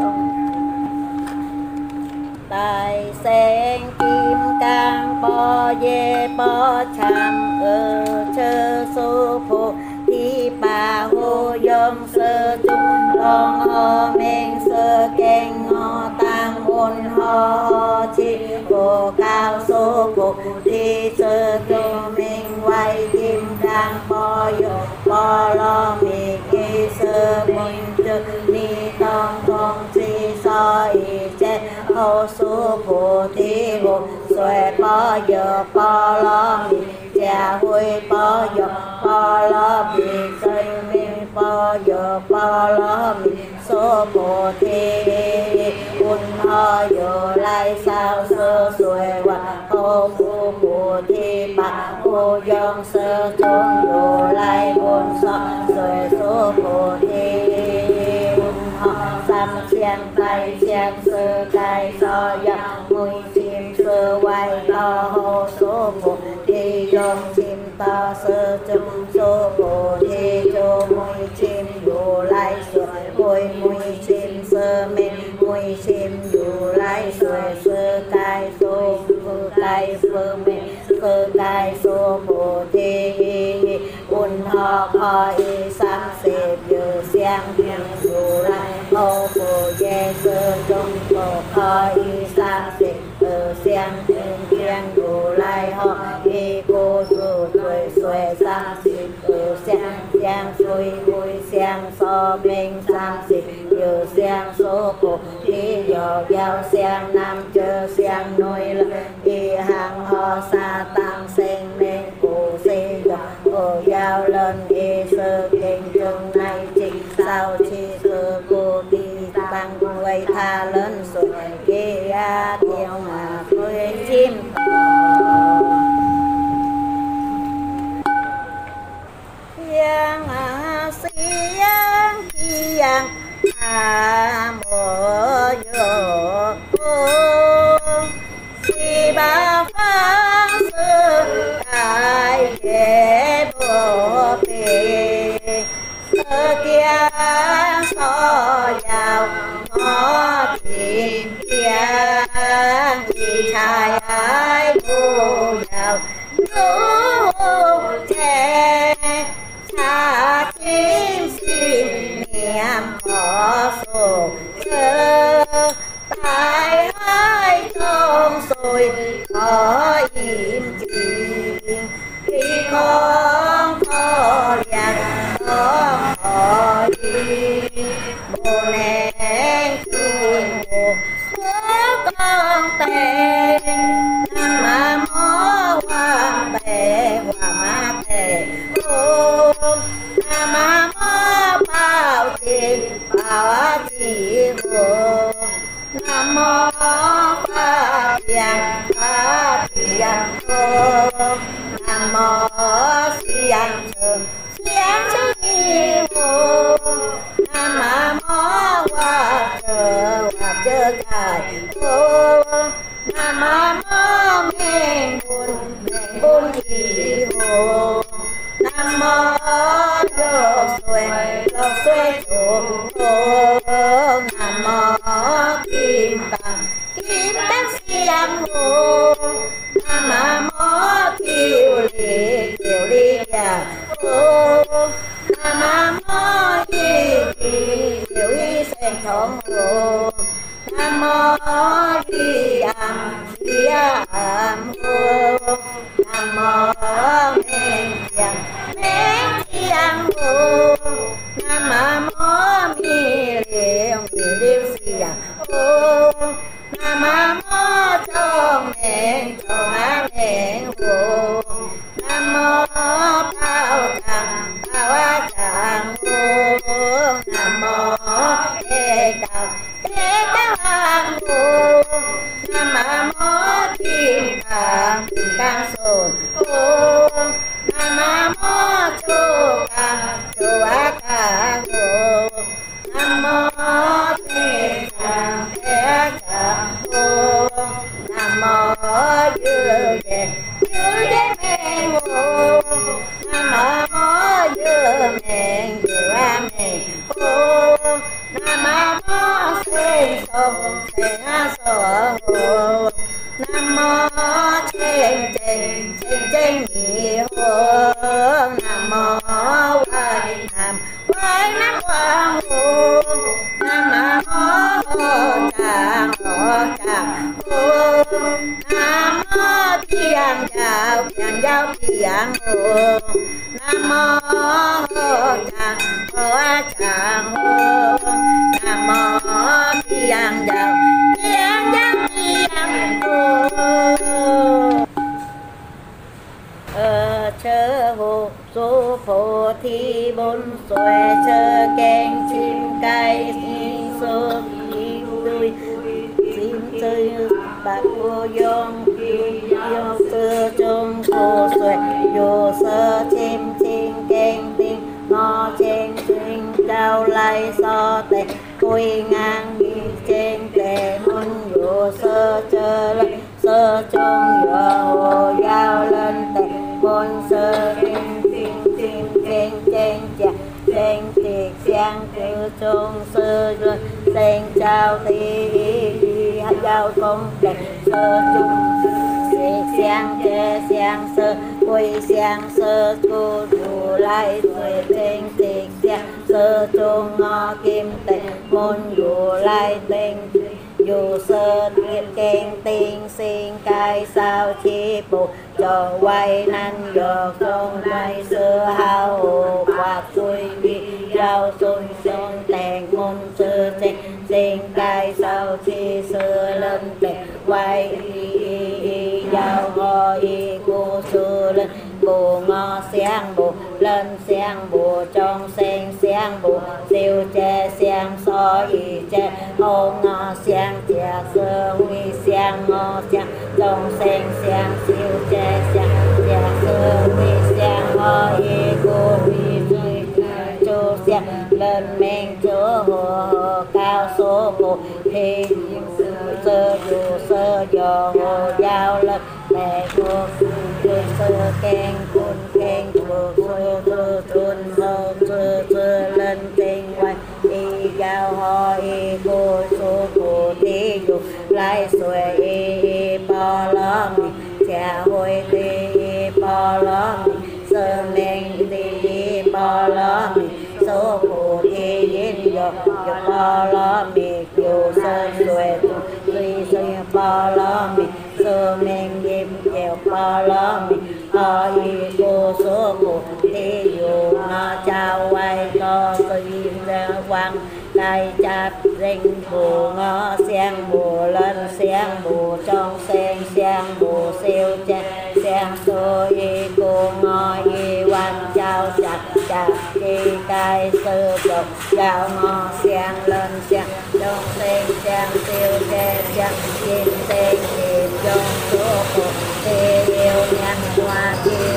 tại sáng kim cang bó dê bó chạm chơ su phụ thi bà hô yom sơ chung long ho men sơ keng ngô tam ôn ho chi bồ cao su phụ thi sơ keng men quay kim đang bó yo bó lo mi kỳ sơ minh trực ni tông tông chi so y che hô su phụ thi bồ xuê bó yo bó lo mi cha hui bó yo bó lo mi sơ mi bó yo bó lo mi số bồ thi un ho yo lai sao sơ xuê wa hô phu bồ thi bạc hô yong sơ chung yo lai un so xuê số bồ thi un ho sam xiang tai xiang sơ tai so ya mùi chim sơ quay to hô số bồ thi yong chim to sơ chung số bồ thi cho mùi chim yo lai xuê mùi chim sơ men mùi chim yo lai xuê sơ tai số tai sơ men sơ tai số bồ thi un ho ho y sam se yo xiang thiên yo lai hô bồ ye sơ chung bồ ho y sam se xiang thiên yo lai ho y cô su xuê xuê sam se xiang xuôi mùi xiang so so minh sam si yu xiang số cổ y yo giao xiang nam chơ xiang nuôi là y hàng ho sa tam sen nên cụ si yo cổ giao lên y sơ kinh chân này chỉ sao chi sơ cô đi tăng quay tha lên rồi kia tiêu mà quê chim yang siang siang mô yo si ba pha sư đại ghế bồ bì sơ kia so vào ngõ tìm kia vì trai ai bu vào nụ trẻ cha chim xin niệm có sổ chơ tại hai trong rồi có im chỉ khi con có liền con có đi bồ nén chuông hồ của con tên mà mó hoàng tề hoàng má tề ô mà mó bao tiền bao chỉ hồ nam mô phật thiền ô nam mô xiang chư ni hồ nam mô hoa chơ cài ô nam mô men bun thị hồ nam mô lô xuê chủ hồ nam mô kim tăng xiang hồ nam mô kiều ly già hồ nam mô kiều ly sen thong hồ nam mô di am hồ nam mô men thiang hồ nam mô mi liêu xiang hồ nam mô trong men hồ nam mô bao tràng hồ nam mô đề đạo hàng hồ nam mô kim cang sồn hồ nam mô chu ca hồ nam mô thế tràng hồ nam mô dư đề men hồ nam mô dư men hồ nam mô sen so hồ nam mô chen nhị hồ nam mô quay nam quang hồ nam mô tràng hồ nam mô thiền giáo thiền hồ nam mô tràng hồ nam mô thiền giáo thiền hồ chớ hồ số phổ thi bốn xoay chớ keng chim cay số tươi chim chơi bạc vô yong yong sơ trong hồ xoay vô sơ chim keng tinh ngó chen trao lai so tệ côi ngang trên tệ môn vô sơ chơ lên sơ trong vô hồ giao lên tệ môn sơ chen tiệt xiang cư trong sơ rồi sen trao thì giao công tệ sơ chung xiang sơ quỳ xiang sơ cô dù lai xuê tên tiệt xiang sơ chung ngõ kim tệ môn dù lai tên dù sơ tiệt khen tiên xin cai sao chi bù cho quay năn dò con quay sơ hao quạt xuôi đi giao xuôi sinh cai sau thi sư lâm tệ quay y giao ho y cô sư lên bù ngò xiang bù lên xiang bù trong sen xiang bù siêu che xiang so y che hô ngò xiang chia sơ huy xiang ngò xiang trong sen xiang siêu che xiang chia sơ huy xiang ho y cô huy chu xiang lên men chúa hồ cao số bù thì sơ dù sơ dò hồ giao lên mẹ cô sơ khen cun khen chùa sơ tuân hô sơ lên tên quay y giao ho y cô số cô tí dù lai xuê y bò lo mi cha hồi tí y bò lo mi sơ men tí y bò lo mi số cô tí yên dọc bò lo mi dù sơ xuê tuy sơ bò lo mi sơ men đêm chèo bò lo mi ho y cô số cô tí dù nó trao quay có suy ra quang đại chạp danh bù ngó xiang bù lên xiang bù trong sen xiang bù siêu cha xiang số y cô ngó y quan trao chặt chặt y cai sư độc trao ngó xiang lên xiang trong sen xiang siêu cha xiang kim sen kim trong số cô tê yêu nhân hoa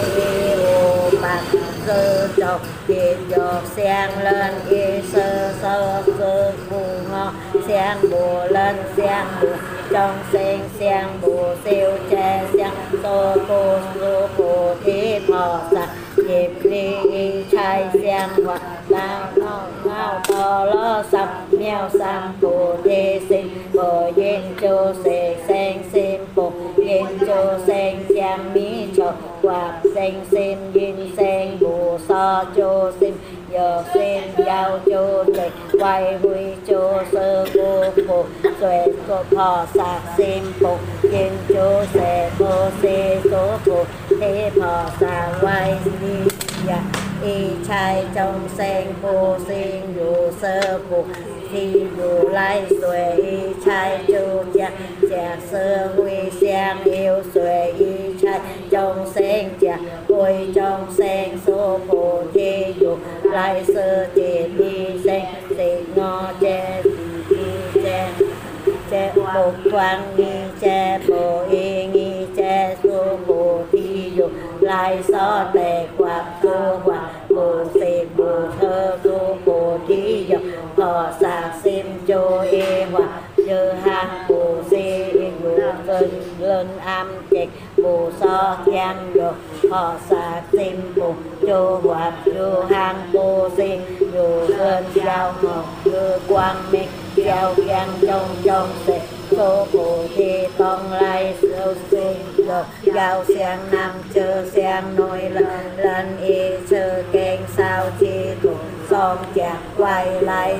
yêu bạc sư độc kiệt dọc xiang lên y sơ sơ sơ bù ngó xiang bù lên xiang bù trong sen xiang bù siêu che xiang tô cô thi thọ sạch dịp đi trai xiang hoặc lao ngao to lo sập mèo sam bù thi sinh bồ yên chu xề sen sim bù yên chu sen xiang mỹ chọc quạt sen sim yên sen bù so chu sim giờ sim giao chu tịch quay huy chu sơ cô bù xuê cô phò sạc sim bù yên chu xề bồ xê số bù thế phò sạc quay đi dạ y trai trong sen cô xin dù sơ bù thì dù lai xuê y trai chu chạc chạc sơ huy xiang yêu xuê y trai trong sen chạc huy trong sen số bù thì dù lai sơ thì đi sen thì ngò che thì che che bột quang nghi che bồ y nghi che số bù thì dù lai so tề quạt cô quạt bù xì bù thơ cô bù thì dù họ sạc sim chô y hoặc như hàng bù xì bù vân lên am chịch bù so khen dù họ sạc sim bù chô hoặc như hàng bù xì dù vân giao ngọc như quang minh giao khen trong xì số bù thì tông lai sưu xuyên rồi giao xiang nam chơ xiang nôi lên y sơ kênh sao chi thủ xóm chạc quay lại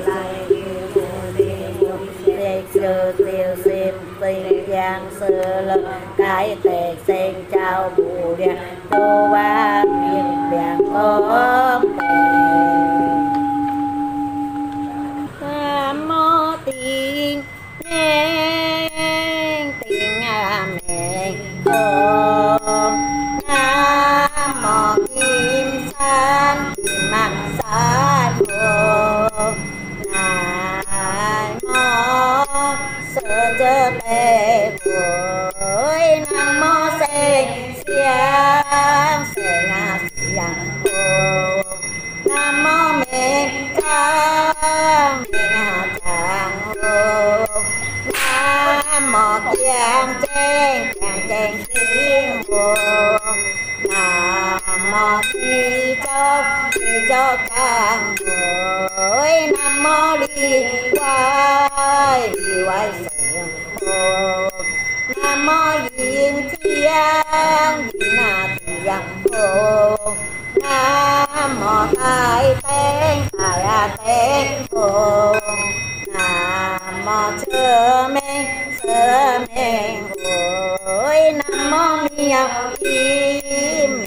sơ tiêu xiêm tinh giang sơ lân cái tệ sen trao bù điện tô ba miền biển ôm nam mô tiên nhang tiên mẹ ôm nam mô kim san mặt san ôm nam mô sơ chơ tê bùi nam mô sen xiang sen a xiang ôm nam mô mẹ ca mẹ chàng ôm nam mô giang chen tiếng ôm nam mô thi cho càng bối nam mô đi quay sương ôm nam mô diên thiên na thiang ôm nam mô thái tên ôm nam mô sơ men ôi nam mô miêu im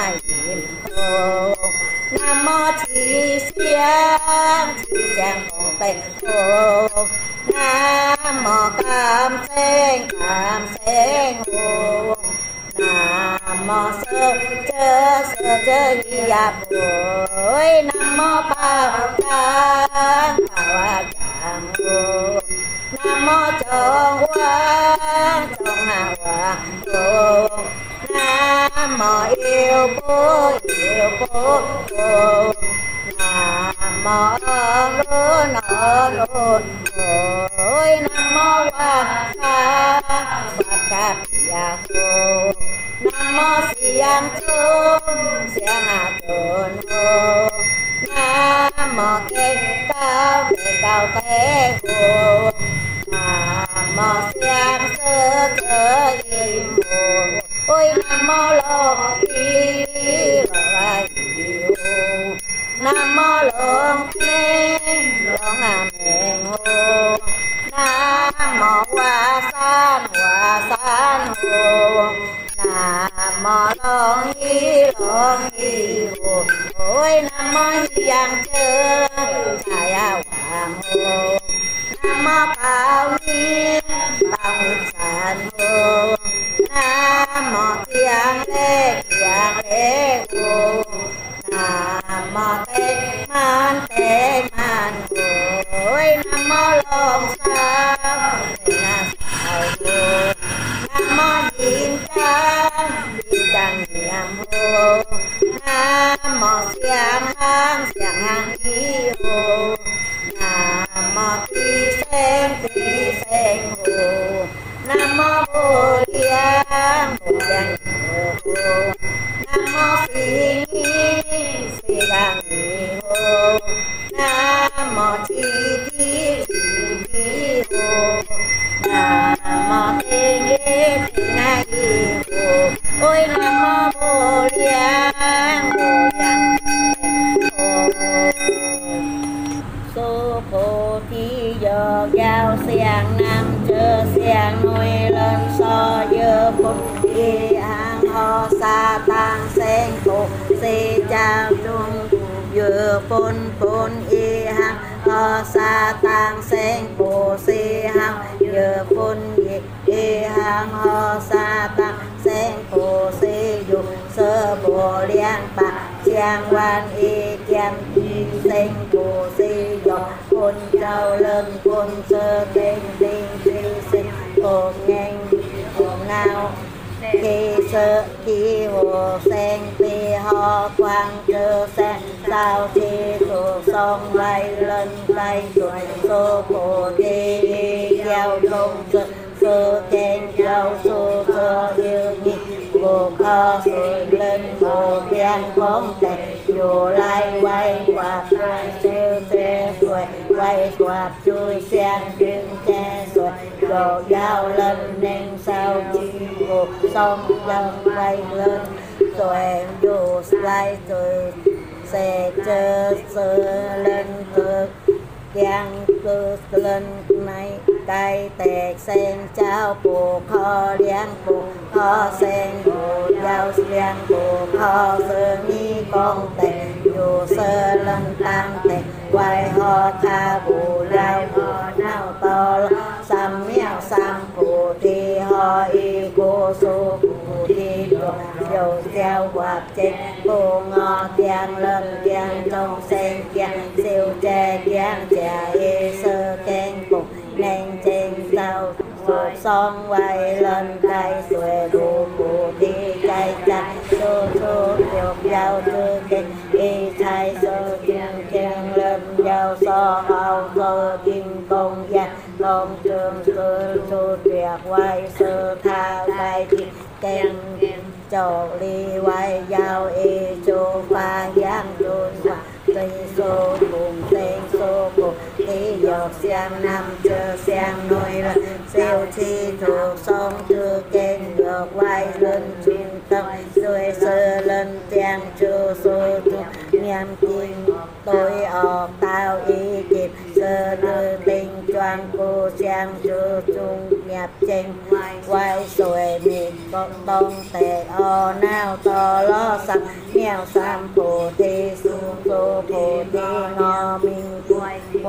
ôm nam mô chi xiang tề hồ nam mô cam sen hồ nam mô sơ chơ hiệp bối nam mô ba cang ba cang hồ nam mô chong hoa hà hồ nam mô yêu bố nam mô luôn ôi nam mô hoa ca ya hồ nam mô siang hà tôn hồ nam mô kê cao tế hồ nam mô siang sơ im hồ ôi nam mô lô y nam mô lượng mèn hồ nam mô hoa san hồ nam mô loan hi hồ ôi nam mô hiền chư thái hoàng hồ nam mô bảo niên san hồ nam mô thiện lễ hồ nam mô tế man hồ ôi nam mô long sao hồ nam mô diên trang niệm hồ nam mô xiang hang hi hồ nam mô ti sen hồ nam mô bồ liang hồ nam mô si đăng hồ nam mô chi hồ nam mô thế nghĩa hồ ôi nam mô bồ liang hồ số phổ thi giờ giao xiang nam chơ xiang nuôi lên so dơ phúc y an ho sa tăng sen phổ si chào trung dơ phun y hăng ho sa tăng sen phổ si hăng dơ phun y hăng ho sa tăng sen phổ si dục sơ bồ liang bạc chiang quan y kiam sen phổ si dục phun trao lân phun sơ tên tinh sinh phổ nhanh phổ ngao khi sơ khi hồ sen pi ho quang chơ sen sao chi thuộc sông bay lên bay tuổi số phổ thi giao thông sơ khen giao sơ sơ yêu nhị vô kho sôi lên hồ biên bóng tệ dù lai quay quạt hai siêu xe xuôi quay quạt chui sen chuyên che xuôi đồ giao lên nên sao chi hồ sông dâng quay lên xuôi dù lai từ xe chơ sơ lên cực giang cơ lên máy cây tẹt sen trao bù kho liang bù kho sen bù giao liang bù kho sơ mi con tẹt dù sơ lên tăng tẹt quay ho tha bù lao ho nao to sam miao sam bù thi ho y cô su bù thi dầu treo quạt trên bù ngò giang lên giang trong sen giang siêu tre giang trà y sơ ken bù nên trên sao sụp son quay lên cây xuề bù bù đi cây chặt xô xô tiệp giao tư kinh y thay sơ kiên kiên lên giao so hào sơ kinh công gia công trường sơ xô tuyệt quay sơ tha quay thiên ken châu ly quay giao y chô pha giang chôn hoa tây số cùng tên số cùng tí dọc xiang năm chơ xiang nuôi là siêu chi thuộc sông chư kênh ngược quay lên trung tâm xuôi sơ lên trang chư số trung nhằm kinh tôi ọt tao y kịp sơ đưa tinh choang cô xiang chư trung nhập trên quay xuôi mịt con tông tệ o nao to lo sẵn nghèo sam phổ thi xuống số phổ thi ngò minh quay qua khi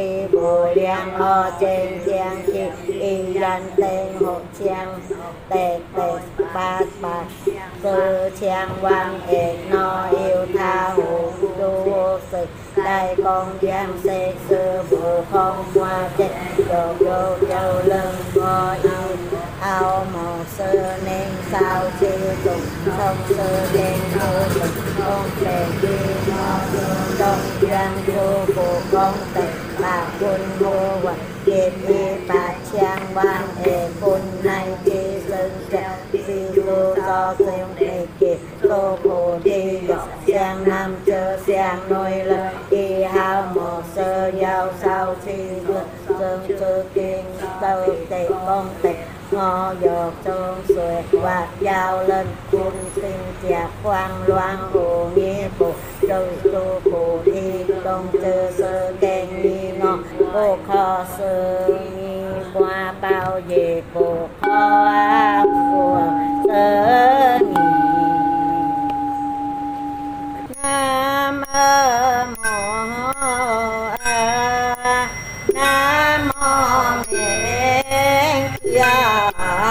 kỳ bồ liên ho trên thiên chi y dân tên hộ chiang tệ tệ ba ba sư chiang văn ệ no yêu tha hồ tu vô sự đại con giang xe sư phụ không qua chết đồ vô châu lưng ngô yêu ao màu sư nên sao chi tục sông sư đen sư tục con tệ đi ngô đông giang thu phụ con tệ bà quân vô vật kiệt y bà chiang văn ệ quân này chi sân trao si lô do siêu đề kiệt tô phổ đi dọc sang nam chơ sang nôi lơ y hao mồ sơ giao sao si dương dương sư kinh tơ tệ con tệ ngò dọc trôn xuệ quạt giao lên quân sinh chạc quang loan hồ nghĩa bộ rồi tô phổ đi đông chơ sơ kênh đi ngò ô kho sơ nghi qua bao về bộ kho của sơ nghi nam mô nam mô Ngài Giáo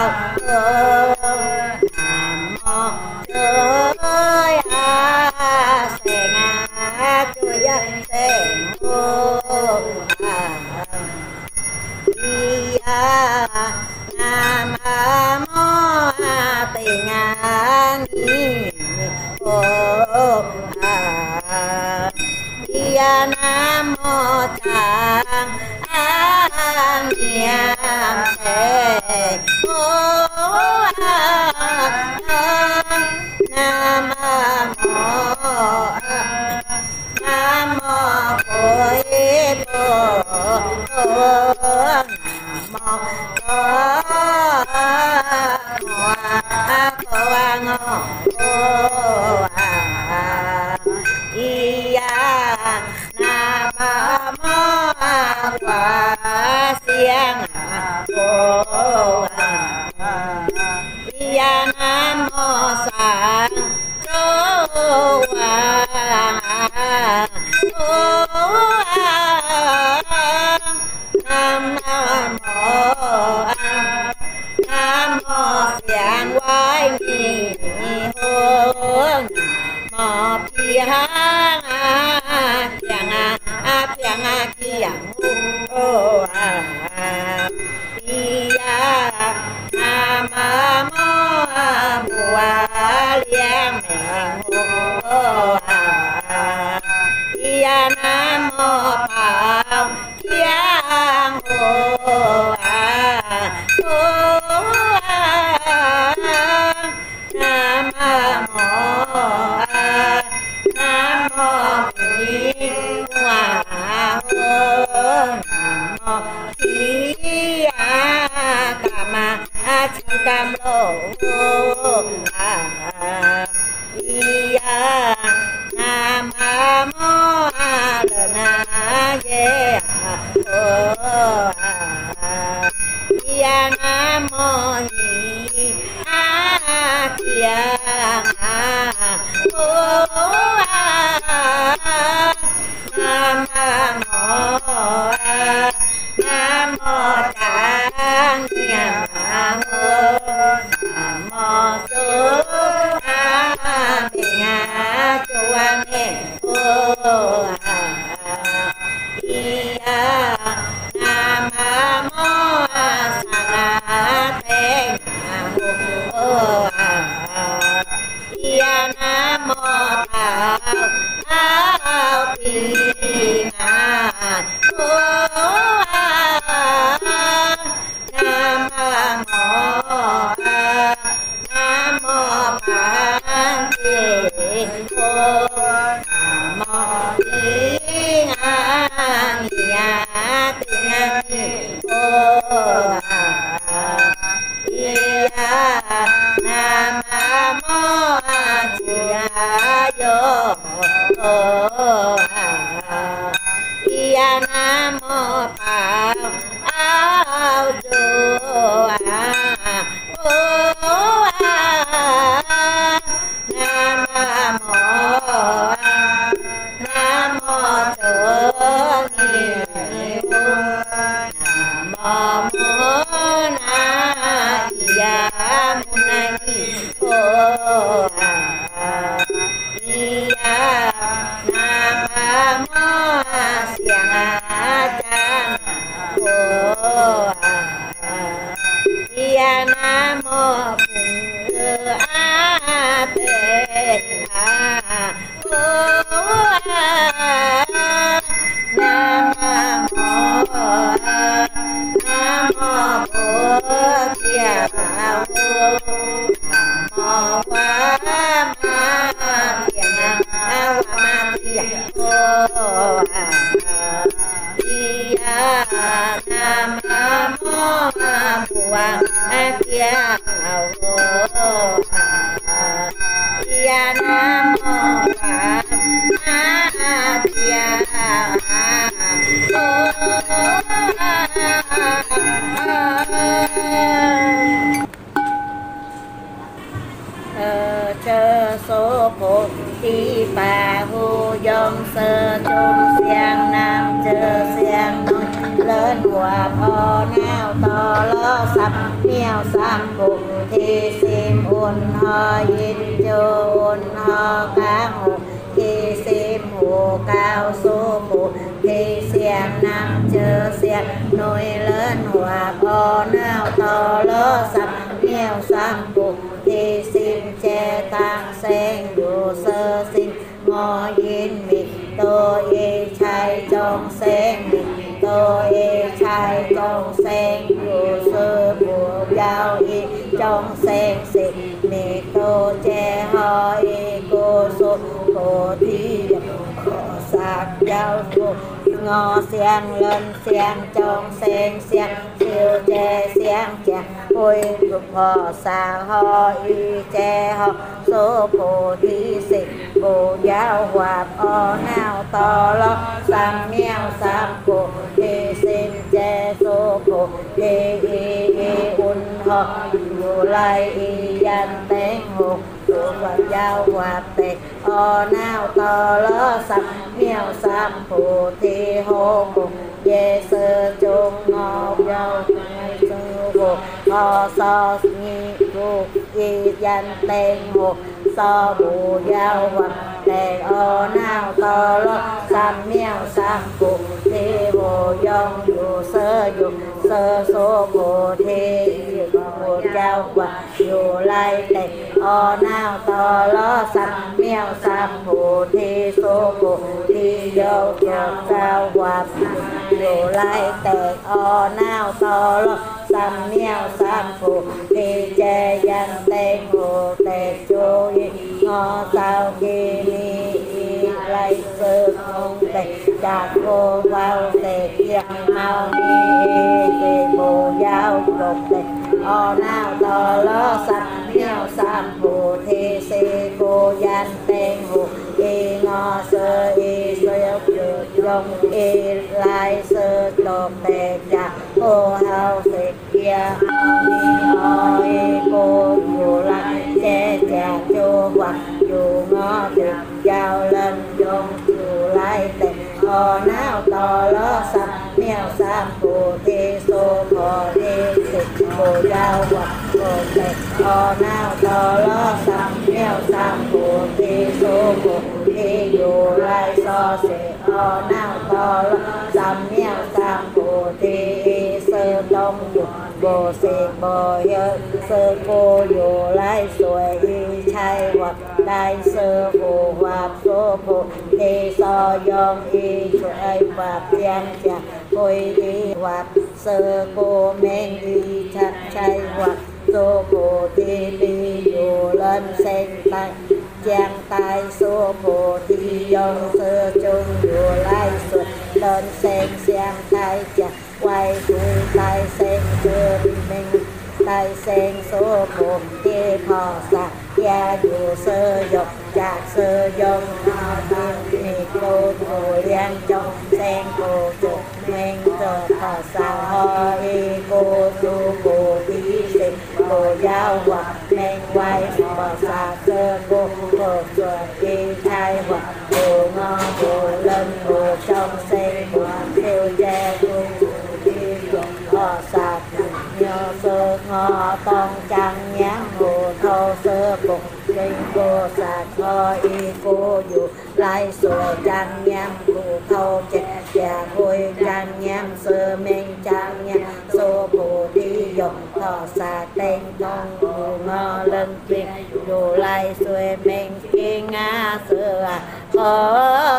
nam mô Chúa sẽ ngã Chúa sẽ ngô nam mô tình ni ô nam mô Tràng an niệm thế ô nam mô Bổn Bồ nam mô nam mô Sang Châu Hoàng nam mô Giảng Hoài Nghi Hương nam mô Phiang Kiang Hô nam mô Bùa Liên Mèn Hô nam mô Bảo Kiang Hô nam mô Thủy Hòa Hô nam mô Thủy Cam Chi Cam Lô nam mô Lợn Dê Hô nam mô Hỷ Kiang Hô nam mô Tràng Nghiêm Hô nam mô Sư Bình Chuan Hô nam mô Sa Thế Hô nam mô Thảo Thiên Hô nam mô Phạn Thiên Hô nam mô Thiên Thiên Hô nam mô Chia Vô nam mô Phạn Áo Chúa nam mô Chúa Nghiêm số phổ thi bà hu dông sơ trung xiang nam chơ xiang nôi lên hòa phò nào to lo sập miêu sam phục thi sim un ho yin chô un ho cá hồ thi sim hồ cao số phổ thi xiang nam chơ xiang nôi lên hòa phò nào to lo sập miêu sam phục thi sim che tăng sen dù sơ sinh ngô yin mị tô y chai trong sen mị tô y chai trong sen dù sơ bùa giao y trong sen xịt mị tô che ho y cô số cô thi khổ sạc giao cô ngô sen lên sen trong sen sen siêu che sen chè ôi dục ho sa ho y che ho số phổ thi xịt bồ giáo hoạt o nào to lo sam mèo sam cổ thi xin che số phổ thi y un ho dù lai y yan tên hồ tụ vật giáo hoạt tệ o nào to lo sam mèo sam phổ thi hô cổ ye sơ chung ngọc giáo sơ hồ ho so nghi vô y yan tên hồ so bù giao hoặc đề o nào to lo sam mèo sam phụ thi bồ dông dù sơ số bồ thi bồ giao hoặc dù lai đề o nào to lo sam mèo sam phụ thi số bồ thi dâu giao hoặc dù lai đề o nào to lo sam mèo sam phụ thi che yan tên hồ tề chu ngô sao kỳ ni lai sơ không tề đà cô vào tề yang mau ni tề bồ giao đột tề o nào to lo sam mèo sam phụ thi si cô yan tên hồ y ngô sơ y sơ dông y lai sơ đột tề đà cô hao tề kia ni o y cô dù lai che chà chô hoặc dù ngó được giao lên dông dù lai tề o nào to lo sam mèo sam phụ thi số phò thi xịt bồ giao hoặc bồ tề o nào to lo sam mèo sam phụ thi số phò thi dù lai so sẽ o nào to lo sam mèo sam phụ thi sơ đông dù bồ xịt bồ hiơ sơ cô dù lai xuôi y chai hoặc đại sơ phù hoặc số phù thi so dông y chuỗi và biên chả khôi y hoặc sơ cô men y chặt chay hoặc số phù thi đi dù lên sen tay giang tay số phù thi dông sơ chung dù lai xuôi lên sen giang tay chặt quay đuôi tay sen chưa mình tay sen số phù thi phò sạc gia dù sơ dọc chạc sơ dông họ tiên mì cô thù liên trong sen cô trục men cờ thọ sao ho y cô du cô tí xịt cô giáo hoặc men quay bò xà sơ cô sửa đi thai hoặc cô ngó cô lên cô trong sen cô theo che cô đi họ sạc nhờ sơ ngó tông trăng nhãn hồ thô sơ cục kinh cô sạc ho y cô dù lai sửa trăng nhãn cô thô chè chè hôi trăng nhãn sơ men trăng nhãn sô bồ đi dục thọ sạc tên con cô ngó lên tuyệt dù lai sửa men kinh ngã sửa ho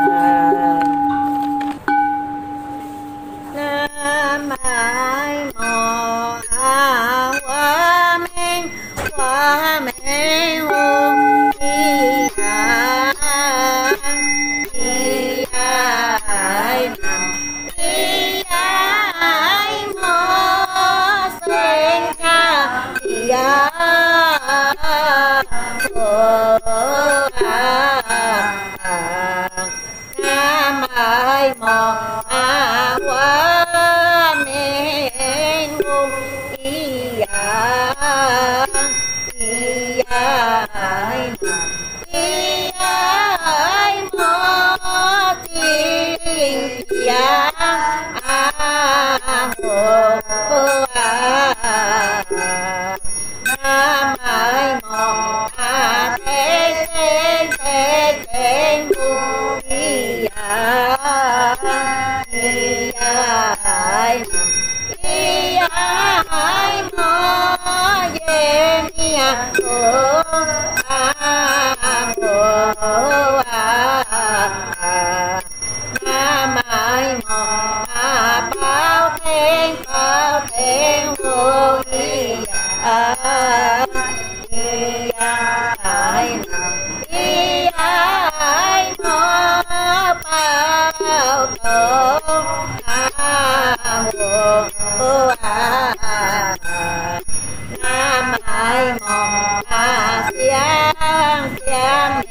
sạc nam ai mô a wa men wa me hu ai nam ai mô sen ca ya nam ai mô a wa men hu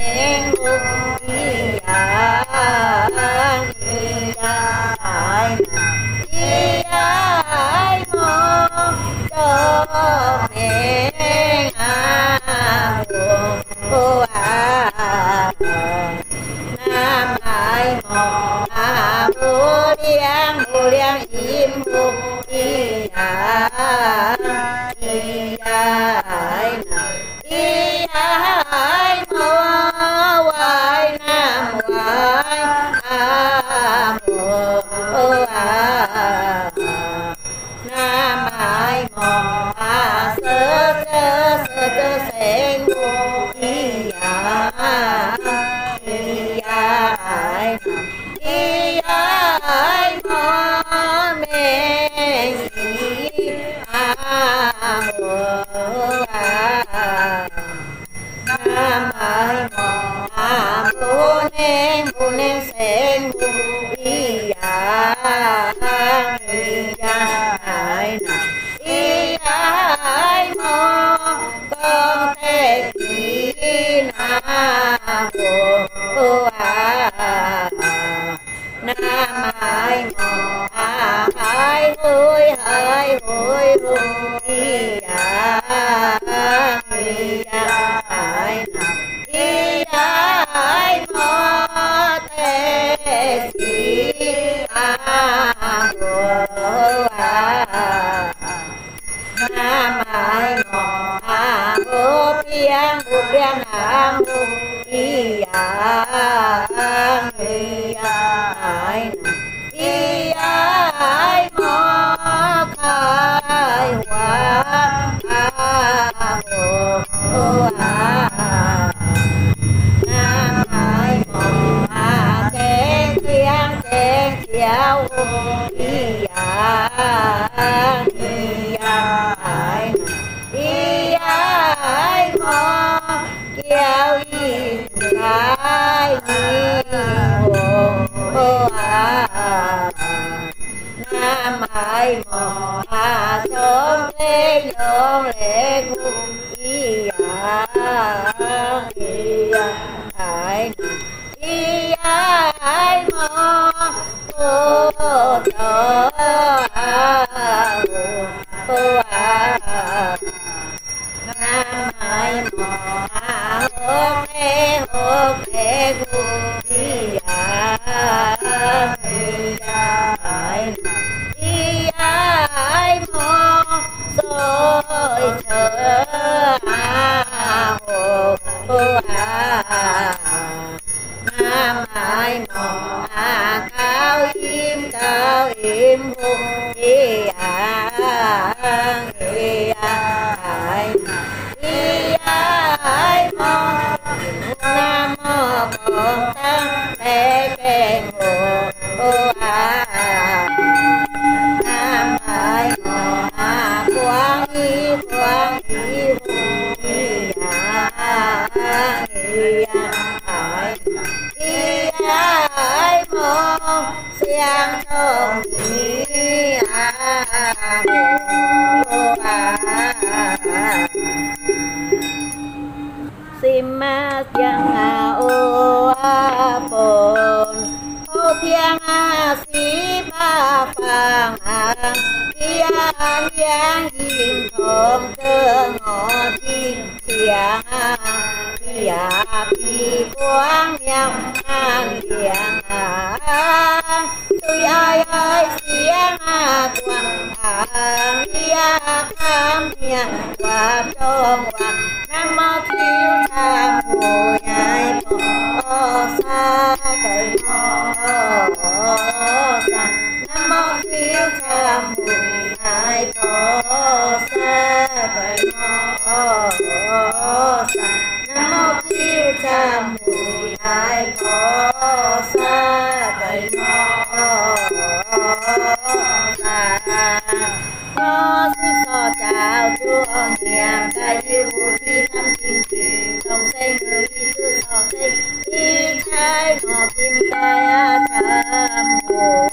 nén hùng y ai ai mong cho nén hùng nam ai mong bồ liang im hùng y ai mô hoài nam hoài mô nam ai mong sơ chơ sen hùng y ai mong men y nam ai mong bồ nén sen hùng y ai mong con thế kỷ nam nam ai mong ai hối hùng y ai mong thế kỷ nam ai mong bố piang hang hùng y ai mong khai hoa nam ai mong kén chiao hùng y ai mong kéo y khai hùng nam ai mong sống lên hùng y ai mong cô cho nam ai mong hốt thế hùng y ai mong xôi chở nam ai mong cao im hùng y ai mong nam mô bổn tăng thế kén hồ nam ai mong quang y hùng y ai mong xiang thông y sim ma yang o phồn ô piang si pa phang yang yin thong cơ ngọ thiên thiang pi quang nhang liang tôi ai xiang quang tham nhà qua trong hoàng nam mô thiêu tham hồi ai bỏ xa cây mô sa nam mô thiêu tham hồi ai bỏ xa cây mô sa nam mô thiêu tham hồi ai bỏ xa cây mô sa có sức so chào chúa nhàng ta yêu thi năm thiên trì trong xây người đi sư so xây đi thái ngọ kim ta tham hồ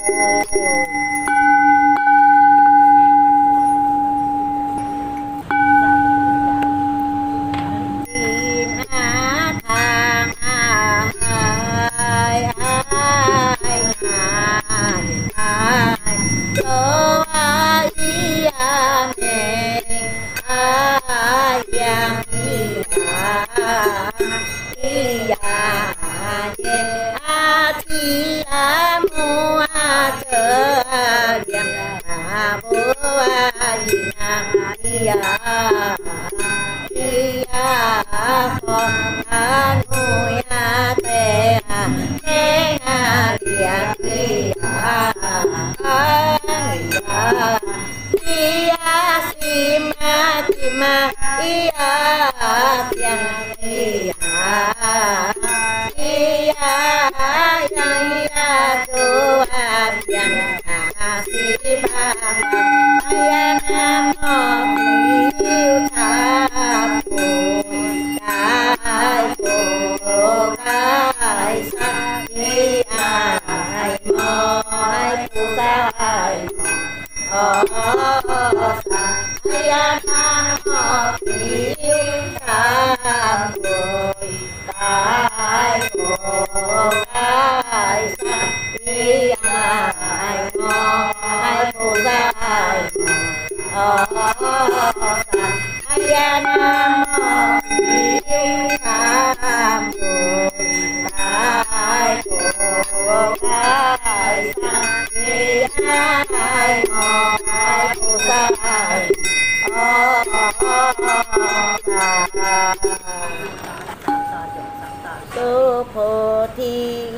thiên á thang ye a thi a mu a chơ a điện a bố a di na di a phò a nu a te a điện di a ia sima sima ia pian ia yang ia doa pian sipa ayah namo piu tapu kai po kai sa ia mo ai pu sai ayah namo piu tapu kai po kai sa ia mo ai pu sai ayah namo piu tapu kai po kai sa ai mo ai pu sai sư phô thi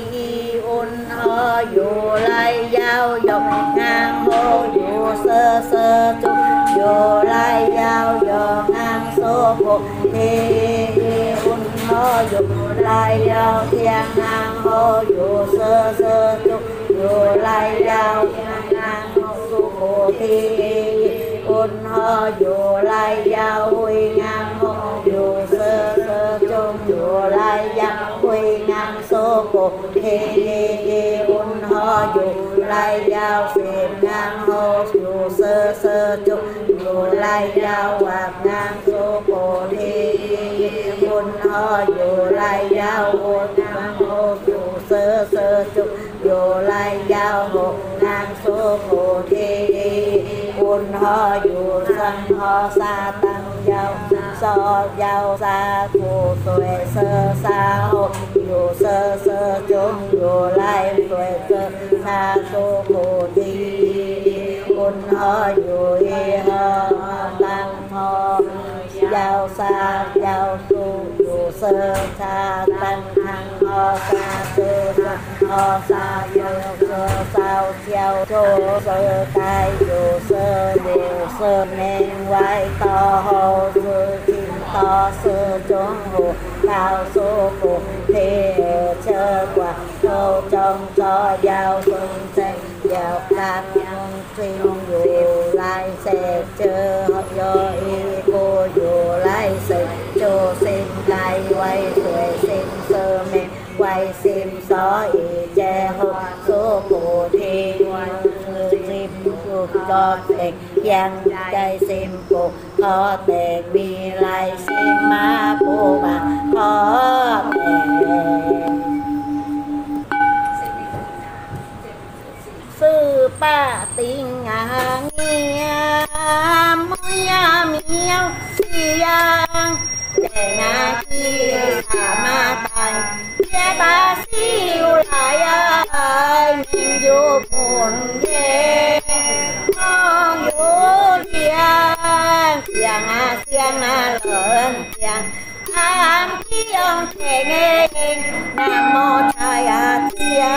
un ho dù lai giao dọc ngang hô dù sơ sơ trúc dù lai giao dọc ngang số phô thi un ho dù lai giao thiên ngang hô dù sơ sơ trúc dù lai giao ngang số phô thi un ho dù lai giao huy ngang hô dù sơ sơ trúc dù lai giao huy ngang số phô thi un ho dù lai giao phiền ngang hô dù sơ sơ trúc dù lai giao hoặc ngang số phô thi un ho dù lai giao hôn ngang hô dù sơ sơ trúc dù lai giao hộ ngang số phô thi un ho dù sanh ho sa tăng giao so giao sa phù xuệ sơ sa hộ dù sơ sơ chung dù lai xuệ sơ sa số phô thi un ho dù y ho tăng ho giao sa giao su dù sơ sa tăng thăng ho sa sơ sa ho sa giao sơ sao giao chô sơ tai dù sơ đều sơ nên quay to hồ sơ kim to sơ trốn hồ cao số phụ thi chơ quả câu trong cho giao xuân xanh giao các nhân sinh dù lai xe chơ học do y cô dù lai xe chô xin lai quay xuệ xin sơ men quay sim xó y che hô số phụ thi sim cuộc cho tệ giang cây sim phụ khó tệ bi lai sim ma phụ bà khó tệ sư ba tình nghe mưa miêu xiang để nhà chi sa ma tay ye ba siêu lại ai mình vô buồn ye mong vô liang xiang lớn xiang am kiong thể nghe nam mô chaya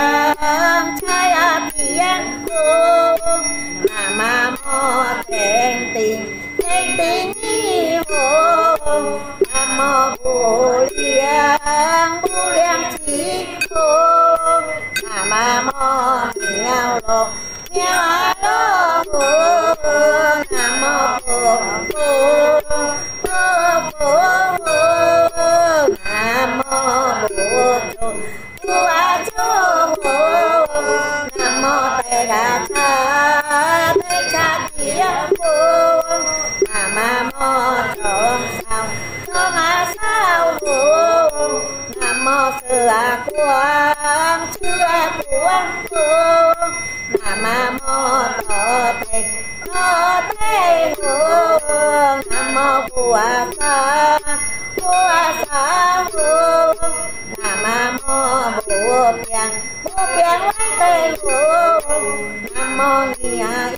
thiang cô nam mô thẹn tình ni hồ nam mô bồ liang chỉ cô nam mô nghèo lô nam mô phổ nam mô bồ nam mô tê đà cha thiêng cô nam mô tròn sao nam mô sư quang cô nam mô tổ tê nam mô phù sa nam mô biang với tê hồ nam mô ni a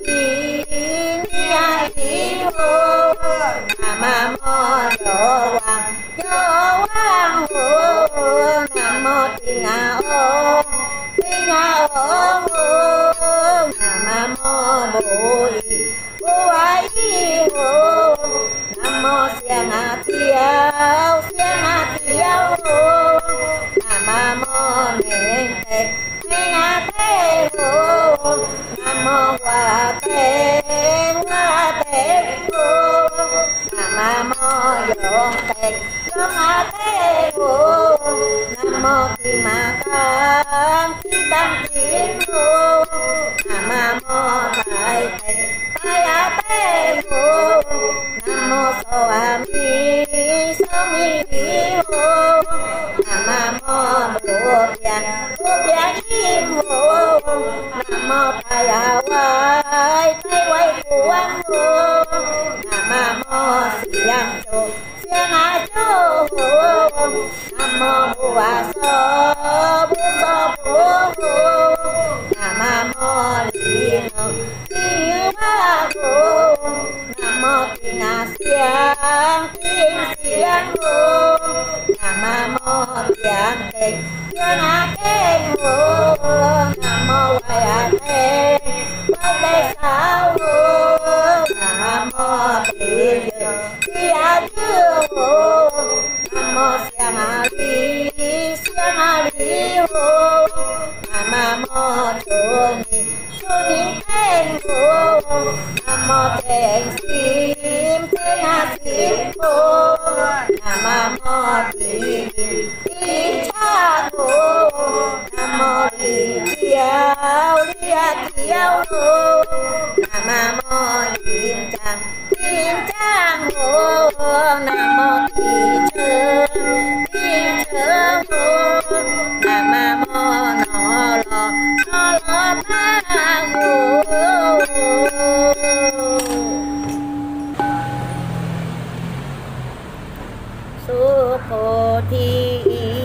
di hồ nam mô do quang hồ nam mô ti nga ô nam mô bố ai hồ nam mô xiang a thiêu hồ nam mô nền tê hồ nam mô hoa tê hồ nam mô dọn tê hồ nam mô kim ma tam hồ nam mô tai tê hồ nam mô so mi hồ nam mô bố biang im hồ nam mô tai quay quang hồ nam mô xiang a châu hồ nam mô bùa so hồ nam mô liên ba hồ nam mô tiên xiang hồ nam mô tiên hồ nam mô tê sao hồ nam mô tiên hồ nam mô xiang a li hồ nam mô chu ni tên hồ nam mô tên sim hồ nam mô ti cha hồ nam mô li thiêu hồ nam mô tin trang hồ nam mô ti chơ hồ nam mô nó lo ta hồ su phô thi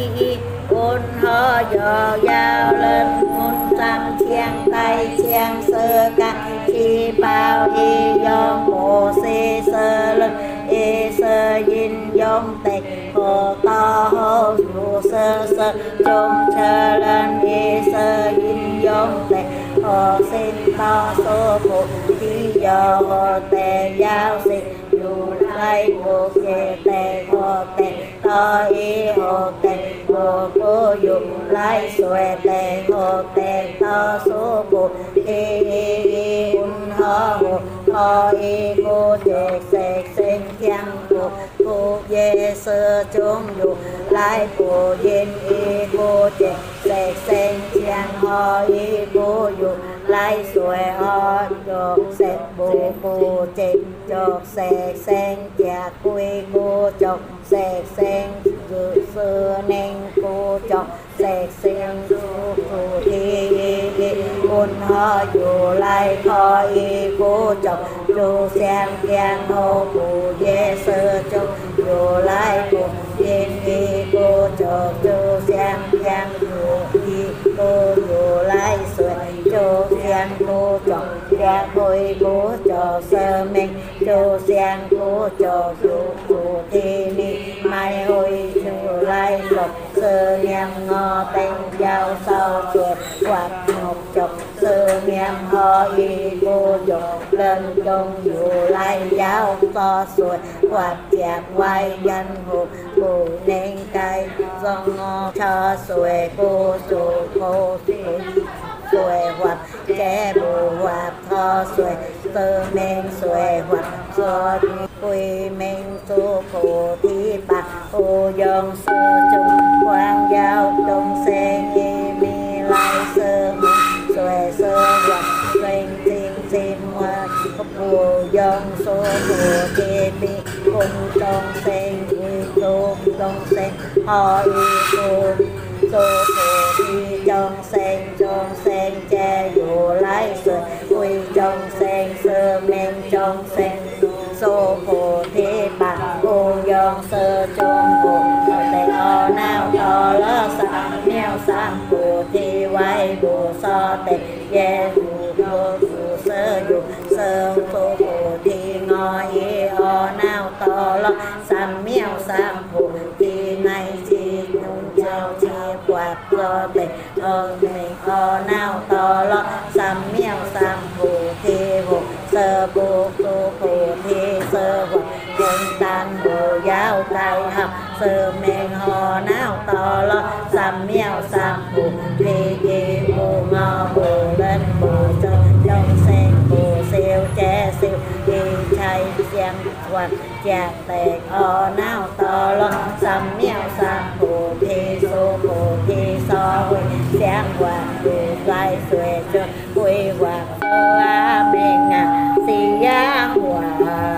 ôn ho dò giao lên môn tam chiang tay chiang sơ ca chi bao y yong bộ xê sơ lên e sơ yin yong tệ hồ to hồ dù sơ sơ chung chơ lên e sơ yin yong tệ hồ xin to số phụ thi dò hồ tệ giao xin dù lai hồ kê tệ hồ tệ to y hồ tệ hồ cô dù lai xuê tệ hồ tệ to số phụ y un ho hồ y cô chê sê sinh chăng cô dê sơ chung dù lai cô yin y cô chê sê sinh chăng ho y cô dù lai xuê ho chok sê bù chê chok sê sinh chạc quy cô chok sê sinh dự sư nên cô chok sê sinh dù phù thi un ho dù lai kho y cô chok dù xem kiang hô phù dê sơ chung dù lai cô yin y cô chok dù xem kiang dù y cô dù lai xuê chô xiang cô chok ya bôi cô chok sơ minh chô xiang cô chok dù phù thi ni mai hôi chô lai lộc sơ nham ngò tên giao sau chuột quạt ngọc chok sơ nham ho y cô chok lên trong dù lai giáo to xuôi quạt chạc quay danh phù nên cay do ngò cho xuôi cô chô cô xuôi hoạt kẻ bù hoạt thọ xuôi sơ men xuôi hoạt do quy men su phù thi bạc ô dòng sơ chung quang giao đông sen y mi lai sơ môn xuôi sơ hoạt sinh thiên sim hoa phù dòng số phù thi bi cung trong sen quy tô trong sen ho y cô số phù thi trong sen che dù lái sơ quy trong sen sơ men trong sen số phù thi bạc ô dòng sơ trong phù tệ o nào to lơ สัมเมียวสัมปูทีไว้บูซอเตเยบูโกบูเซอยู่เซตูปูทีงอเออเน่าตอลอสัมเมียวสัมปูทีในจีนุนเจ้าจีกวาดโลเตเมงเน่าตอลอสัมเมียวสัมปูทีบุเซบูตูปูทีเซบุยังตันบูยาวไกลหับเซเมงเน่าตอลอสัมเมียวสัมปูทีกีบูงอบูเล่นบูจงจงเซงบูเซลแจเซลกีชัยเสียงหวัดแจกแตกเน่าตอลอสัมเมียวสัมปูทีสูปูทีซอหุยเสียงหวัดดูไกลสวยจนหุยหวัดเอเมงสียาหัว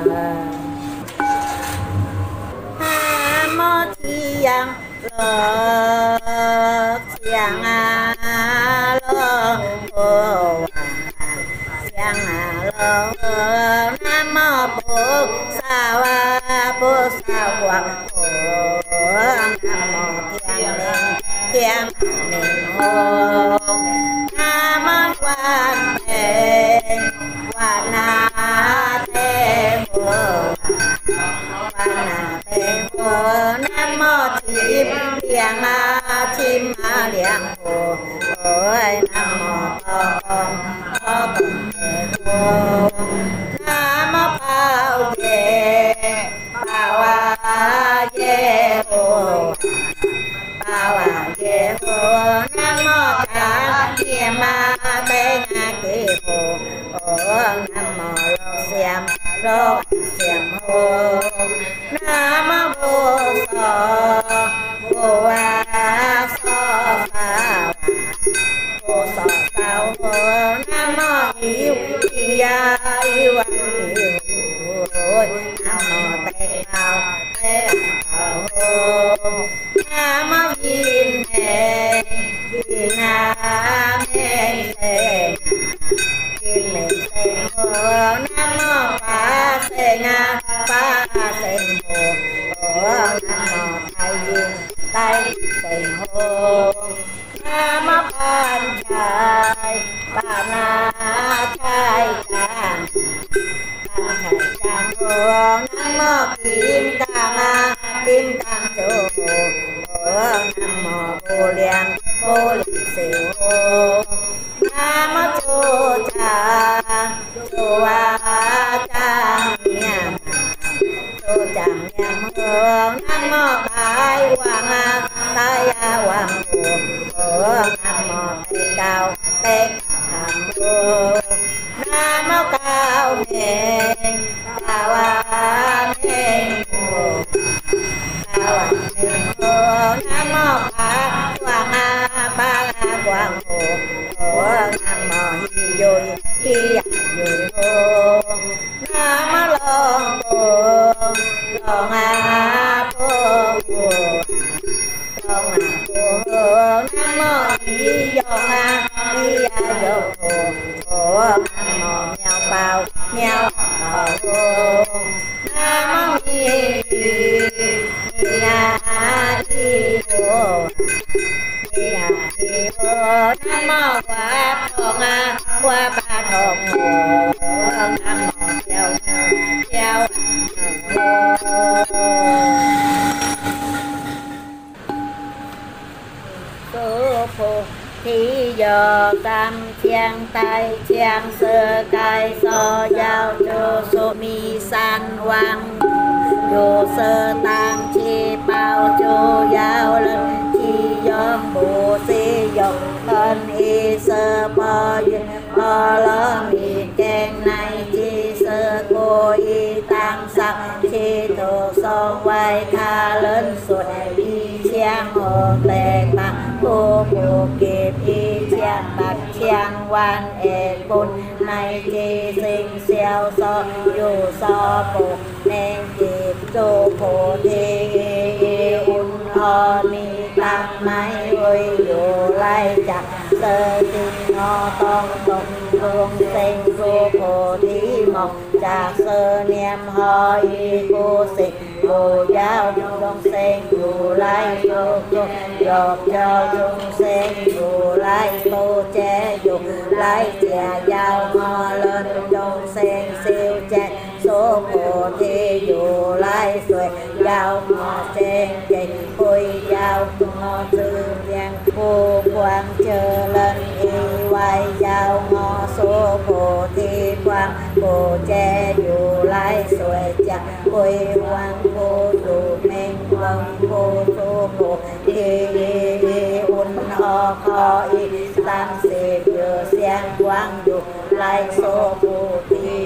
มอที่ยังเลิกเสียงเลิกโอ้เสียงเลิกน้ำมอปุกสาวปุกสาวโอ้น้ำมอเทียงเล่งเทียงเล่งโอ้น้ำมอวันเป็นวันนาเต็มโอ้วันนาเต็มโอ้น้ำมอทิพเลี้ยงทิมมาเลี้ยงโอ้ยน้ำมอตองตองเต็มโอ้น้ำมอเปล่าเย่เปล่าวาเย่โอ้เปล่าวาเย่โอ้น้ำมอตาเยี่ยมมาเป็นเก็บโอ้น้ำมอโลเสียมโลเสียมโอ้น้ำมอโบสอโบวาสอสาวโบสอสาวโอ้น้ำมออิวอิยาอิวันอิวโอ้น้ำมอเตะเอาเตะเอาโอ้น้ำมอยินเองยินน้ำเองเองกินเล่นเต็งโอ้น้ำมอปลาเสงปลาเสงโอ้โอ้น้ำมอไทยยิงไตเสงโอ้น้ำมอพันชายปานาชายจางปาชายจางโอ้น้ำมอกิมกามากิมกางโจโอ้น้ำมอโบเลียงโบเลียงเสียวโอ้น้ำมอโจจาโจวาจางเมียมโจจางเมียมโอ้น้ำมอตายวางตายวางโอ้น้ำมอเตะเกาเตะทำโอ้น้ำมอเกาเมงกาวาเมงโอ้กาวาเมงโอ้น้ำมอปาวางปาวางโอ้โอ้น้ำมอฮิโยยฮิยโยยโอ้น้ำมอลองโอ้ลองโอ้โอ้ลองโอ้น้ำมอฮิยองฮิยาโยโอ้โอ้น้ำมอเมียวเปล่าเมียวเปล่าโอ้น้ำมอมีนาอีโอ้อีนาอีโอ้น้ำมอว่าทองว่าปลาทองโอ้น้ำมอเที่ยวเที่ยวโอ้สุโภที่ยอตำเชียงไตเชียงเสือไก่ซอยาวโจสุมีสันวังโยเสือตังชีเป่าโจยาวเลินชียองบูซียองตอนอีเสือปอยปอล้อมีแกงในจีเสือโกอีตังสักชีโตซองไว้คาเลินสวดอีเชียงโอแตกปักผู้ผู้เก็บอีเชียงปักเชียงวันเอกบุญในจีสิงเซียวซออยู่ซอปุกเนงจีบโจโพธีอุ่นอมีตักไม้ไว้อยู่ไล่จับเสติงอต้องตกดวงเซ็งโจโพธีหมอกจากเสเนียมหอยกูสิโอ vô giáo chúng sinh如Lai vô dục cho chúng sinh如Lai tu chế如Lai trà giao ngọ lên chúng sinh siêu chế số Bồ Thi如Lai xuệ giao ngọ trên chạy Ôi giao ngọ tư viên phu quang chờ lên y quay giao ngọ số Bồ Thi quang Bồ chế如Lai xuệ chặt Ôi quang phu đủ minh vân phu số Bồ Thi un ho kho y tam sĩ vừa xiang quang如Lai số Bồ Thi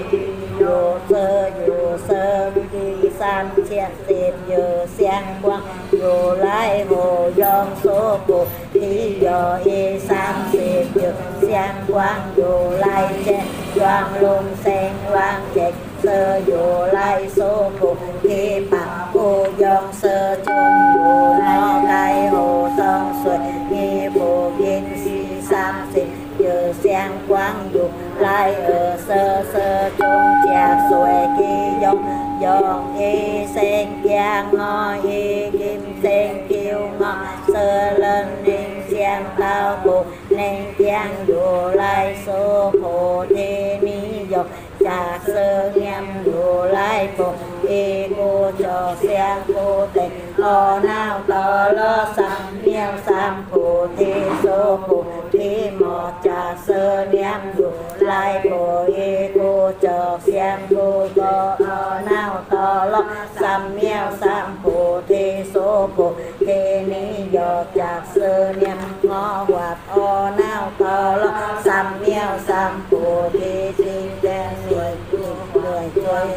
dù sơ đi san chiết tiệt dù xiang quang Dù Lai hồ dông số Bồ Thi dù y san tiệt dù xiang quang Dù Lai chết doang lung sen quang chết sơ Dù Lai số Bồ Thi bạc cô dông sơ chung Dù Lai cai hồ sông suy nghi bồ viên si san tiệt dù xiang quang Dù Lai ở sơ sơ chung chạc xuệ kỳ dông dòng y sen giang ngò y kim sen kiêu ngò sơ lên ninh xiang tao bồ nên giang Dù Lai số Bồ Thi ni dọc chạc sơ nhâm Dù Lai bồ y cô cho xiang cô tình o nào tờ lo sam miêu sam Bồ Thi số Bồ Thi một chạc sơ nhâm Dù Lai bồ y cô cho xiang cô có o nào tờ lo sam miêu sam Bồ Thi số Bồ Thi ni dọc chạc sơ nhâm ngõ hoạt o nào tờ lo sam miêu sam Bồ Thi tinh đen người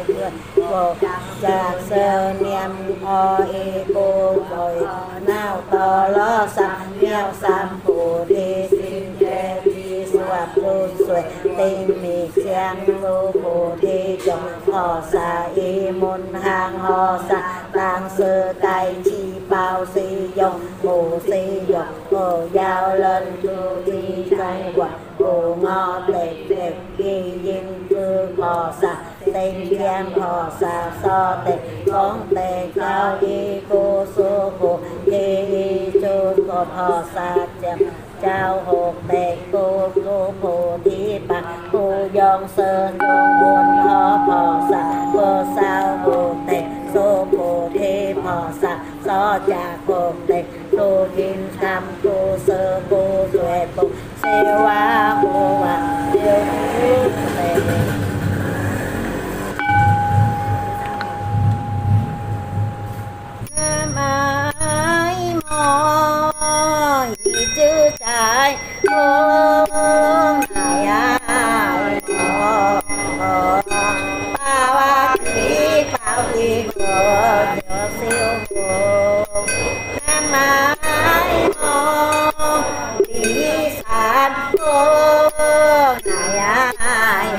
cô chạc sơ niệm o y cô rồi nào tờ lo sam miêu sam Bồ Thi tinh đen Suat lu suy tinh mì xiang lu Bồ Thi chồng họ xa y môn hàng họ xa tang sơ cai chi bao si dòng bồ si dòng bồ giao lên tu thi cai quả bồ ngọ tệ tệ ghi dinh cư họ xa tinh giang họ xa so tệ con tệ cao y cô số bồ Thi chôn cột họ xa chậm trao hộp tệ cô Bồ Thi bạc cô dòng sơ chung buồn ho phò xa cô sao bồ tệ số Bồ Thi phò xa so chà hộp tệ cô kim tham cô sơ cô duệ bồ siêu á cô hoàng siêu tệ mãi mỏi chữ trái hương này ai bao khí của nhớ siêu hương nam mãi mỏi đi sát hương này ai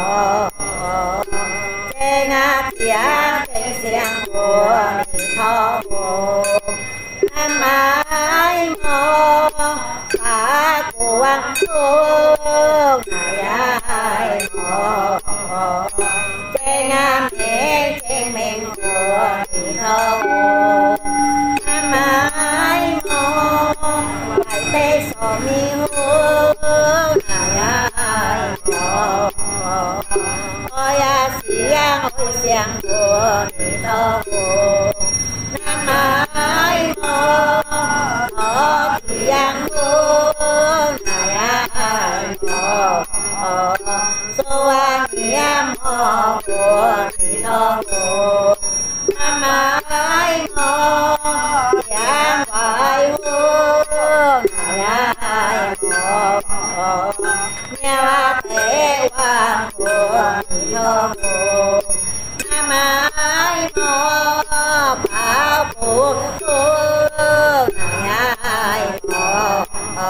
trên tiếng trên xiang của thọ nam mãi mò ta quang hương này ai mò trên nam trên mình của thọ nam mãi mò phải tê sổ mi hương này ai mò ôi xiang của thọ nam mãi mò giang hương này ai mò số an niệm mò của thọ nam mãi mò giang phải hương này ai mò nhà thế hoàng của thọ nam mãi mò bảo cuộc hương này ai mò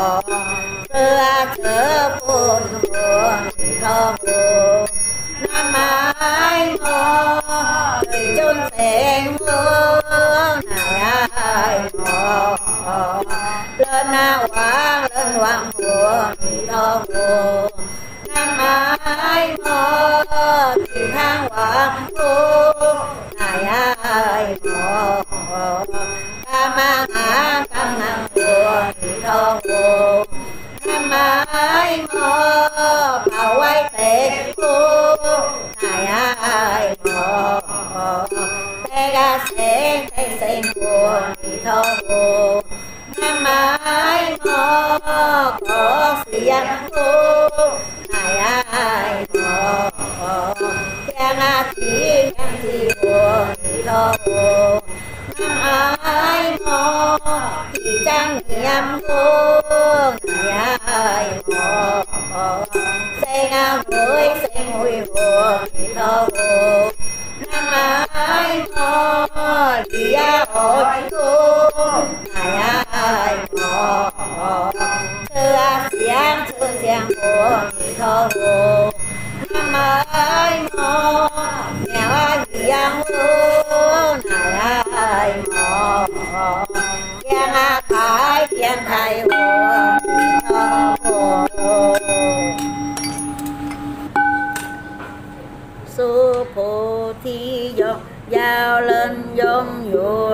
xưa phun của thọ nam mãi mò người chôn sen hương này ai mò lên hoàng của thọ nam ái mô thì thang hoàng thu ngài ái mô cam năng của thì thô vô nam ái mô bảo quay tệ phu ngài ái mô tê ga sen của thì thô vô nam ái mô có xiên phu ngài ái mô giang thi của thì thô vô nam ái mô thì trang nghiêm phu ngài ái mô sen mùi của thì thô vô nam ái mô địa hội thu ngài ái mô chư xiang của thì thô vô nam ái mô nghèo hiền vô ngài ái mô kiên thái của thì thô vô sư phụ thi dọc giao lên dông dù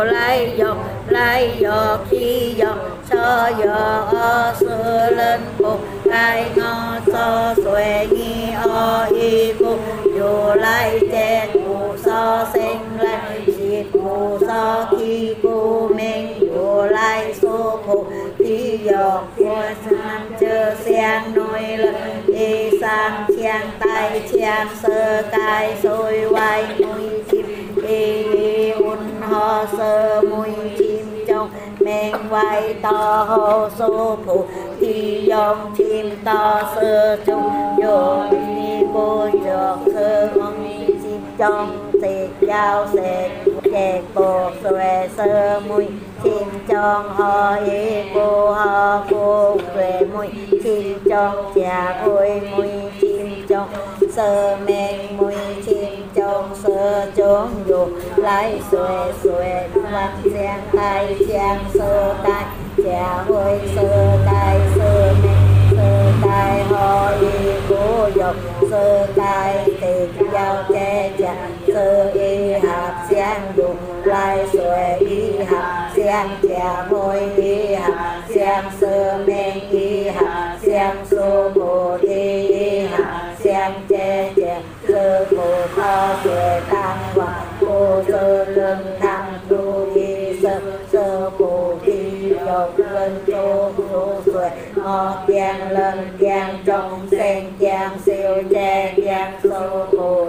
lai dọc khi dọc so dọ sư lên phục lai ngó so xuê nghi o y phục dù lai chết cụ so sinh lai diệt cụ so khi cụ minh dù lai số phục thi dọc của sang chơ xiang nôi lên y sang chiang tay chiang sơ cai sôi quay mùi chim y un ho sơ mùi chim trong men quay to hồ số phụ thì dòng chim to sơ trong vô ni cô trọc sơ mong chim trong thịt giao sệt chè bột xuề sơ mùi chim trong ho y cô ho cô xuề mùi chim trong trà vui mùi chim trong sơ men mùi chim trong sơ trốn dù lái xuề văn giang tay giang sơ tay trà vui sơ tay sơ men sơ tay ho y cô dọc sơ tay thịt giao che chà sơ y hạt giang dù lai xuề y hạt giang trà vui y hạt giang sơ men y hạt giang sô bồ thi y hạt giang che chà sơ bồ tho xuề tăng và cô sơ lưng thăng đu y sơ bồ thi dọc lên chô xuề ngọt giang lên giang trong sen giang siêu che giang sô bồ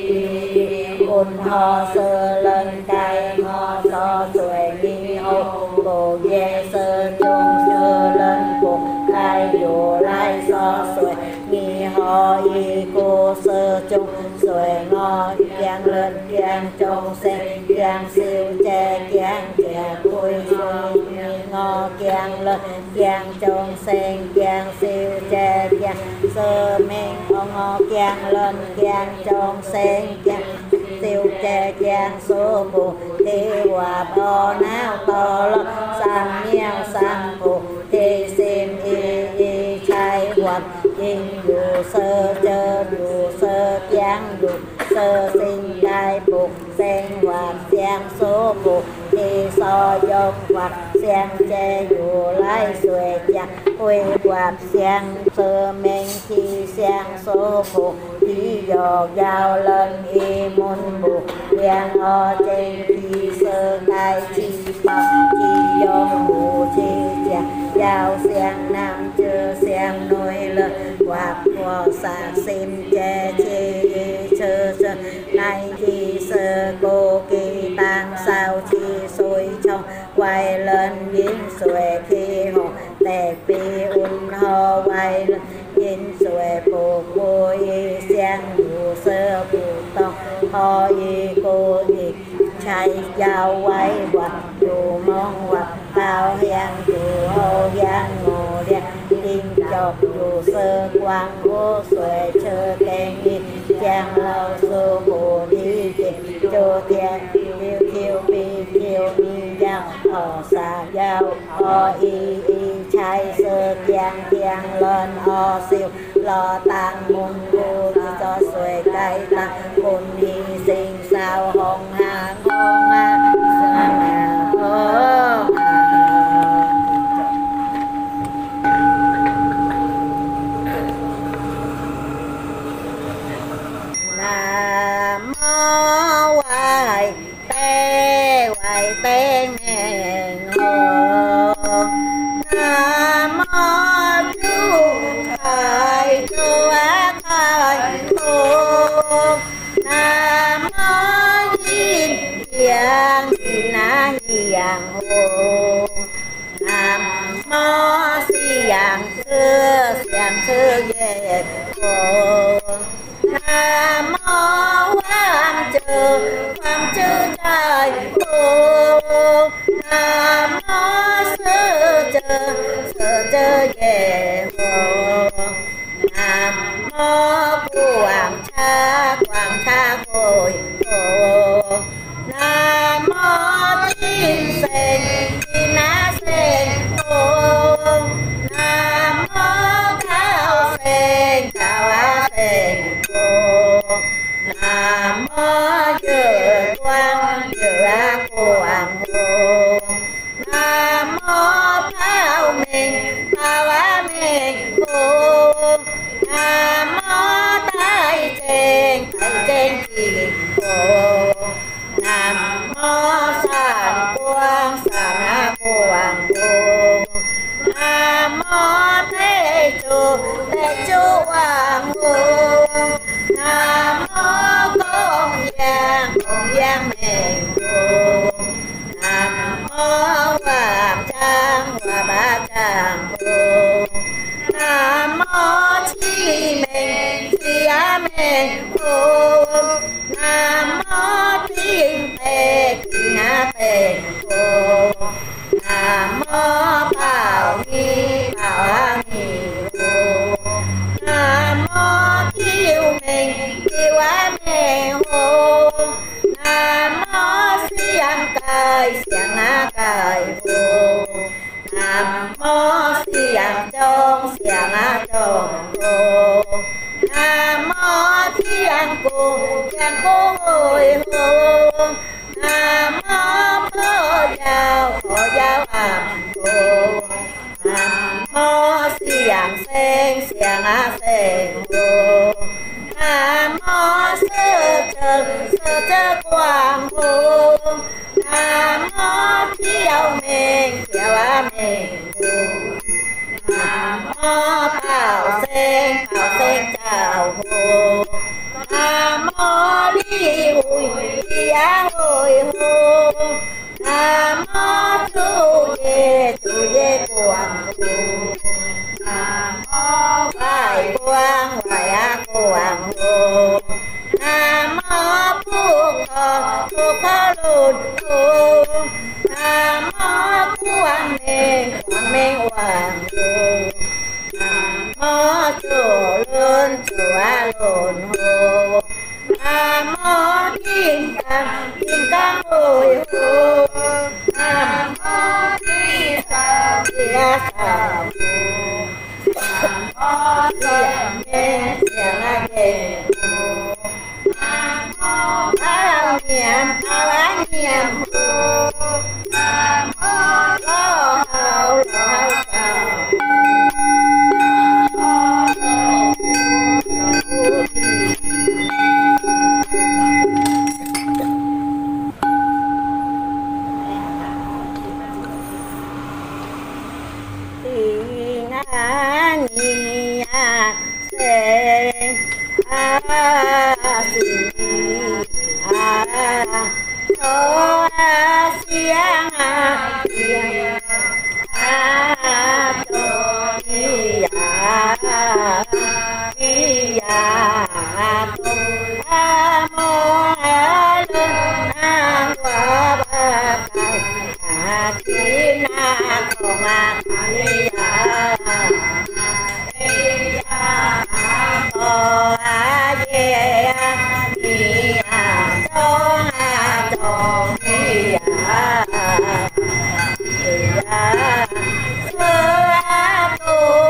thi un ho sơ lên cay ngọ so xuề nghi hô bồ ye sơ chung sơ lên bồ lai dù lai so xuề nghi ho y cô sơ chung xuề ngọ giang lên giang trong sen giang siêu che giang trà vui xuôi ngọ giang lên giang trong sen giang siêu che giang sơ men ngọ giang lên giang trong sen giang siêu che giang số bồ thi hòa bo nao to lo sang nhau sang bồ thi sim y trai hoạt in dù sơ chơ dù sơ giang dù sơ sinh đai bục sen hoạt giang số bục thi so dông hoạt sen che dù lai xuề chặt huy hoạt sen sơ men chi sen số bục thi dò giao lên y môn bục giang o trên chi sơ cai chi bọc chi dông bù chi chặt giao sen nam chơ sen nuôi lên hoạt hoa sa sim che chi sơ sơ nay chi sơ cô kỳ tăng sao chi sôi trong quay lên biến xuề khi hồ tè pi un ho quay lên biến xuề bồ cô y sen dù sơ bù tông ho y cô y chạy giao quay hoạt dù mong hoạt tao hiền dù hô giang ngô đen đinh chọc dù sơ quang vô xuề chơ kèn đi giang lâu sơ bồ đi dịch chô tiền tiêu tiêu bi tiêu bi giang họ xà giao ho y y chạy sơ giang giang lên o siêu lo tăng môn vô cho xuôi cây tăng môn hy sinh sao hồng hà hồng hà hồng Nam mô hoài tế ngàn hồ Nam mô chú thầy chú á thầy tu Nam mô duyên giang na giang hồ Nam mô si giang sư về hồ Nam mô Quang chư trời phù Nam mô sư chư về hồ Nam mô quảng cha hồi hồ Nam mô tiên sen á sen hồ Nam mô cao sen á sen hồ Nam mô dự quang hồ Nam mô thao á mình hồ Nam mô thái trên kỳ hồ Nam mô sản quang á quang hồ Nam mô thế chú hoàng hồ Nam mô công giang mệnh hồ Nam mô hòa bá trang hồ Nam mô chi á mệnh hồ Nam mô thiên á tề hồ Nam mô bảo á nghi hồ Nam mô kiêu á mệnh hồ Nam mô xiang á cài hồ Nam mô xiang á trông hồ Nam mô xiang cô hồi hồ Nam mô phổ giáo ảm hồ Nam mô xiang á sen hồ Nam mô sơ chơ quang hồ Nam mô chiếu á mình hồ Nam mô bảo sen chào hồ Nam mô đi á hồi hồ Nam mô chú về quang hồ Nam mô hoài á quang hồ Nam mô phúc khó lùn hồ Nam mô quang minh hoàng hồ Nam mô chủ á lùn hồ Nam mô kim cang hồi hồ Nam mô thi sa hồ Nam mô xiang á ghê hồ Nam mô áo niệm hồ Nam mô lo hào Hãy subscribe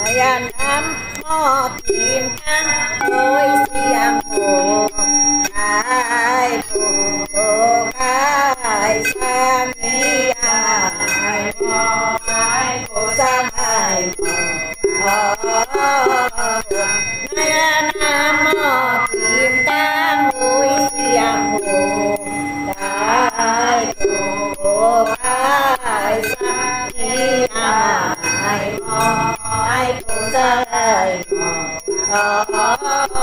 nam mô Kim Cang Ngôi Xiang Hồ Đại Phổ Khai Sang Ni Ai Mô Đại Phổ Sang Ai Mô nam mô Kim Cang Ngôi Xiang Hồ Đại Phổ Khai Sang Ni Ai Mô Đại Phổ Sang Ai Mô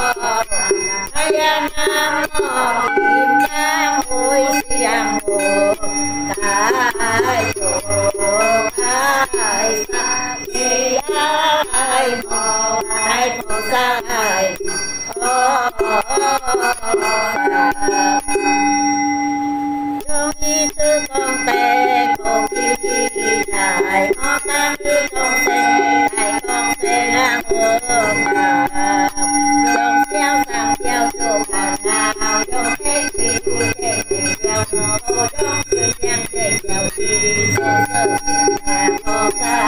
nam mô Kim Cang Ngôi Xiang Hồ Đại Phổ Khai Sang Ni Ai Mô Đại Phổ Sang Ai Trong khi sư con tê cô khi đại ngó tam khi con xe đại con xe ngang hương trong xeo sang xeo trộm hạt nào trong thế khi tôi thế xeo nó cô trong sư nhang thế xeo khi sơ sơ xeo cô xa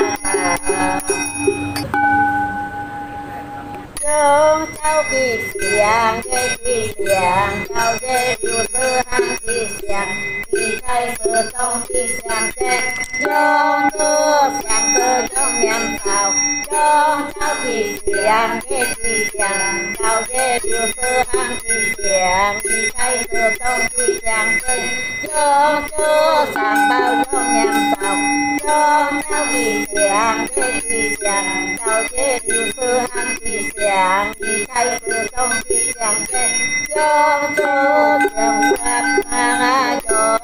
trong cháu kỳ xiang dê kỳ xiang cháu dê điều sư hăng kỳ xiang kỳ thay sư trong kỳ xiang dê trong tư xiang tư trong nhằm sao trong cháu kỳ xiang dê kỳ xiang cháu dê điều sư hăng kỳ xiang kỳ thay sư trong kỳ xiang dê trong tư xiang bao trong nhằm sao trong cháu kỳ xiang dê kỳ xiang cháu dê điều sư hăng kỳ xiang kỳ thay sư trong kỳ xiang dê trong tư xiang pháp mang cho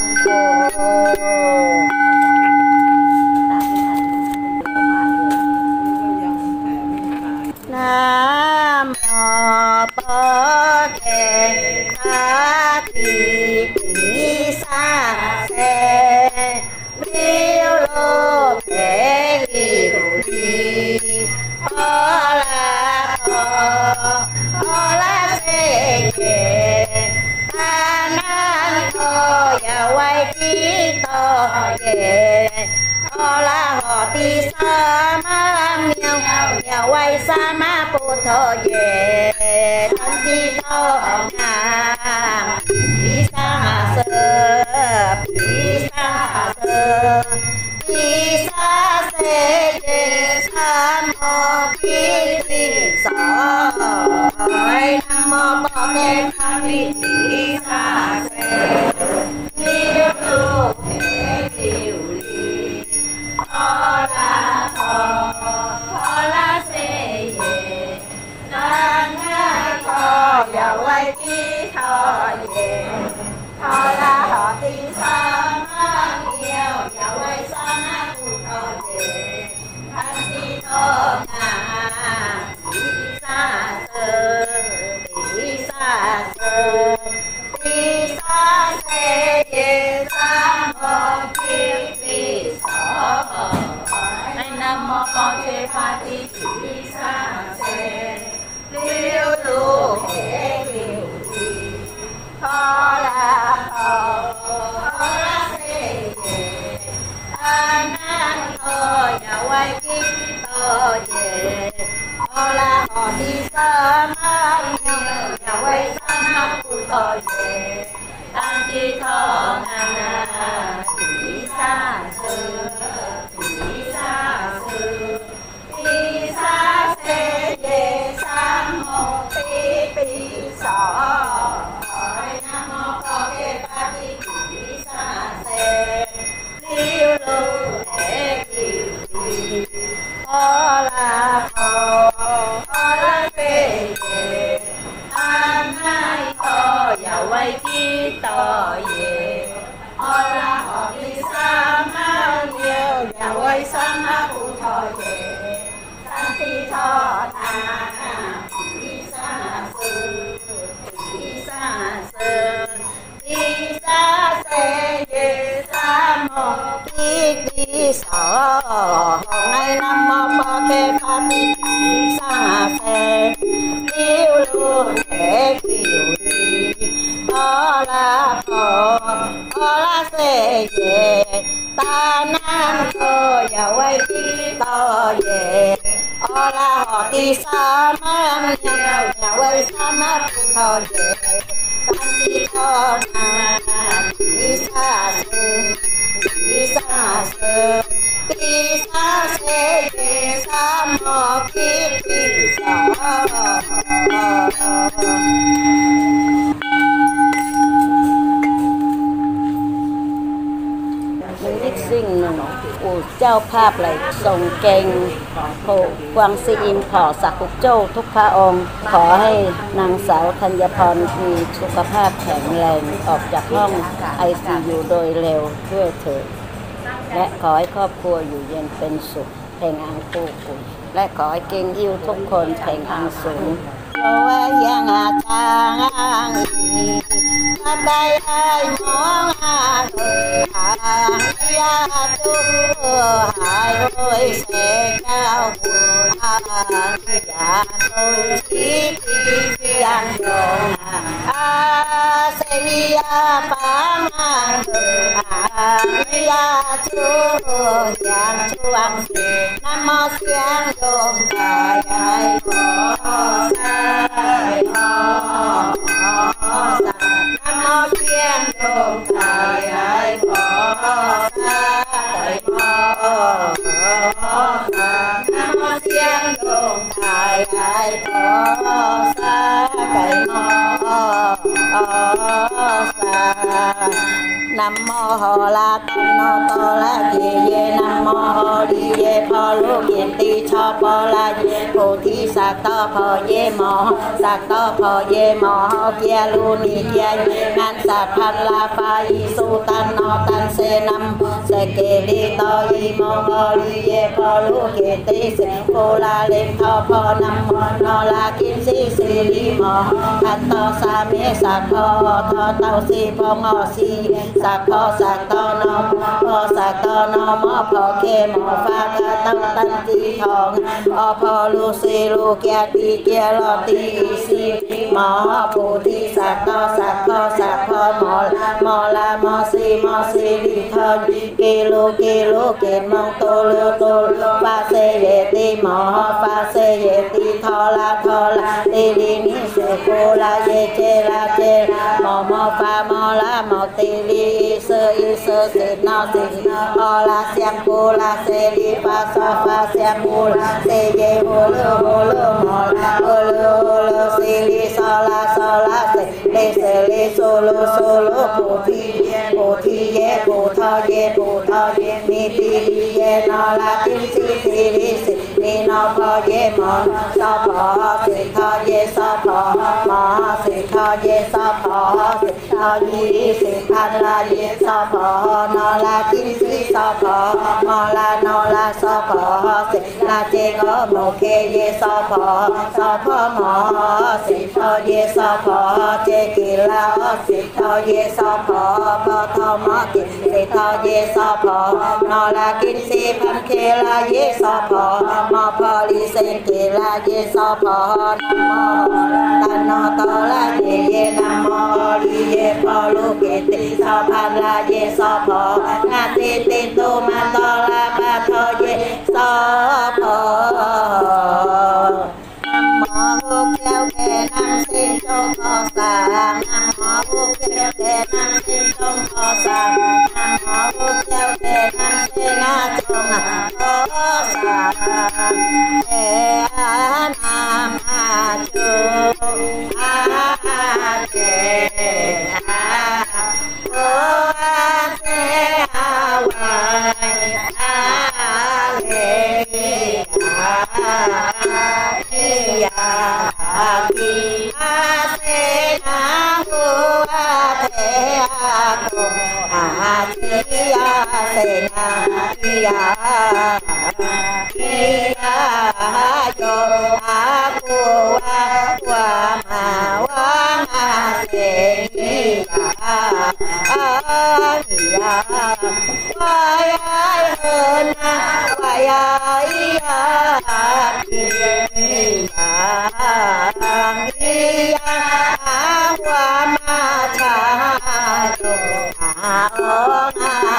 Nam mô Bồ Đề Tát Thi Bỉ Sa Se Liêu Lô Thế Liêu Ly Ô La Se Ye Ta Nan Tho Ya Wai Chi To Ye Ô La Ho Ti Sa Ma Miao Ya Wai Sa Ma Pu Tho Ye Thân Chi Tho Nga Pi Sa Sơ Pi Sa Sơ Pi Sa Se Ye Sa Mô Ki Ti Sa Nam Mô Bồ Đề Tát Pi Sa Se Liêu Lu Thế Liêu Ly Ô La Se Ye Ta Nga Tho Ya Wai Chi Tho Ye Ô La Ho Ti Sa Ma Miao Ya Wai Sa Ma Pu Tho Ye Thân Chi Tho Nga Pi Sa Sơ Pi Sa Sơ Pi Sa Se Ye Sa Mô Ki Ti Sa Nam Mô Bồ Đề Tát Pi Sa Se Liêu Lu Thế Liêu Ly Ô La Se Ye Ta Nan Tho Ya Wai Chi To Ye Ô La Ho Ti Sa Ma Miao Ya Wai Sa Ma Pu Tho Ye Thân Chi Tho Nga Pi Sa Sơ Pi Sa Sơ Pi Sa Se Ye Sa Mô Pi Sa Nam Mô Bồ Đề Tát Pi Sa Se Liêu Lu Thế Liêu Ly Ô La Se Ye Ta Nai Tho Ya Wai Chi To Ye Ô La Ho Ti Sa Ma Miao Ya Wai Sa Ma Pu Tho Ye Thân Chi Tho Nga Pi Sa Sơ Pi Sa Sơ Pi Sa Se Ye Sa Mô Ki Ti Sa Nam Mô Bồ Đề Tát Pi Sa Se Liêu Lu Thế Liêu Ly Ô La Se Ye Ta Nan Tho Ya Wai Chi To Ye Ô la họ ti sa ma nhà quay sa ma thọ về tan chi thọ na ti sa sư ti sa se ti sa mô ti saสิ่งหนึ่งเจ้าภาพไหลทรงเก่งโผกวางซีอิมขอสักกุกโจ้ทุกพระองค์ขอให้นางสาวธัญพรมีสุขภาพแข็งแรงออกจากห้อง ICU โดยเร็วด้วยเถิดและขอให้ครอบครัวอยู่เย็นเป็นสุขแห่งอังปูกุ่และขอให้เก่งอิวทุกคนแห่งอังสูงโอ้ยยังอาจางถ้าได้ให้มองหาทางยาจูหายโอ้ยเสกเจ้าบุญอายาโอ้ยชีวิตยังโยอาเสียปังยาจูยังช่วงสิน้ำมอเสียงโยมกายขอสายขอสายน้ำมอเสียงโยมกายขอสายขอสายน้ำมอเสียงโยมกายขอสายขอสายnam mô la con no to la ye ye nam mô di ye pho lu ye ti cho pho la ye bồ thi sa to pho ye mo sa to pho ye mo kia lu ni kia ngan sa phan la pha y su tan no tan se nam se ke li to y mo di ye pho lu ye ti se pho la le tho pho nam mô no la kim si si li mo an to sa me sa pho tho tao si pho ngo si sa to no mo pho ke mo pha ka tao tan ti thong o pho lu si lu kia ti kia lo ti si mo pu ti sa pho mo la mo si li thon ki lu ke mong to lu pha se ye ti mo pha se ye ti tho la ti li ni se ko la ye che mo pha mo la mo ti li sơ se no o la xiang cô la se li fa xiang cô la se ye ho lo mo la ho lo se li so la se le so lo pu thi ye pu tho ye mi ti ye no la tim si li si ni no pho ye mo so pho se tho ye so pho mo se tho ye so pho se tho yi se phan la ye so pho no la kim si so pho mo la no la so pho se la che go mo ke ye so pho mo se tho ye so pho che ki la se tho ye so pho tho mo ki se tho ye so pho no la kim si phan ke la ye so pho mo pho li se ke la ye so pho nam mo tan no to la ye nam mo li ye pho lu ke ti so phan la ye so pho nga ti tu ma to la ba tho ye so pho nam mô kêu ke nam sinh trong kho sàng nam mô kêu ke nam sinh trong kho sàng nam mô kêu ke nam sinh trong kho sàng ke nam a chu a ke a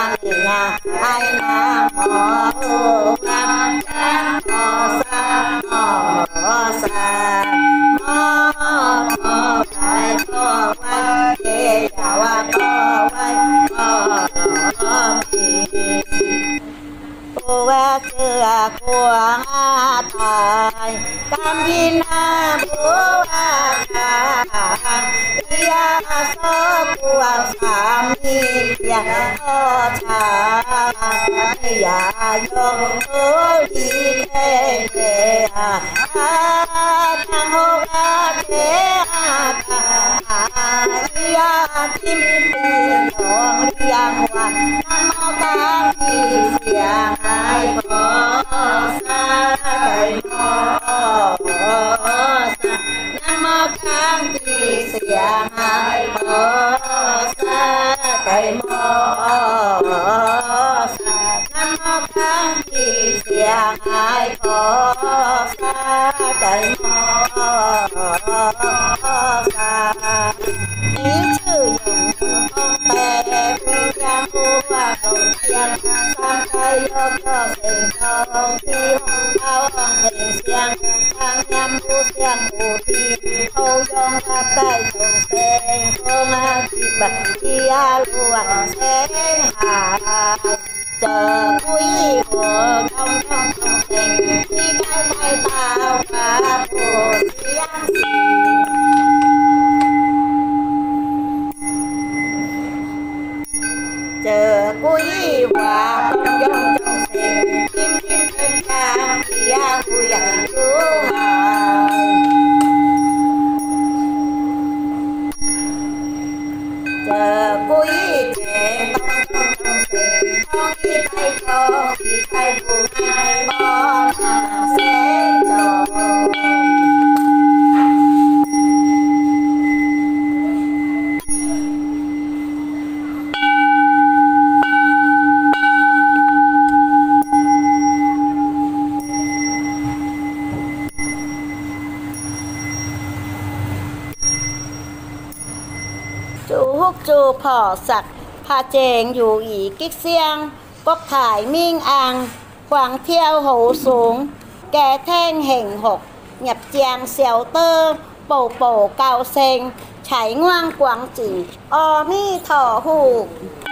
ai nam mô nam mô sa กามพินาบัวคาอยาโซปัวสามียาโอชายายงโอลีเทเทอาทังโฮอาเทอาตายาทิมปีทองเรียงว่าน้ำมอกาที่เสียงหายพอสาใจมอสาน้ำมอกาที่เสียงหายพอสาใจมอสาน้ำมอกาที่เสียงหายพอสาใจมอสานี้ชื่ออย่างแต่ผู้ยังผู้ว่าต้องเพียงสร้างใจยกย่อเสียงทองที่ห้องเขาห้องเพลงเสียงทางยำผู้เสียงผู้ที่เขายองรับได้จงเสียงโคมาที่บัดที่อาลัวเสียงหายเจอผู้หญิงหัวต้องเสียงที่ใกล้ไปตากับผู้เสียงเจอกุยว่าต้องยองจงเสียงทิมเป็นกาที่ยากุยรู้หายเจอกุยเจต้องจงเสียงท้องที่ไทยทองที่ไทยผู้ให้บอหาเสียงจงจูฮุกจูพ่อสักพาเจงอยู่อีกิ๊กเสียงก็ขายมิ่งอังขวางเที่ยวโหสูงแก่แท่งเห่งหกหยับเจียงเสี่ยวเตอร์โป่โป่เกาเซงไฉง่วงกวางจิ๋งออมี่ถ่อหูก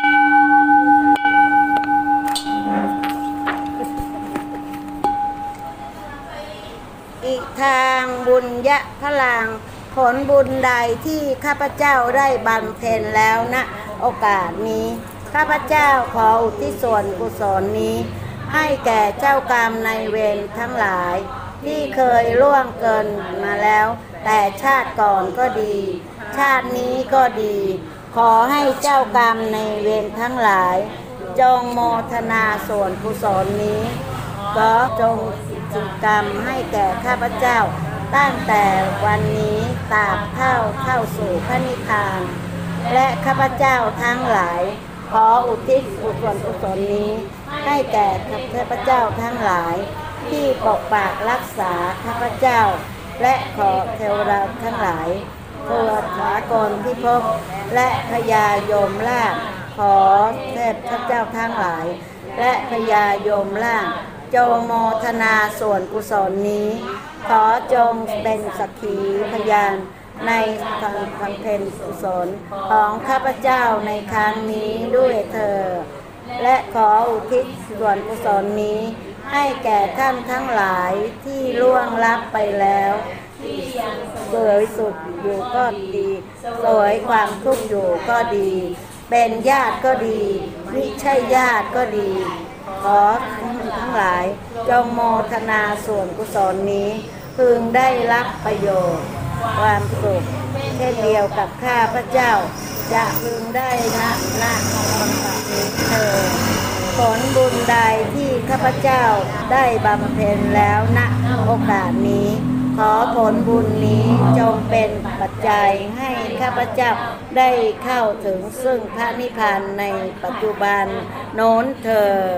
อีกทางบุญยะพลังผลบุญใดที่ข้าพเจ้าได้บำเพ็ญแล้วณโอกาสนี้ข้าพเจ้าขออุทิศส่วนกุศลนี้ให้แก่เจ้ากรรมนายเวรทั้งหลายที่เคยล่วงเกินมาแล้วแต่ชาติก่อนก็ดีชาตินี้ก็ดีขอให้เจ้ากรรมนายเวรทั้งหลายจงโมทนาส่วนกุศลนี้ก็จงจุกรรมให้แก่ข้าพเจ้าตั้งแต่วันนี้ตราบเข้าสู่พระนิพพานและข้าพเจ้าทั้งหลายขออุทิศส่วนกุศลนี้ให้แก่ข้าพเจ้าทั้งหลายที่ปกปักรักษาข้าพเจ้าและขอเทวดาทั้งหลายทั่วสากลพิภพและพญายมล่าขอเทพข้าพเจ้าทั้งหลายและพญายมล่าจงโมทนาส่วนกุศลนี้ขอจงเป็นสักขีพยานในการบำเพ็ญกุศลของข้าพเจ้าในครั้งนี้ด้วยเถิดและขออุทิศส่วนกุศลนี้ให้แก่ท่านทั้งหลายที่ล่วงลับไปแล้วสวยสุขอยู่ก็ดีสวยความทุกข์อยู่ก็ดีเป็นญาติก็ดีมิใช่ญาติก็ดีขอท่านทั้งหลายจงโมทนาส่วนกุศลนี้พึงได้รับประโยชน์ความสุขเช่นเดียวกับข้าพเจ้าจะพึงได้ณบังคับนี้เถิดผลบุญใดที่ข้าพเจ้าได้บำเพ็ญแล้วณโอกาสนี้ขอผลบุญนี้จงเป็นปัจจัยให้ข้าพเจ้าได้เข้าถึงซึ่งพระนิพพานในปัจจุบันโน้นเถิด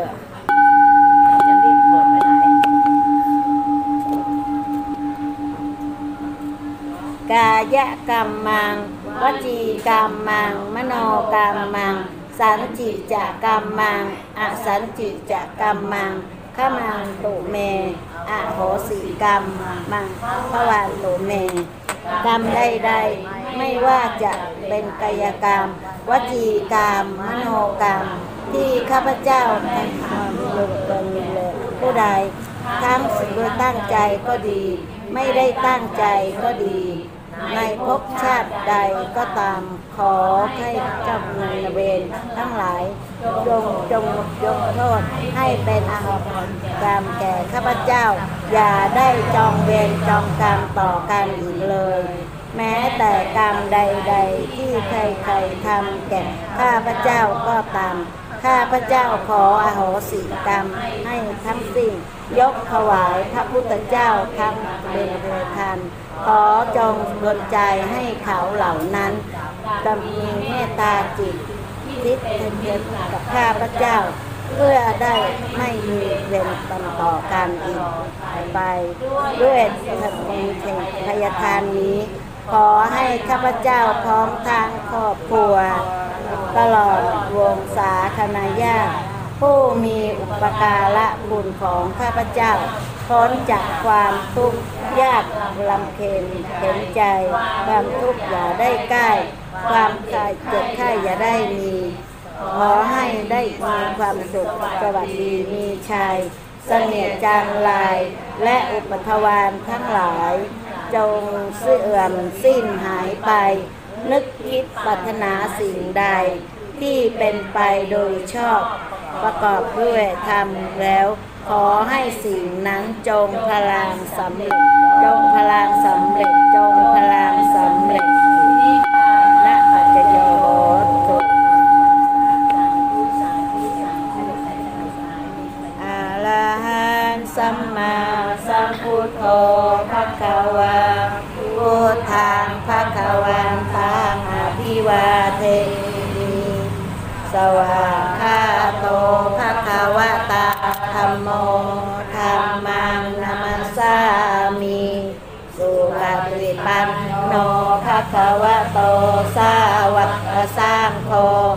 กายกรรมังวจีกรรมังมโนกรรมังสันจิจะกรรมังอสันจิจะกรรมังขมังตุเมอโหสิกรรมมังภวันตุเมกรรมใดๆไม่ว่าจะเป็นกายกรรมวจีกรรมมโนกรรมที่ข้าพเจ้าทำอยู่เป็นเลยผู้ใดทั้งโดยตั้งใจก็ดี ไม่ได้ตั้งใจก็ดี ในภพชาติใดก็ตามขอให้เจ้านายเวรทั้งหลายจงยกโทษให้เป็นอโหสิกรรมแก่ข้าพเจ้าอย่าได้จองเวรจองกรรมต่อกันอีกเลย แม้แต่กรรมใดๆที่ใครๆทำแก่ข้าพเจ้าก็ตามข้าพเจ้าขออโหสิกรรมให้ทั้งสิ้นยกถวายพระพุทธเจ้าทั้งเป็นประธานขอจงดลใจให้เขาเหล่านั้นจะมีเมตตาจิตทิศเทียนกับข้าพเจ้าเพื่อได้ไม่มีเวรต่อกันอีกไปด้วยพยทานนี้ขอให้ข้าพเจ้าพร้อมทางครอบครัวตลอดวงศาคณาญาติผู้มีอุปการะคุณของข้าพเจ้าพ้นจากความทุกข์ยากลำเค็ญเข็นใจความทุกข์อย่าได้ใกล้ความเจ็บไข้อย่าได้มีขอให้ได้มีความสุขสวัสดีมีชัยเสน่ห์จางลายและอุปทวารทั้งหลายจงเสื่อมสิ้นหายไปนึกคิดปรารถนาสิ่งใดที่เป็นไปโดยชอบประกอบด้วยธรรมแล้วขอให้สิ่งนั้นจงพลังสำเร็จจงพลังสำเร็จจงพลังสำเร็จณปัจจโยโหตุอะระหังสัมมาสัมพุทโธภคะวะพุทธังภคะวันตังอภิวาเทมิสวากขาโตภคะวะตาธัมโมธัมมังนัมสสามิสุปฏิปันโนภะคะวะโตสาวกสังโฆ